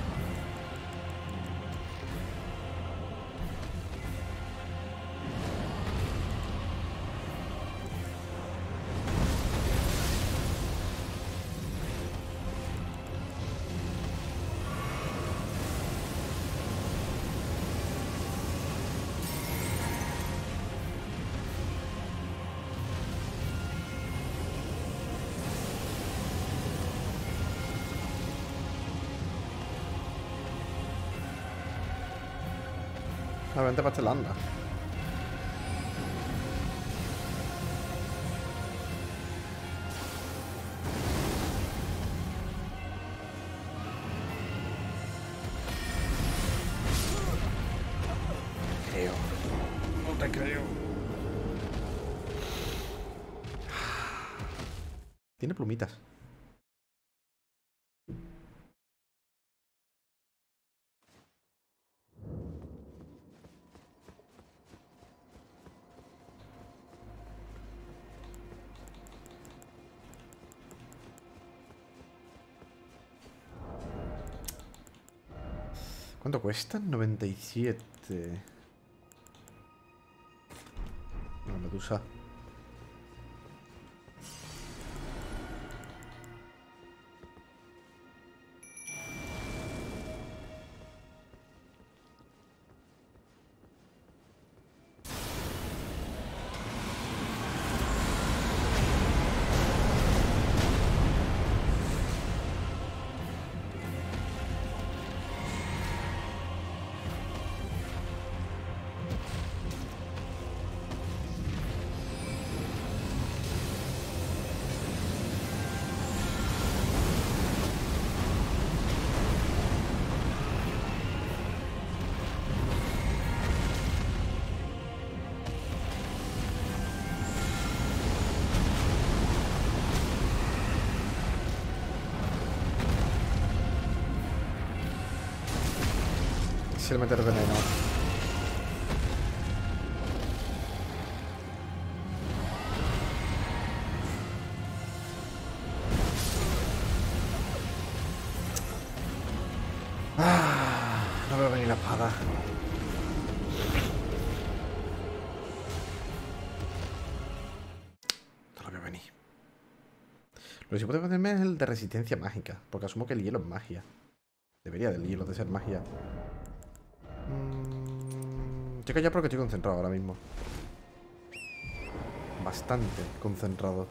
Vente para este landa. Creo. No te creo. Tiene plumitas. ¿Cuánto cuesta? 97. No, medusa. Si le meter veneno. No veo venir la espada. No lo veo venir. Lo que sí puedo hacerme es el de resistencia mágica, porque asumo que el hielo es magia. Debería del hielo de ser magia. Estoy callado porque estoy concentrado ahora mismo. Bastante concentrado.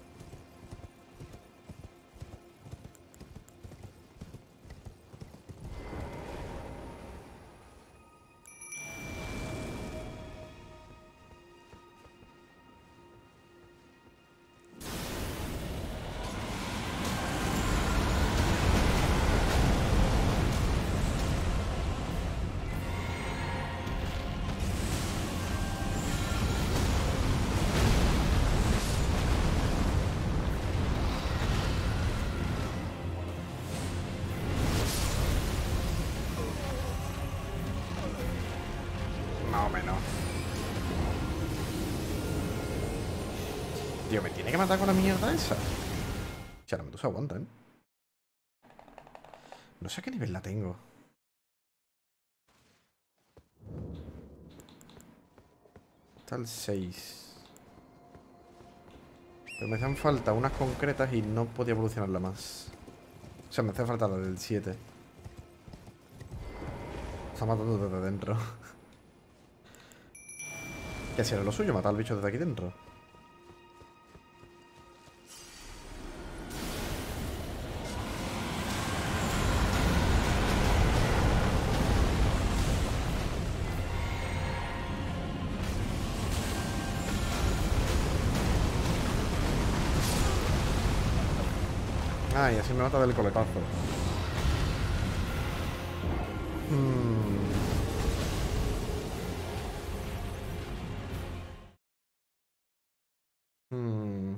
Más o menos. Tío, me tiene que matar con la mierda esa. O sea, la medusa aguanta, ¿eh? No sé a qué nivel la tengo. Está el 6. Pero me hacen falta unas concretas y no podía evolucionarla más. O sea, me hace falta la del 7. Está matando desde dentro. ¿Qué será lo suyo? Matar al bicho desde aquí dentro. Ah, y así me mata del coletazo. Hmm. Hmm.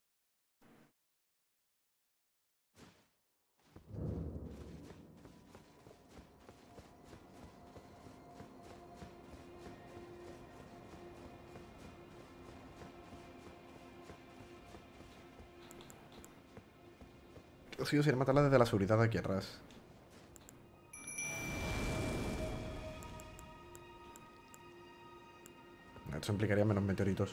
Lo suyo sería matarla desde la seguridad de aquí atrás. Eso implicaría menos meteoritos.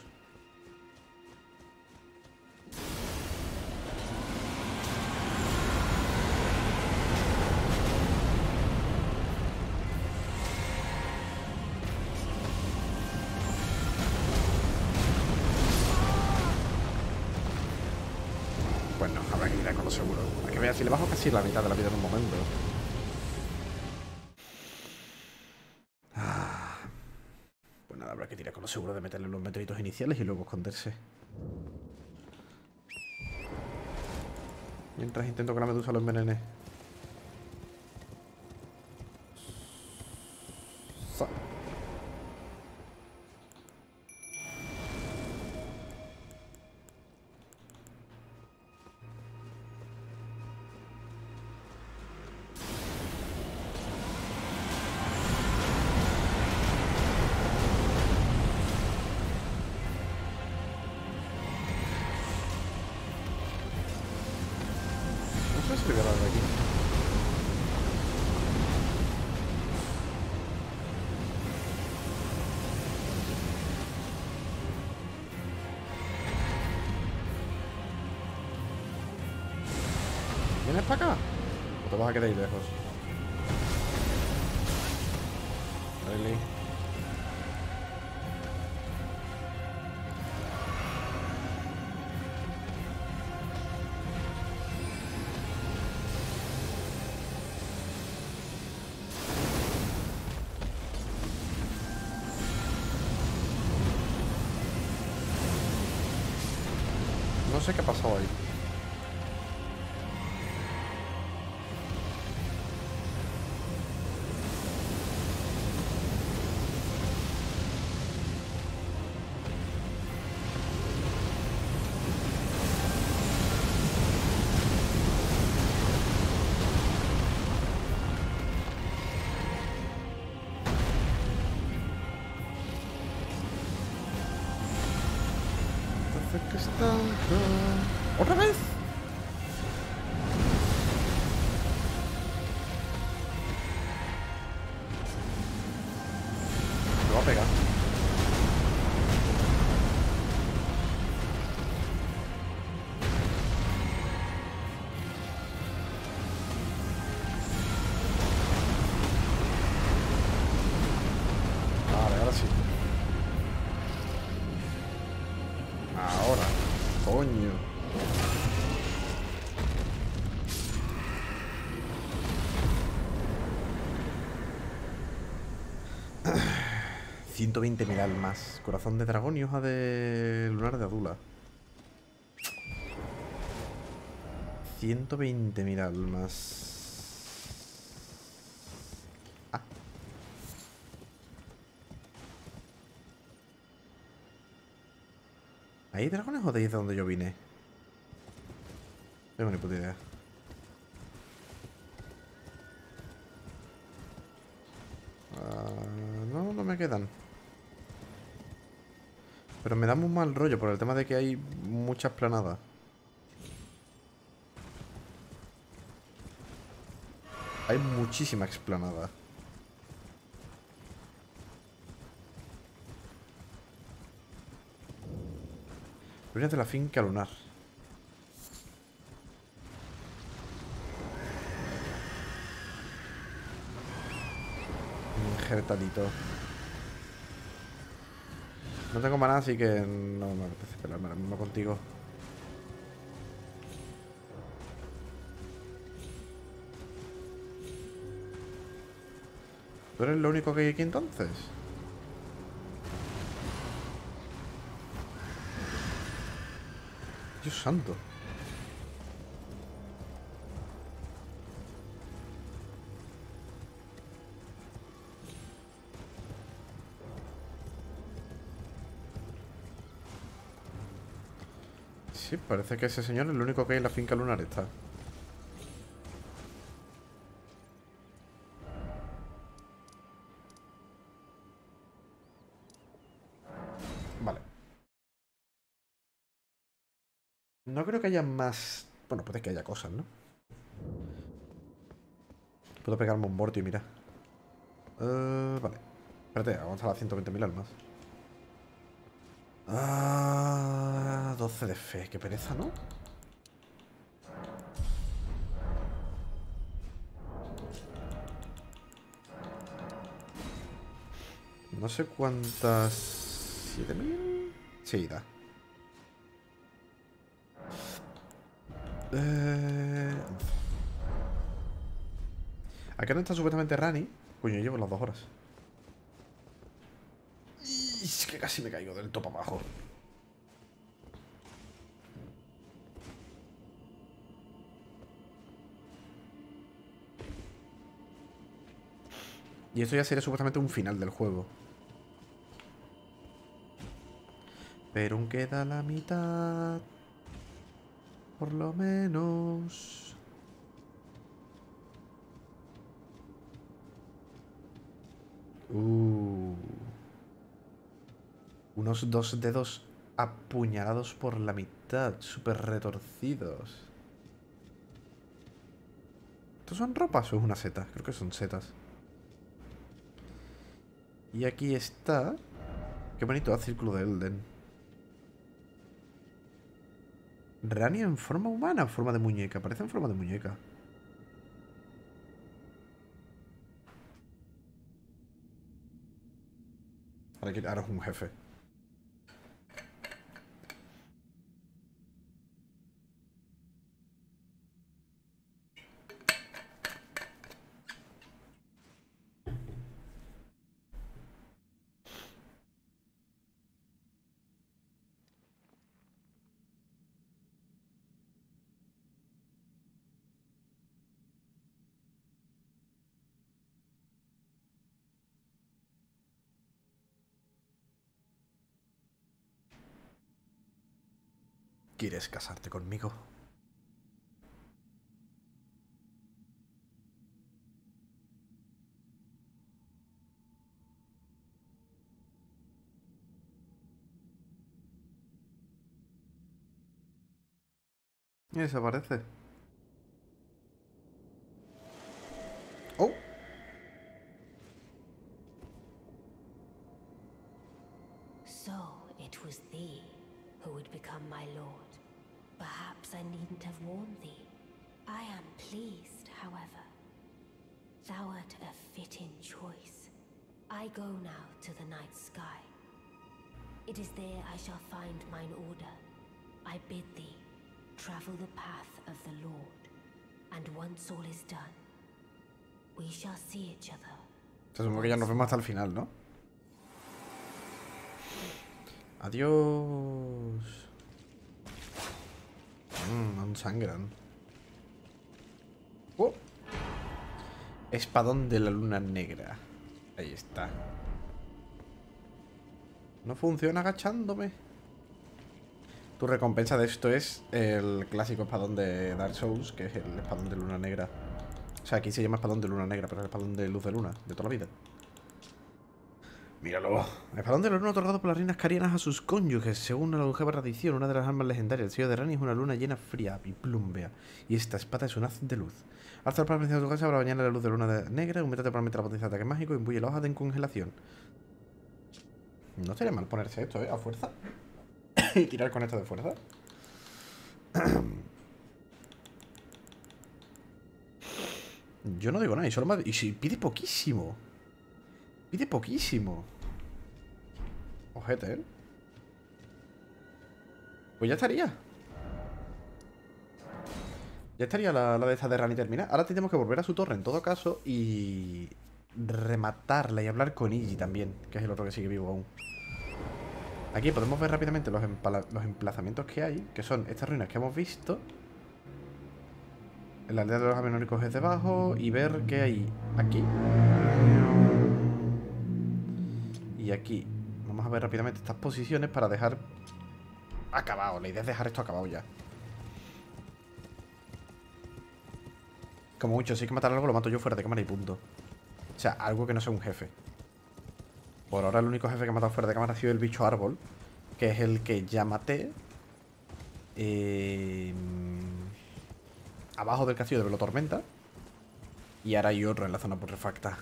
Pues no, habrá que ir con lo seguro. Hay que ver si le bajo casi la mitad de la vida en un momento. Pues nada, habrá que tirar con lo seguro de meterle los meteoritos iniciales y luego esconderse. Mientras intento que la medusa lo envenene. No sé si le voy a dar de aquí. ¿Vienes para acá? ¿O te vas a quedar ahí lejos? Really? No sé qué ha pasado ahí. Entonces, ¿qué está? ¿Otra vez? Me va a pegar. Vale, ahora sí. Ahora. Coño. $120.000 almas. Corazón de dragón y hoja de lunar de Adula. 120.000 almas. Ah. ¿Hay dragones o de ahí de donde yo vine? No tengo ni puta idea. No, no me quedan. Pero me da muy mal rollo por el tema de que hay muchas planadas. Hay muchísima explanada. Ruinas de la finca lunar. Injertadito. No tengo maná, así que no me apetece pelearme ahora mismo contigo. ¿Tú eres lo único que hay aquí entonces? Dios santo. Sí, parece que ese señor es el único que hay en la finca lunar esta. Vale. No creo que haya más... Bueno, puede que haya cosas, ¿no? Puedo pegarme un morto y mira. Vale. Espérate, vamos a las 120.000 almas. 12 de fe. Qué pereza, ¿no? No sé cuántas... ¿7.000? Sí, da. Acá no está supuestamente Rani. Coño, llevo las 2 horas. Es que casi me caigo del topo abajo. Y esto ya sería supuestamente un final del juego. Pero aún queda la mitad. Por lo menos. Unos 2 dedos apuñalados por la mitad. Súper retorcidos. ¿Estos son ropas o es una seta? Creo que son setas. Y aquí está... Qué bonito el círculo de Elden. Rani en forma humana, en forma de muñeca. Parece en forma de muñeca. Ahora es un jefe. ¿Quieres casarte conmigo? Y desaparece. ¡Oh! So it was thee who would become my lord. Perhaps I needn't have warned thee. I am pleased, however. Thou art a fitting choice. I go now to the night sky. It is there I shall find mine order. I bid thee travel the path of the Lord, and once all is done, we shall see each other. Se supone que ya nos vemos hasta el final, ¿no? Adiós. Aún sangran. ¡Oh! Espadón de la luna negra. Ahí está. No funciona agachándome. Tu recompensa de esto es el clásico espadón de Dark Souls, que es el espadón de luna negra. O sea, aquí se llama espadón de luna negra, pero es el espadón de luz de luna, de toda la vida. Míralo. El espadón de la luna otorgado por las reinas carianas a sus cónyuges. Según la longeva tradición, una de las armas legendarias del sello de Rani es una luna llena, fría y plúmbea. Y esta espada es un haz de luz. Alza el potencia de tu casa para bañar la luz de luna negra, aumenta temporalmente la potencia de ataque mágico y imbuye la hoja de congelación. No estaría mal ponerse esto, a fuerza. Y tirar con esto de fuerza. Yo no digo nada, y solo me... Y si pide poquísimo. Pide poquísimo. Ojete, ¿eh? Pues ya estaría. Ya estaría la de esta de Rani terminada. Ahora tenemos que volver a su torre en todo caso y rematarla y hablar con Iggy también, que es el otro que sigue vivo aún. Aquí podemos ver rápidamente los emplazamientos que hay, que son estas ruinas que hemos visto. La aldea de los amenóricos es debajo y ver qué hay aquí. Y aquí. Vamos a ver rápidamente estas posiciones para dejar acabado. La idea es dejar esto acabado ya. Como mucho, si hay que matar algo, lo mato yo fuera de cámara y punto. O sea, algo que no sea un jefe. Por ahora el único jefe que he matado fuera de cámara ha sido el bicho árbol, que es el que ya maté. Abajo del castillo de Velo Tormenta. Y ahora hay otro en la zona putrefacta.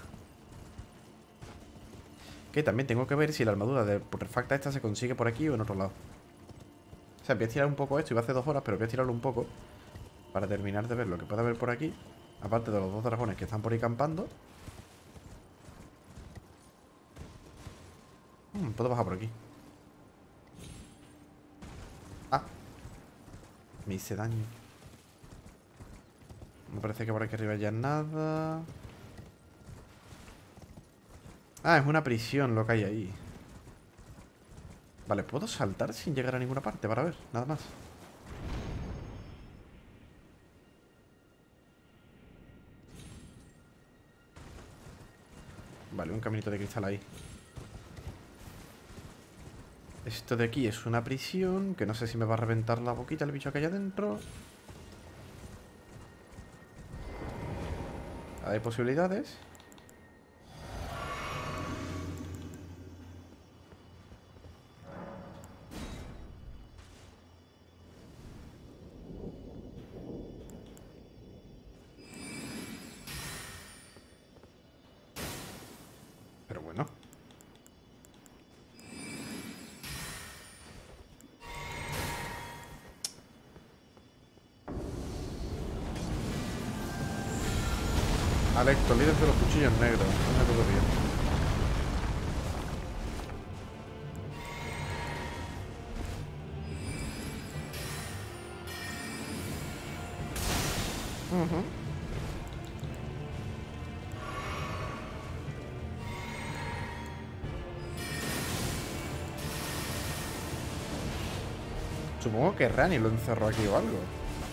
Que también tengo que ver si la armadura de putrefacta esta se consigue por aquí o en otro lado. O sea, voy a estirar un poco esto, iba hace 2 horas, pero voy a estirarlo un poco para terminar de ver lo que puede haber por aquí. Aparte de los 2 dragones que están por ahí campando. Puedo bajar por aquí. Ah, me hice daño. Me parece que por aquí arriba ya nada. Ah, es una prisión lo que hay ahí. Vale, puedo saltar sin llegar a ninguna parte para ver, nada más. Vale, un caminito de cristal ahí. Esto de aquí es una prisión, que no sé si me va a reventar la boquita el bicho que hay adentro. Hay posibilidades. Pero bueno. Alecto, líder de los cuchillos negros. No me todo bien. Supongo que Rani lo encerró aquí o algo.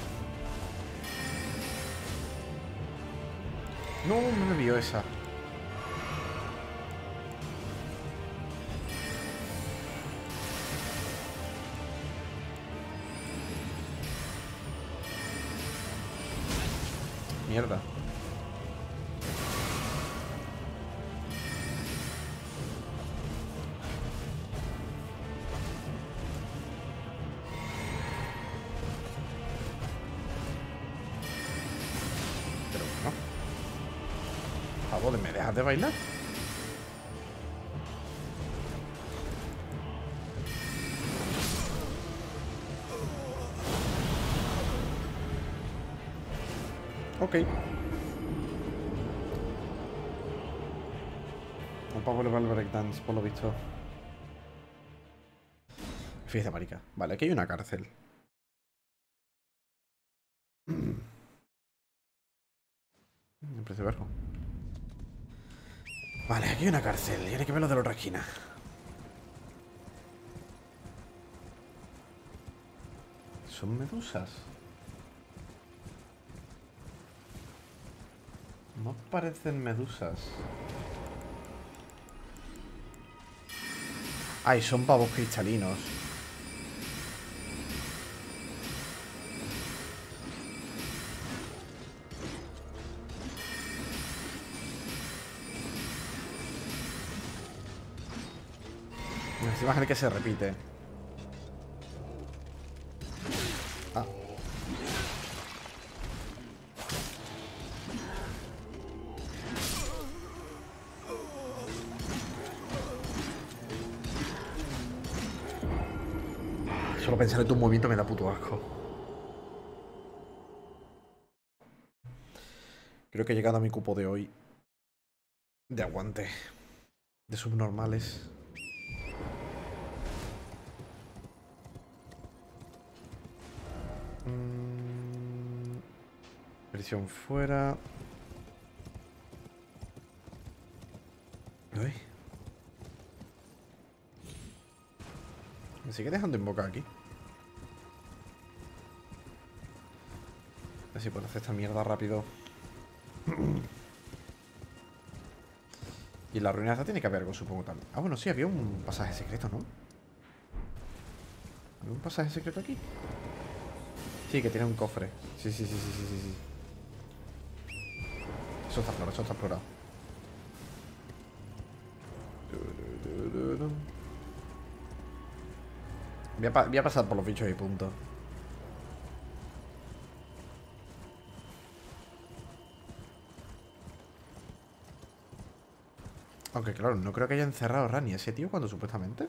No, no me vio esa. Mierda. Pero bueno. Por favor, ¿me dejas de bailar? Ok. Un poco le va el breakdance, por lo visto. Fíjate, marica. Vale, aquí hay una cárcel. Me parece vergo. Vale, aquí hay una cárcel. Y hay que ver lo de la otra esquina. Son medusas. No parecen medusas. Ay, son pavos cristalinos. Encima es el que se repite. Ah. Solo pensar en tu movimiento me da puto asco. Creo que he llegado a mi cupo de hoy. De aguante. De subnormales. Prisión fuera. Uy. Me sigue dejando en boca aquí. A ver si puedo hacer esta mierda rápido. Y en la ruina esta tiene que haber algo, supongo, también. Ah, bueno, sí, había un pasaje secreto, ¿no? ¿Hay un pasaje secreto aquí? Sí, que tiene un cofre. Sí. Eso está explorado. Voy a pasar por los bichos y punto. Aunque claro, no creo que haya encerrado a Rani ese tío cuando supuestamente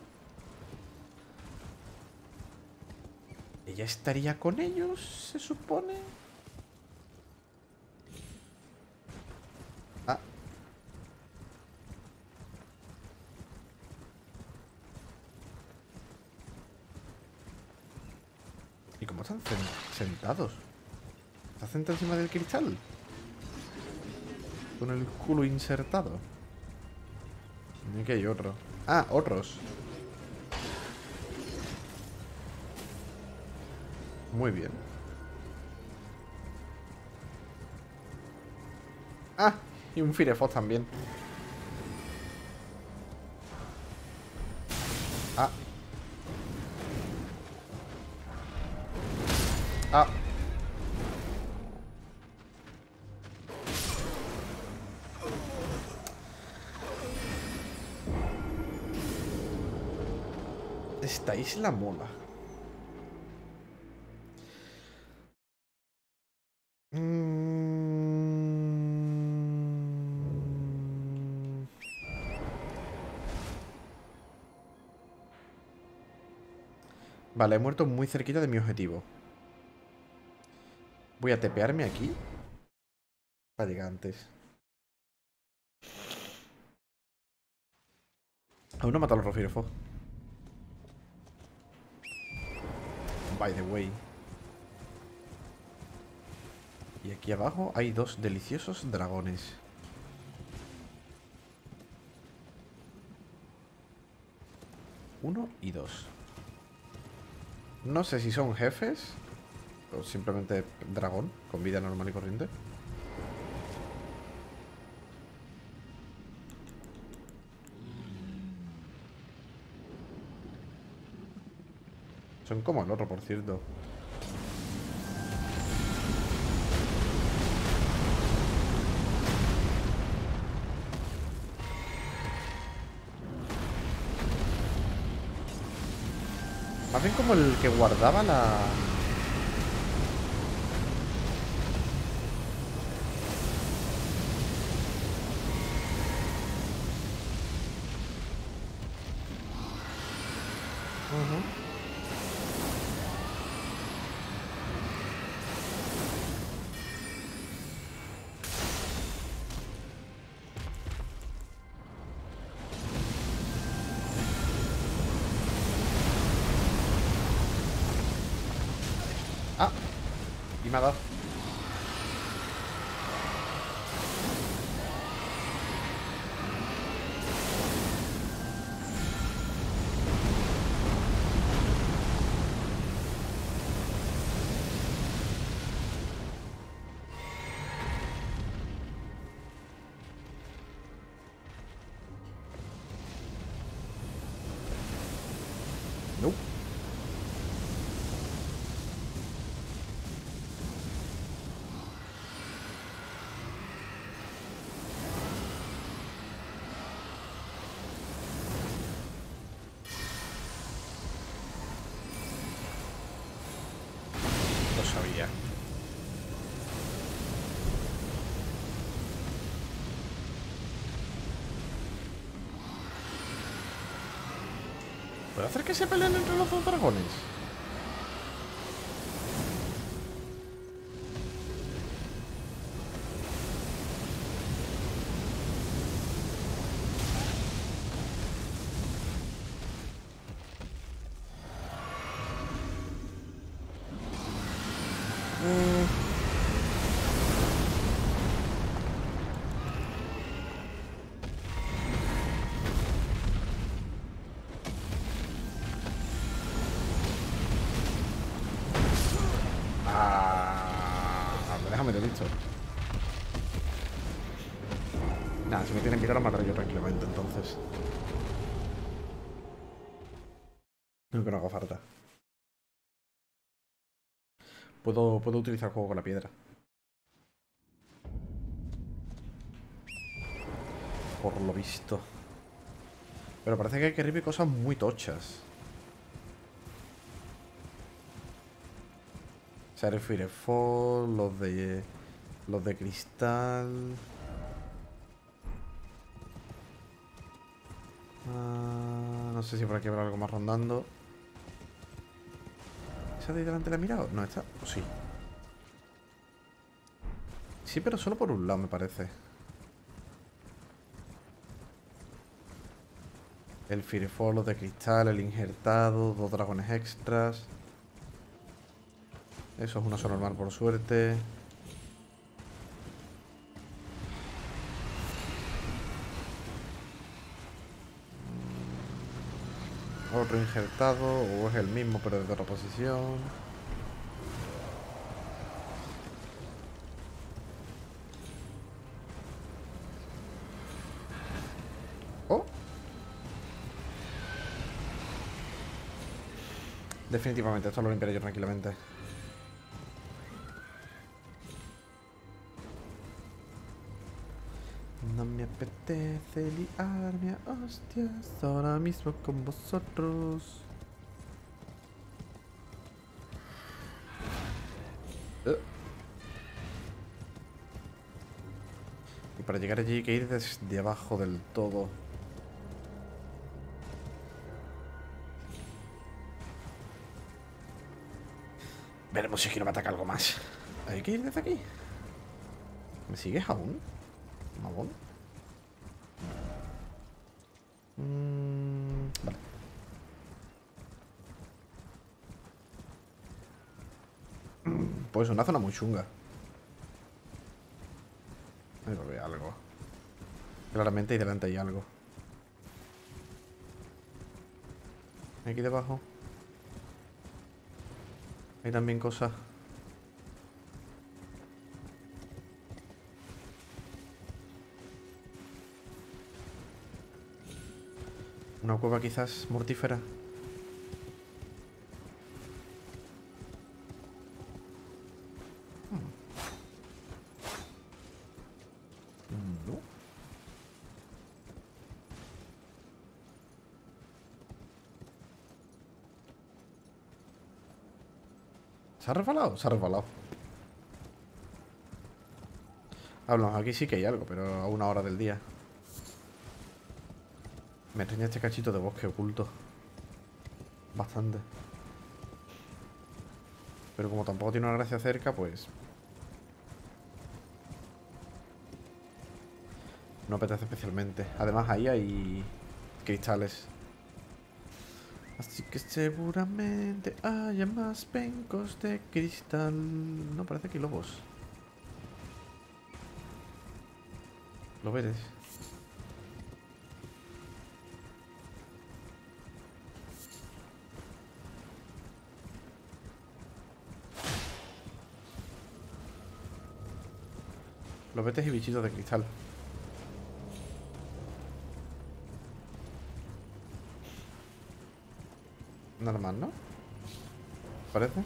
ella estaría con ellos, se supone. Ah. ¿Y cómo están sentados? ¿Está sentado encima del cristal? Con el culo insertado. Y aquí hay otro. Ah, otros. Muy bien. Ah, y un Firefox también. Ah. Ah. Esta isla mola. Vale, he muerto muy cerquita de mi objetivo. Voy a tepearme aquí para llegar antes. Aún no he matado a los Firefox. By the way. Y aquí abajo hay dos deliciosos dragones. Uno y dos. No sé si son jefes o simplemente dragón con vida normal y corriente. Son como el otro, por cierto. Más bien como el que guardaba la... Ah, y me ha dado. Nope. Lo sabía. ¿Puedo hacer que se peleen entre los dos dragones? Déjame de visto. Nada, si me tienen que ir a matar yo tranquilamente, entonces. No que no haga falta. Puedo utilizar el juego con la piedra. Por lo visto. Pero parece que hay que revivir cosas muy tochas. O sea, el Firefall, los de cristal. No sé si por aquí habrá algo más rondando. ¿Esa de ahí delante la he mirado? No, está. ¿O sí? Sí, pero solo por un lado, me parece. El Firefall, los de cristal, el injertado, 2 dragones extras. Eso es un oso normal por suerte. Otro injertado, o es el mismo pero desde otra posición. Oh. Definitivamente, esto lo limpiaré yo tranquilamente. No me apetece liarme a hostias ahora mismo con vosotros. Y para llegar allí hay que ir desde abajo del todo. Veremos si es que no me ataca algo más. Hay que ir desde aquí. ¿Me sigues aún? ¿Mamón? Vale. Pues una zona muy chunga. Ahí va a haber algo. Claramente ahí delante hay algo. Aquí debajo hay también cosas. Una cueva quizás mortífera. No. ¿Se ha resbalado? Se ha resbalado. Hablamos, aquí sí que hay algo, pero a una hora del día. Me extraña este cachito de bosque oculto. Bastante. Pero como tampoco tiene una gracia cerca, pues... no apetece especialmente. Además, ahí hay cristales. Así que seguramente haya más pencos de cristal. No, parece que hay lobos. Lo veres. Lobetes y bichitos de cristal. Nada más, ¿no? ¿Parece?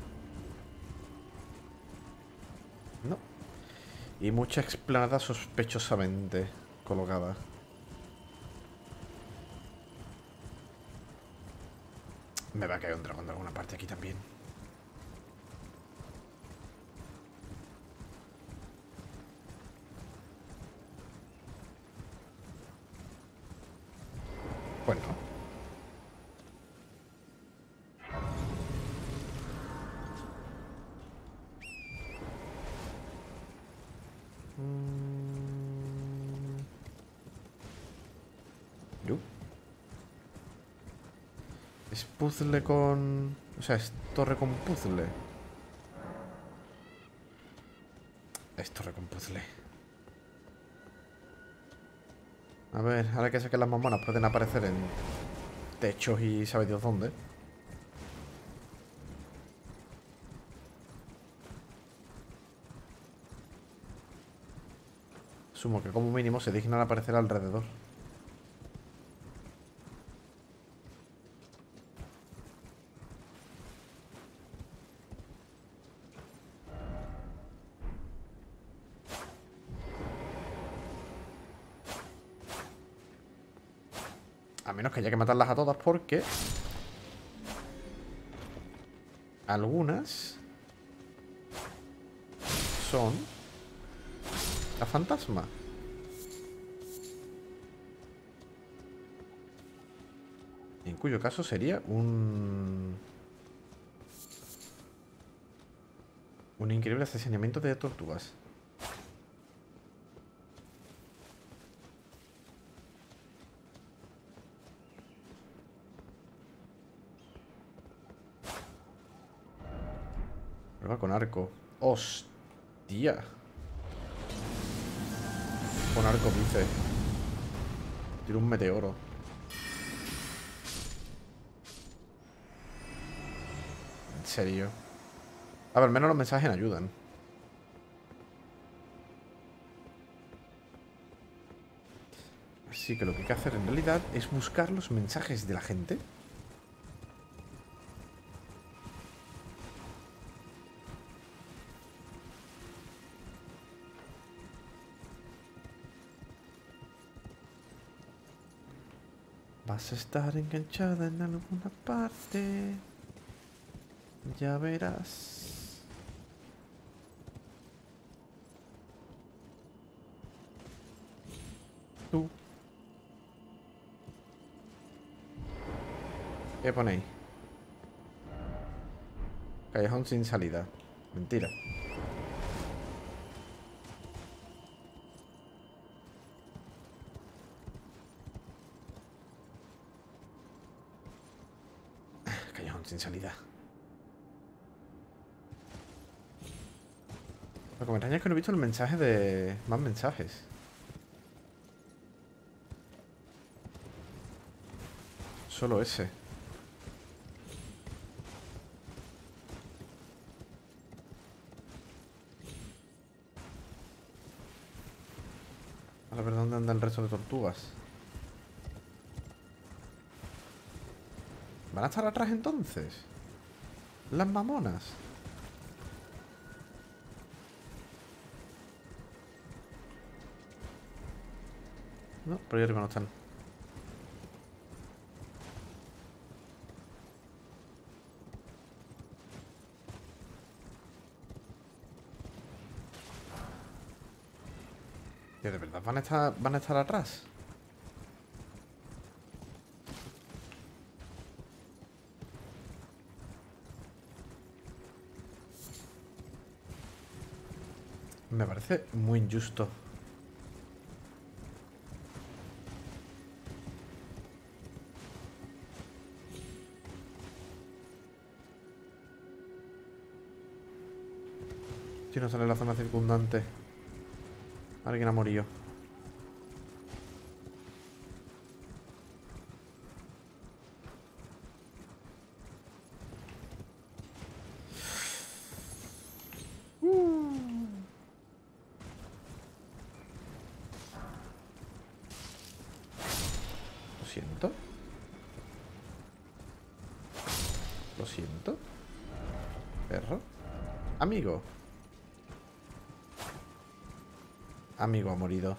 No. Y mucha explanada sospechosamente colocada. Me va a caer un dragón de alguna parte aquí también. Pues no. Yo. Es puzzle con... O sea, es torre con puzzle. Es torre con puzzle. A ver, ahora que sé que las mamonas pueden aparecer en techos y sabe Dios dónde. Asumo que como mínimo se dignan aparecer alrededor. A menos que haya que matarlas a todas porque... algunas... son... la fantasma. En cuyo caso sería un increíble asesinamiento de tortugas. Prueba con arco. ¡Hostia! Con arco dice. Tiro un meteoro. En serio. A ver, al menos los mensajes ayudan. Así que lo que hay que hacer en realidad es buscar los mensajes de la gente. Vas a estar enganchada en alguna parte. Ya verás. Tú. ¿Qué ponéis? Callejón sin salida. Mentira. Callejón sin salida. Lo que me extraña es que no he visto el mensaje de... más mensajes. Solo ese. A ver dónde anda el resto de tortugas. ¿Van a estar atrás entonces? Las mamonas. No, por ahí arriba no están. Tío, ¿de verdad van a estar atrás? Me parece muy injusto. Si no sale la zona circundante. Alguien ha morido. Lo siento. Lo siento. Perro. Amigo. Amigo ha morido.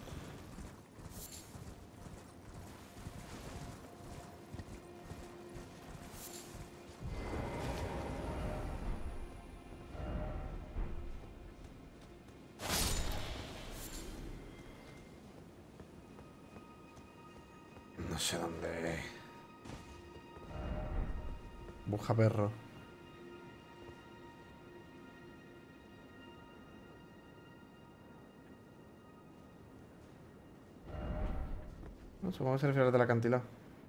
No sé dónde. Busca perro. No, supongo que se refiere al del acantilado.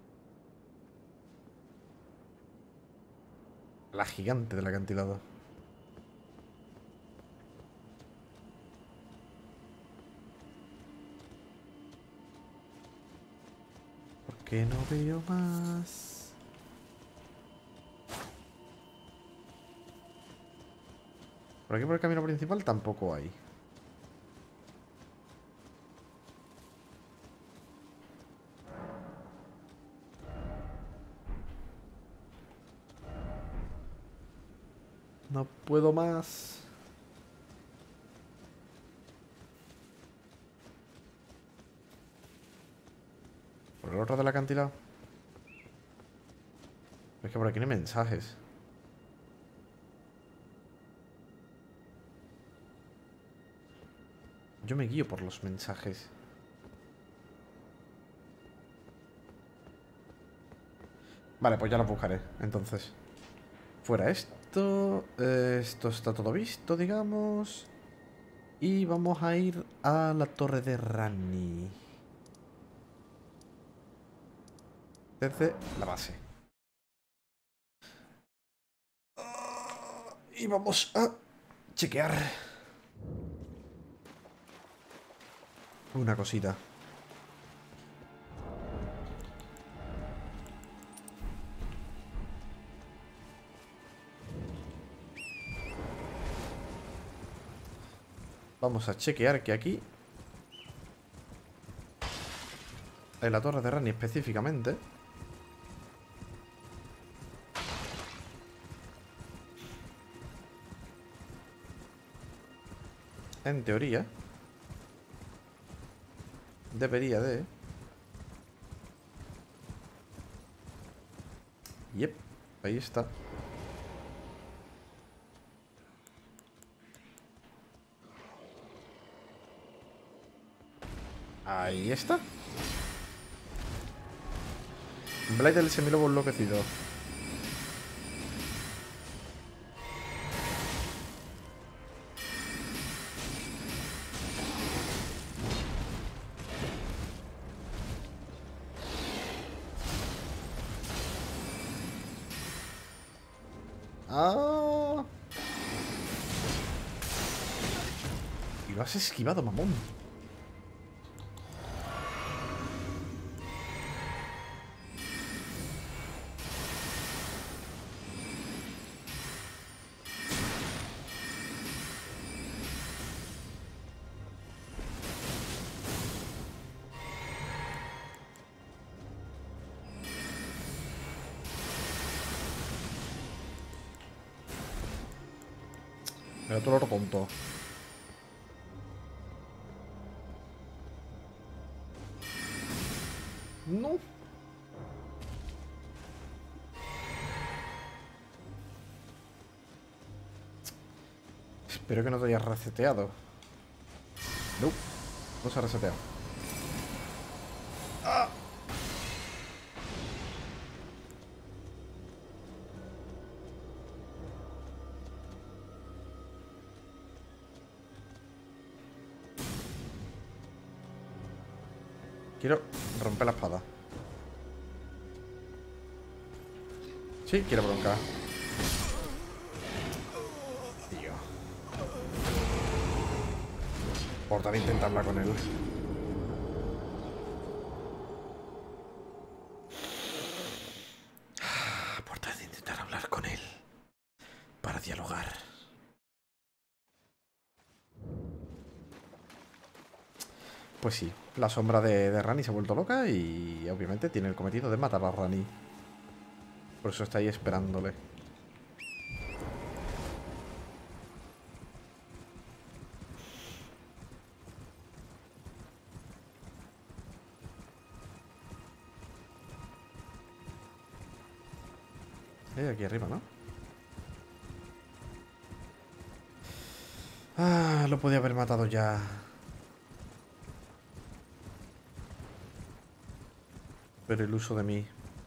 La gigante del acantilado. ¿Por qué no veo más? Por aquí por el camino principal tampoco hay. No puedo más. ¿Por el otro del acantilado? que por aquí no hay mensajes. Yo me guío por los mensajes. Vale, pues ya los buscaré, entonces. Fuera esto. Esto está todo visto, digamos. Y vamos a ir a la torre de Ranni. Desde la base. Y vamos a chequear una cosita. Vamos a chequear que aquí, en la torre de Ranni específicamente, en teoría, debería de... Yep, ahí está. Ahí está. Blade del semilobo enloquecido. Ah. Y lo has esquivado, mamón. Pero tú lo tonto. No. Espero que no te hayas reseteado. No. No se ha reseteado. ¡Ah! Quiero romper la espada. Sí, quiero bronca. Tío. Por tal intentar hablar con él. Por tal de intentar hablar con él. Para dialogar. Pues sí, la sombra de Ranni se ha vuelto loca y obviamente tiene el cometido de matar a Ranni. Por eso está ahí esperándole. Aquí arriba, ¿no? Ah, lo podía haber matado ya. Pero el uso de mí.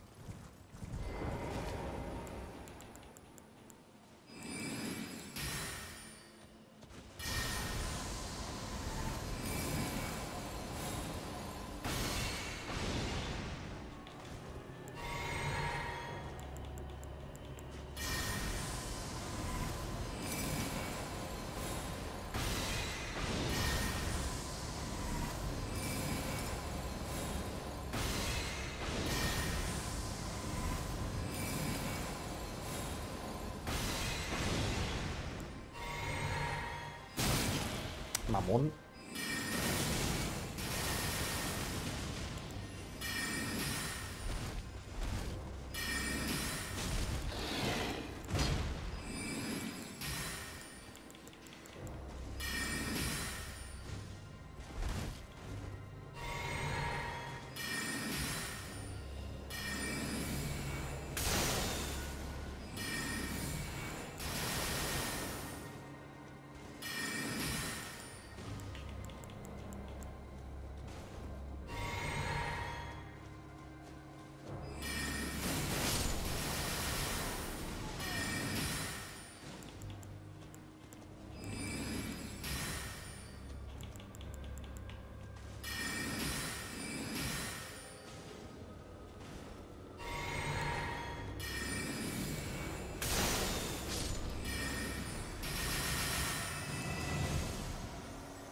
Mamón.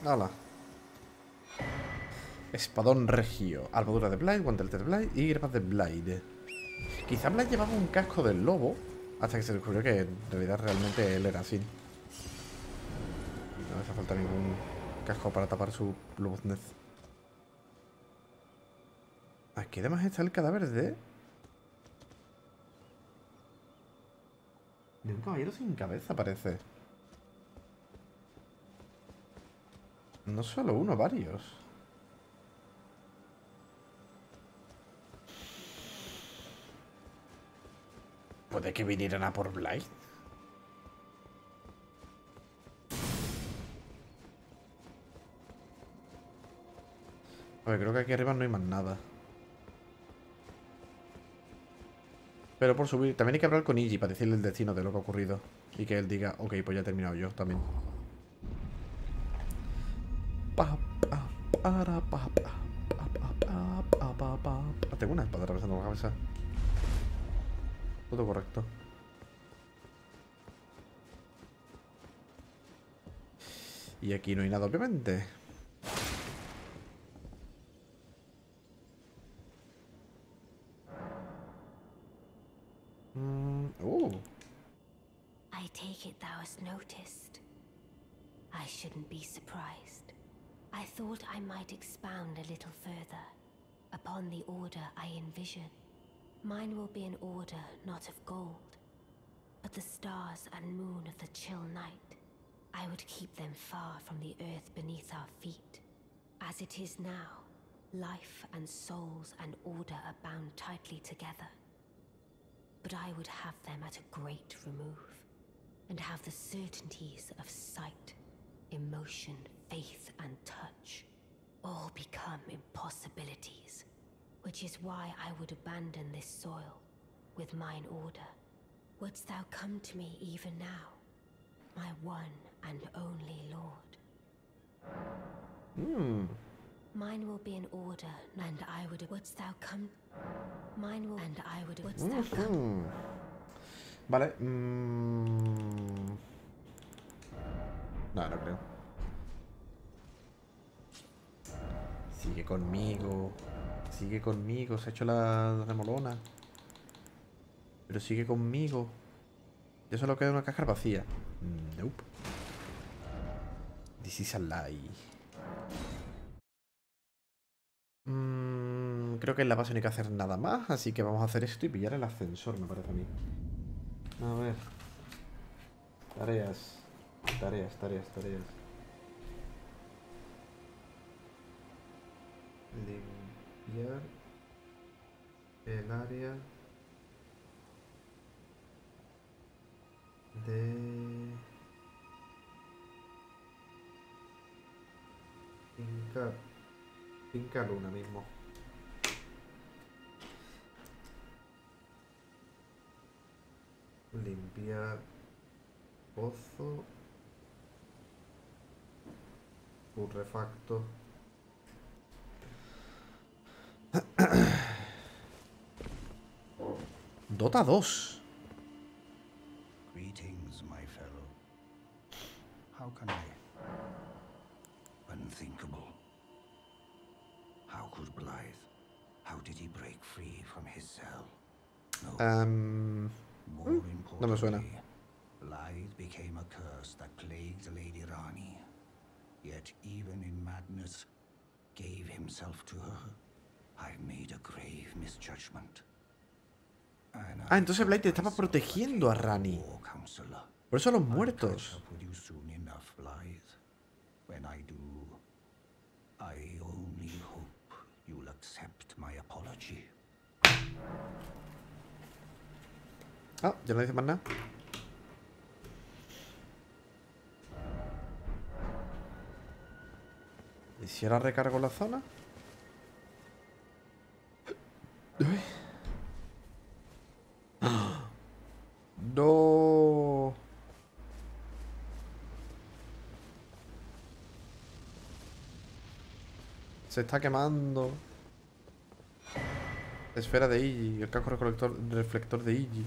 Hala. Espadón regio. Armadura de Blade, guantelete de Blade y grpas de Blade. Quizá Blade llevaba un casco del lobo hasta que se descubrió que en realidad realmente él era así. No hace falta ningún casco para tapar su loboznez. Aquí además está el cadáver de un caballero sin cabeza, parece. No solo uno, varios. ¿Puede que vinieran a por Blade? A ver, creo que aquí arriba no hay más nada. Pero por subir, también hay que hablar con Iggy para decirle el destino de lo que ha ocurrido. Y que él diga, ok, pues ya he terminado yo también. Tengo una espada atravesando la cabeza. Todo correcto. Y aquí no hay nada, obviamente. I take it thou hast noticed. I shouldn't be surprised. I thought I might expound a little further upon the order I envision. Mine will be an order not of gold, but the stars and moon of the chill night. I would keep them far from the earth beneath our feet. As it is now, life and souls and order are bound tightly together. But I would have them at a great remove, and have the certainties of sight, emotion, faith, and touch all become impossibilities, which is why I would abandon this soil with mine order. Wouldst thou come to me even now, my one and only lord? Mine will be an order, and I would. Wouldst thou come? Mine will, and I would. Wouldst thou come? Vale. No, no creo. Sigue conmigo. Sigue conmigo. Se ha hecho la remolona. Pero sigue conmigo. Ya solo queda una caja vacía. Nope. This is a lie. Creo que en la base no hay que hacer nada más. Así que vamos a hacer esto y pillar el ascensor, me parece a mí. A ver. Tareas. Limpiar el área de Finca Luna mismo. Limpiar pozo putrefacto. Dota 2. Greetings, my fellow. How can I? Unthinkable. How could Blythe? How did he break free from his cell? No. More No me suena. importantly, Blythe became a curse that plagued Lady Rani. Yet even in madness, gave himself to her. I've made a grave misjudgment. Entonces Blythe estaba protegiendo a Rani. Por eso los muertos. When I do, I only hope you'll accept my apology. Ah, ya no dice más nada. ¿Y si ahora recargo la zona? Uy. No. Se está quemando. Esfera de Iggy, el casco reflector de Iggy.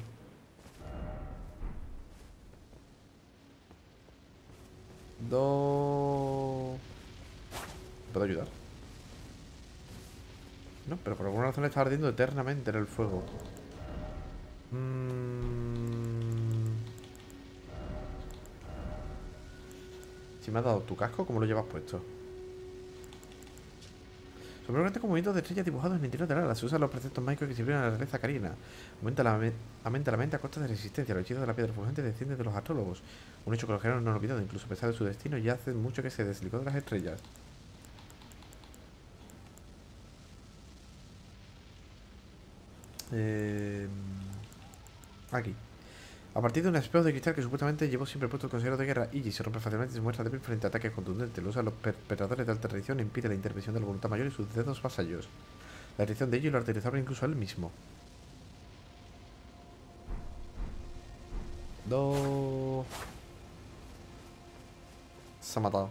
No. puedo ayudar? No, pero por alguna razón está ardiendo eternamente en el fuego. Si me has dado tu casco, ¿cómo lo llevas puesto? Sorprendente con movimientos de estrellas dibujados en el interior del ala. Se usan los preceptos mágicos que sirvieron a la realeza carina. Aumenta la mente a costa de resistencia. Los hechizos de la piedra fulgente descienden de los astrólogos. Un hecho que los guerreros no han olvidado, incluso a pesar de su destino, ya hace mucho que se desligó de las estrellas. Aquí. A partir de un espejo de cristal que supuestamente llevó siempre puesto el consejero de guerra, Iggy se rompe fácilmente y se muestra débil frente a ataques contundentes. Lo usan los perpetradores de alta tradición e impide la intervención de la voluntad mayor y sus dedos vasallos. La traición de Iggy lo aterrorizaron incluso a él mismo. Se ha matado.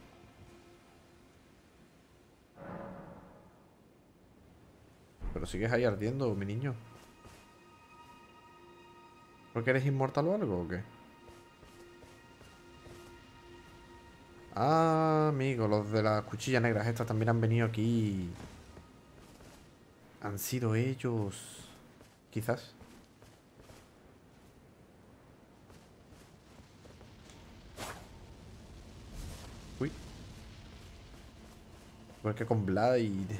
Pero sigues ahí ardiendo, mi niño. ¿Porque eres inmortal o algo o qué? Ah, amigo, los de las cuchillas negras estas también han venido aquí. Han sido ellos. Quizás. Uy. Porque con Blade.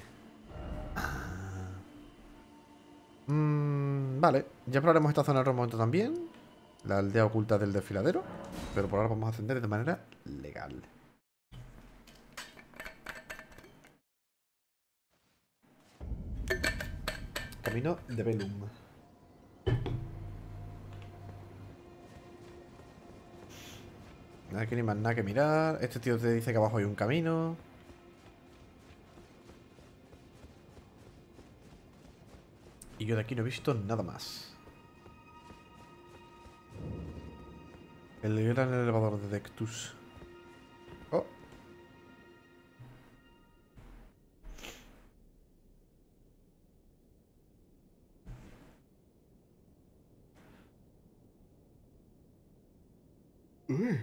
Vale, ya exploraremos esta zona en otro momento también. La aldea oculta del desfiladero. Pero por ahora vamos a ascender de manera legal. Camino de Velum. Aquí no hay más nada que mirar. Este tío te dice que abajo hay un camino. Y yo de aquí no he visto nada más. El gran elevador de Dectus. Oh. Uy.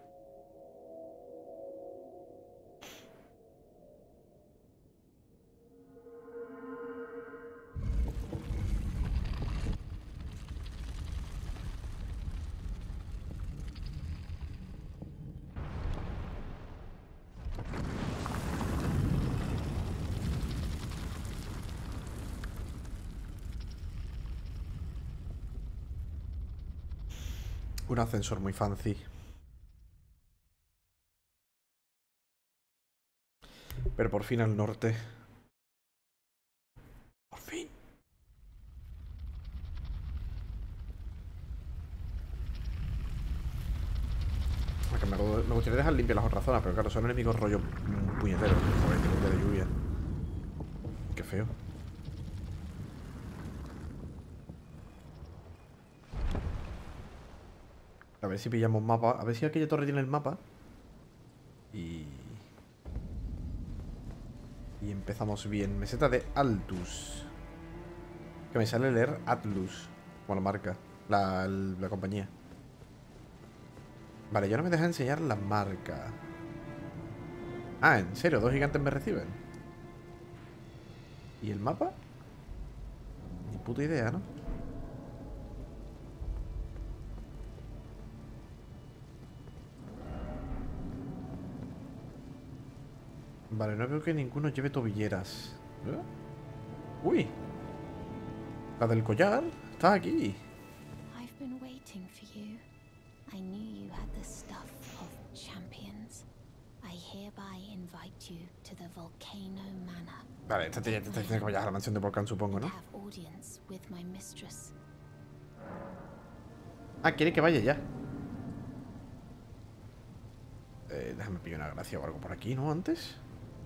Un ascensor muy fancy. Pero por fin al norte. Por fin. Aunque me gustaría dejar limpias las otras zonas, pero claro, son enemigos rollo puñeteros. Joder, tengo un día de lluvia. Qué feo. A ver si pillamos mapa. A ver si aquella torre tiene el mapa. Y empezamos bien. Meseta de Altus. Que me sale leer Atlus. Como la marca. La compañía. Vale, ya no me deja enseñar la marca. Ah, ¿en serio? ¿Dos gigantes me reciben? ¿Y el mapa? Ni puta idea, ¿no? Vale, no veo que ninguno lleve tobilleras. ¿Eh? ¡Uy! La del collar está aquí. I've been waiting for you. I knew you had the stuff of champions. I hereby invite you to the Volcano Manor. Vale, esta tía te está diciendo que vayas a la mansión de Volcán, supongo, ¿no? Have audience with my mistress. Ah, quiere que vaya ya. Déjame pillar una gracia o algo por aquí, ¿no? Antes.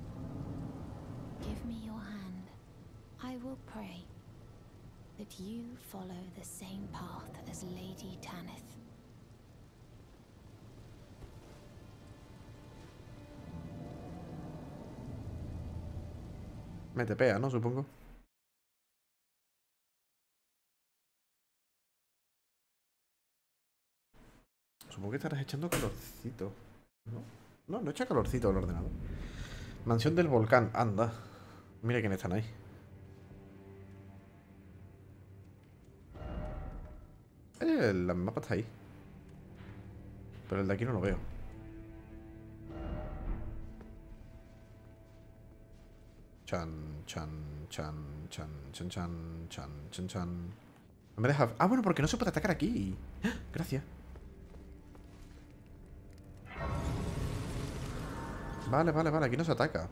Give me your hand. I will pray that you follow the same path as Lady Tanith. Me tepea, ¿no? Supongo. Supongo que estarás echando calorcito. ¿No? No, no echa calorcito el ordenador. Mansión del volcán, anda. Mira quiénes están ahí. El mapa está ahí. Pero el de aquí no lo veo. Chan, chan, chan, chan, chan, chan, chan, chan, chan. No me deja... Ah, bueno, porque no se puede atacar aquí. ¡Ah! Gracias. Vale, vale, vale. Aquí no se ataca.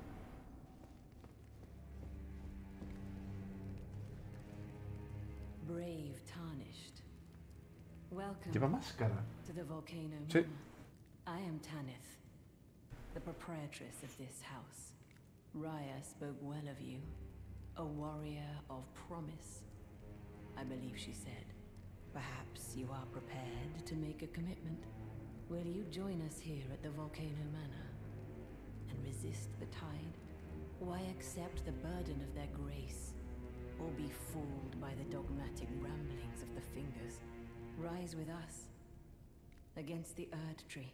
Brave Tarnished. Welcome Lleva máscara. to the Volcano Sí. Manor. I am Tanith, the proprietress of this house. Raya spoke well of you, a warrior of promise. I believe she said. Perhaps you are prepared to make a commitment. Will you join us here at the Volcano Manor and resist the tide? Why accept the burden of their grace, or be fooled by the dogmatic ramblings of the Fingers? Rise with us against the Erd Tree.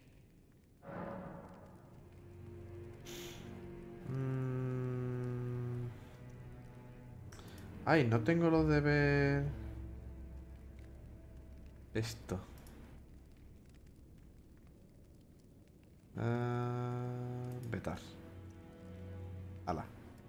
Ay, no tengo lo de ver... Esto. Vetar. Ala.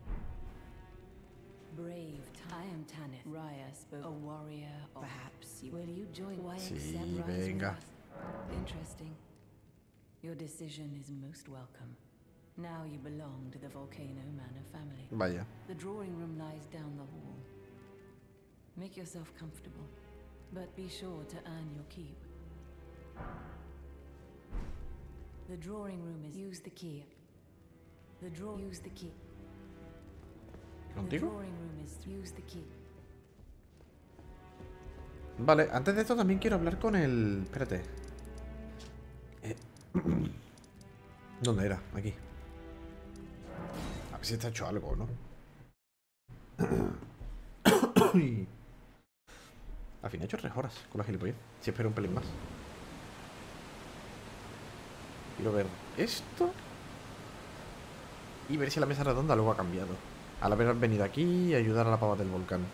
Brave, I am Tanith. Raya spoke. A warrior, perhaps. Will you join? Why Sí, accept Rise with venga. us? Interesting. Your decision is most welcome. Now you belong to the Volcano Manor family. Vaya. The drawing room lies down the hall. Make yourself comfortable, but be sure to earn your keep. The drawing room is... Use the key. Use the key. The ¿Contigo? drawing room is... Use the key. Vale, antes de esto también quiero hablar con el... Espérate. ¿Dónde era? Aquí. A ver si está hecho algo, ¿no? Al fin he hecho 3 horas con la gilipollez. Si espero un pelín más. Quiero ver esto. Y ver si la mesa redonda luego ha cambiado. Al haber venido aquí y ayudar a la pava del volcán.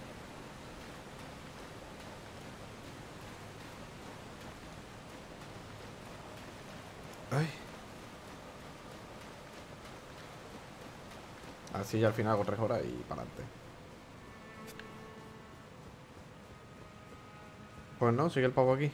Ay. Así ya al final hago 3 horas y para adelante. Pues no, sigue el pavo aquí.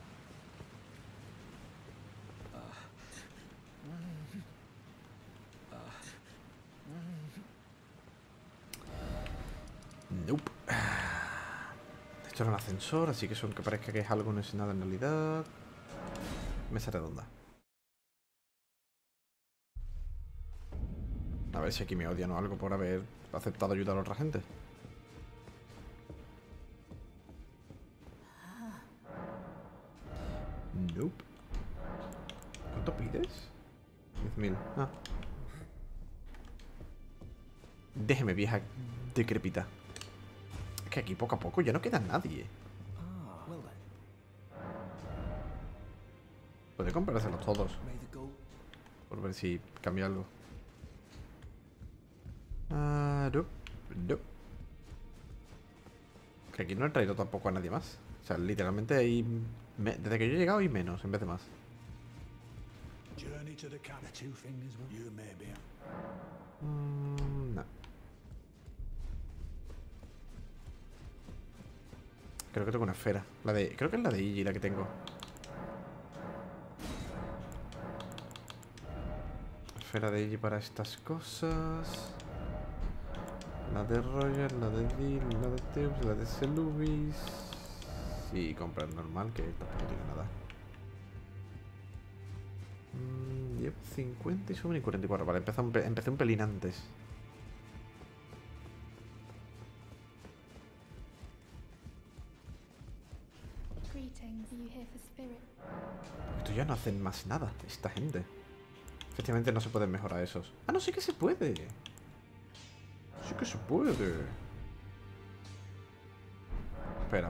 Nope. Esto era un ascensor, así que eso aunque parezca que es algo no es nada en realidad. Mesa redonda. A ver si aquí me odian o algo por haber aceptado ayudar a otra gente. Nope. ¿Cuánto pides? 10.000. Ah. Déjeme, vieja decrépita. Es que aquí poco a poco ya no queda nadie. Puede comprárselos todos. Por ver si cambia algo. Nope. Nope. Que aquí no he traído tampoco a nadie más. O sea, literalmente hay... Desde que yo he llegado hay menos en vez de más. No. Creo que tengo una esfera. Creo que es la de Iggy la que tengo. Esfera de Iggy para estas cosas. La de Roger, la de Deal, la de Teus, la de Celubis. Y comprar normal, que tampoco tiene nada. 10, 50 y suben y 44. Vale, empecé un pelín antes. Esto ya no hacen más nada, esta gente. Efectivamente no se pueden mejorar esos. Ah, no, sí que se puede. Sí que se puede. Espera.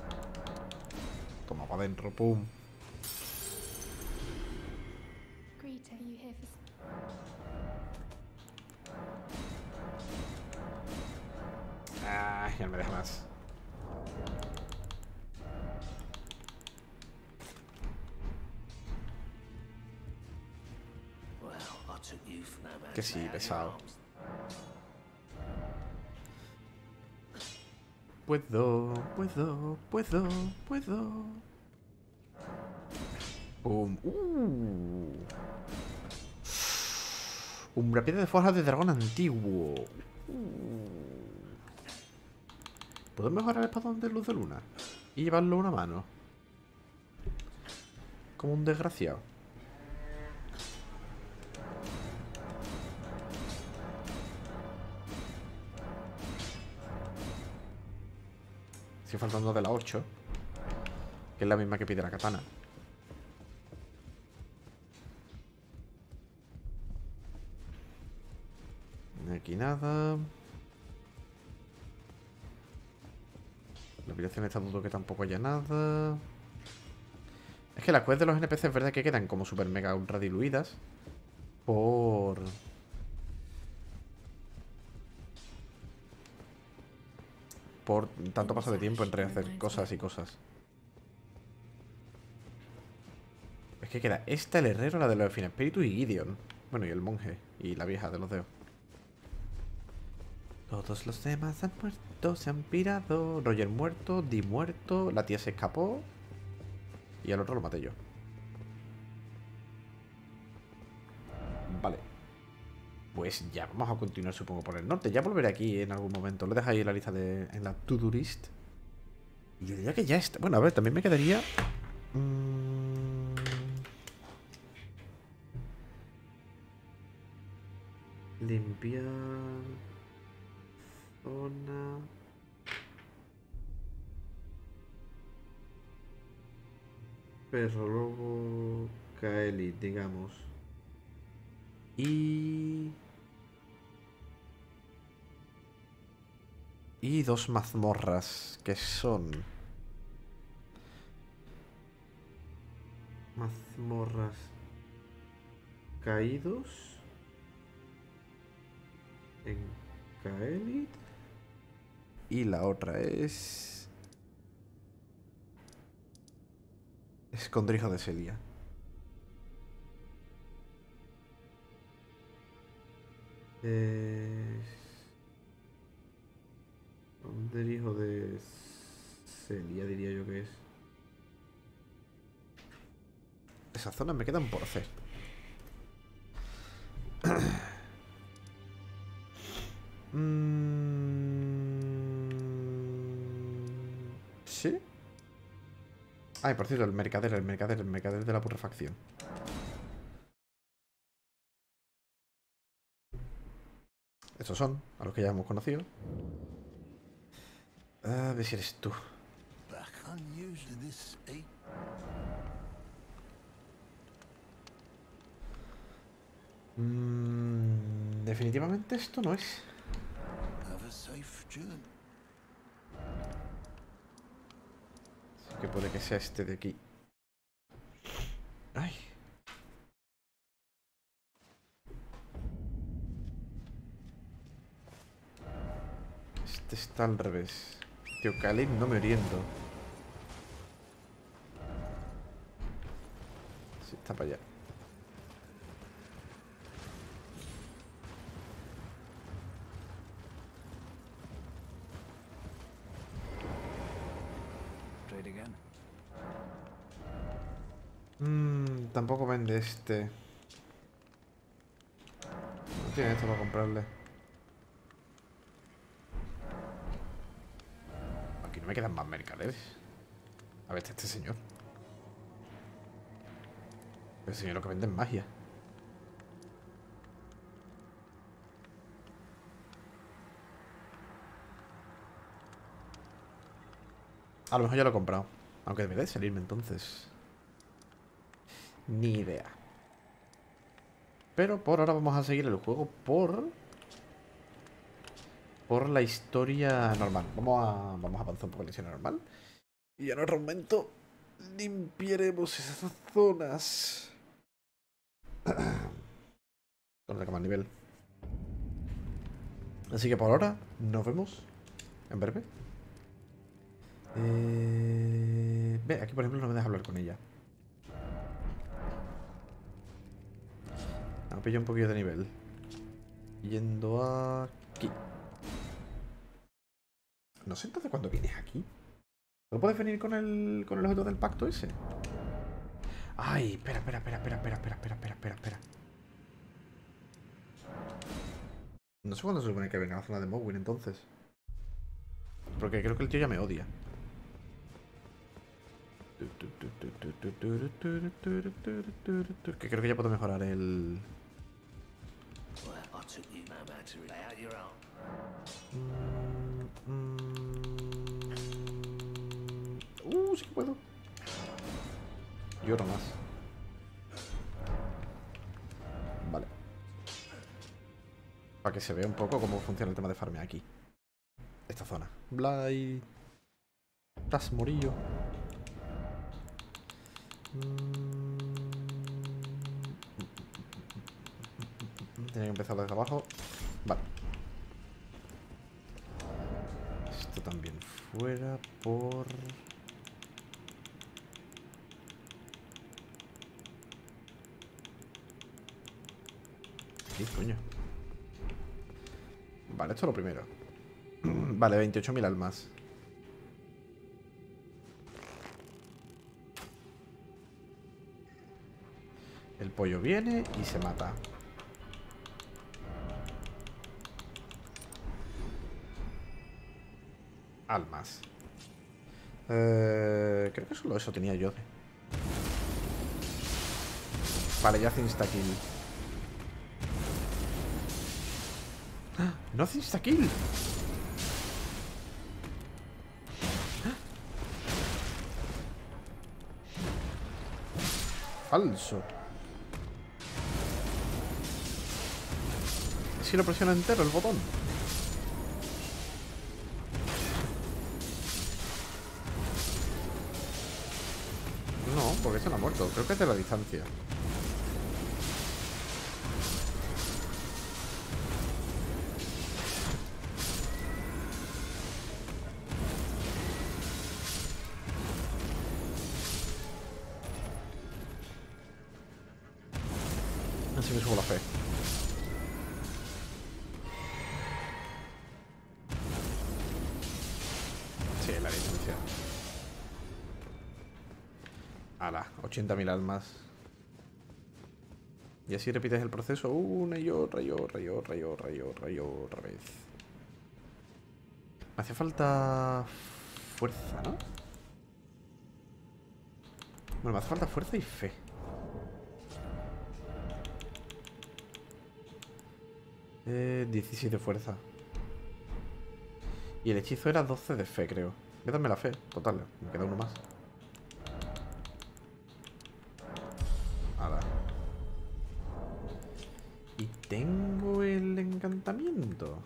Toma para adentro, pum. traitor. Are you here for... Ah, ya no me deja más. Que sí, pesado. Puedo. Pum. Una piedra de forja de dragón antiguo. ¿Puedo mejorar el espadón de luz de luna? Y llevarlo a una mano. Como un desgraciado. Sigue faltando de la 8. Que es la misma que pide la katana. Aquí nada. La habitación está dudo que tampoco haya nada. Es que las quests de los NPC es verdad que quedan como super mega ultra diluidas. Por tanto paso de tiempo entre hacer cosas y cosas. Es que queda esta, el herrero, la de los espíritus y Gideon. Bueno, y el monje. Y la vieja de los dedos. Todos los demás han muerto, se han pirado. Roger muerto, Dee muerto, la tía se escapó. Y al otro lo maté yo. Vale. Pues ya vamos a continuar, supongo, por el norte. Ya volveré aquí en algún momento. Lo dejo ahí en la lista en la to-do list. Y yo diría que ya está. Bueno, a ver, también me quedaría... Limpiar... Zona... Perro lobo... Kaeli, digamos. Y 2 mazmorras, que son mazmorras caídos en Kaelid. Y la otra es Escondrijo de Celia. Escondrijo de Celia, diría yo que es. Esas zonas me quedan por hacer. ¿Sí? Ay, por cierto, el mercader de la putrefacción. Estos son, a los que ya hemos conocido. A ver si eres tú. Definitivamente esto no es. Así que puede que sea este de aquí. Ay. Este está al revés. Tío, Khalid, no me oriento. Sí, está para allá. Tampoco vende este. No tiene esto para comprarle. Aquí no me quedan más mercaderes. A ver, este señor. El señor lo que vende es magia. A lo mejor ya lo he comprado. Aunque debería de salirme entonces. Ni idea. Pero por ahora vamos a seguir el juego por la historia normal. Vamos a avanzar un poco en la historia normal. Y en otro momento limpiaremos esas zonas. Con el que más nivel. Así que por ahora nos vemos en breve. Ve, aquí por ejemplo no me deja hablar con ella. Me pillo un poquillo de nivel. Yendo aquí. No sé entonces cuándo vienes aquí. ¿No puedes venir con el objeto del pacto ese? Ay, espera. No sé cuándo se supone que venga a la zona de Morrowind entonces. Porque creo que el tío ya me odia. Que creo que ya puedo mejorar el... sí que puedo. Lloro más. Vale. Para que se vea un poco cómo funciona el tema de farmear aquí. Esta zona. Blay. Estás morillo. Tenía que empezar desde abajo. Vale. Esto también fuera por... ¿Qué coño? Vale, esto es lo primero. Vale, 28.000 almas. El pollo viene y se mata. Almas. Creo que solo eso tenía yo. Vale, ya hace insta-kill. ¡Ah! ¡No hace insta-kill! Falso. Si lo presiona entero el botón. No, porque se no ha muerto. Creo que es de la distancia. Así me subo la fe. Sí, la distancia. Ala, 80.000 almas. Y así repites el proceso una y otra y otra y otra y otra y otra y otra vez. Me hace falta fuerza, ¿no? Bueno, me hace falta fuerza y fe. Eh, 17 de fuerza. Y el hechizo era 12 de fe, creo. Voy a darme la fe, total. Me queda uno más. Ala. Y tengo el encantamiento.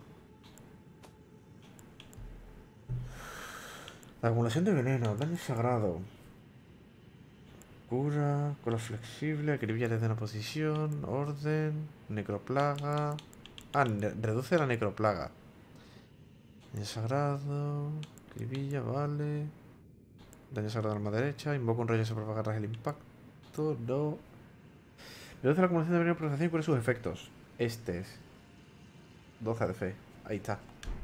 La acumulación de veneno, daño sagrado. Cura, cola flexible, acribilla desde una posición, orden, necroplaga. Ah, reduce la necroplaga. Daño sagrado, acribilla, vale. Daño sagrado en la arma derecha, invoca un rayo para propagar el impacto, no. Reduce la acumulación de veneno por y cura sus efectos. Este es 12 de fe, ahí está.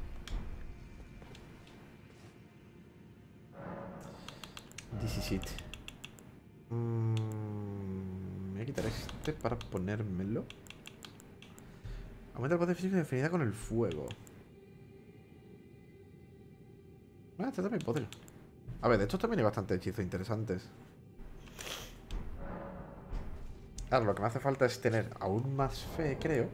Voy a quitar este para ponérmelo. Aumenta el poder físico de afinidad con el fuego. Ah, este también podría. A ver, de estos también hay bastantes hechizos interesantes. Ahora, lo que me hace falta es tener aún más fe, creo.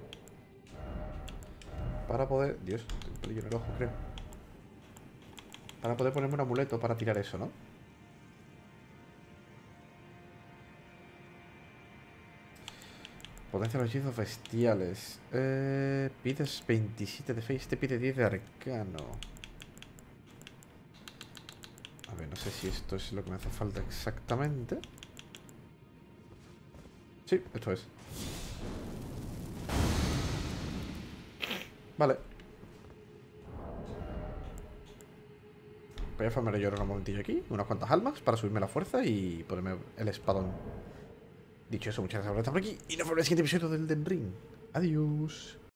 Para poder... Dios, tengo un pelillo en el ojo, creo. Para poder ponerme un amuleto para tirar eso, ¿no? Potencia los hechizos bestiales. Pides 27 de fe y este pide 10 de arcano. A ver, no sé si esto es lo que me hace falta exactamente. Sí, esto es. Vale. Voy a farmear yo ahora un momentillo aquí, unas cuantas almas para subirme la fuerza y ponerme el espadón. Dicho eso, muchas gracias por estar por aquí y nos vemos en el siguiente episodio del Elden Ring. Adiós.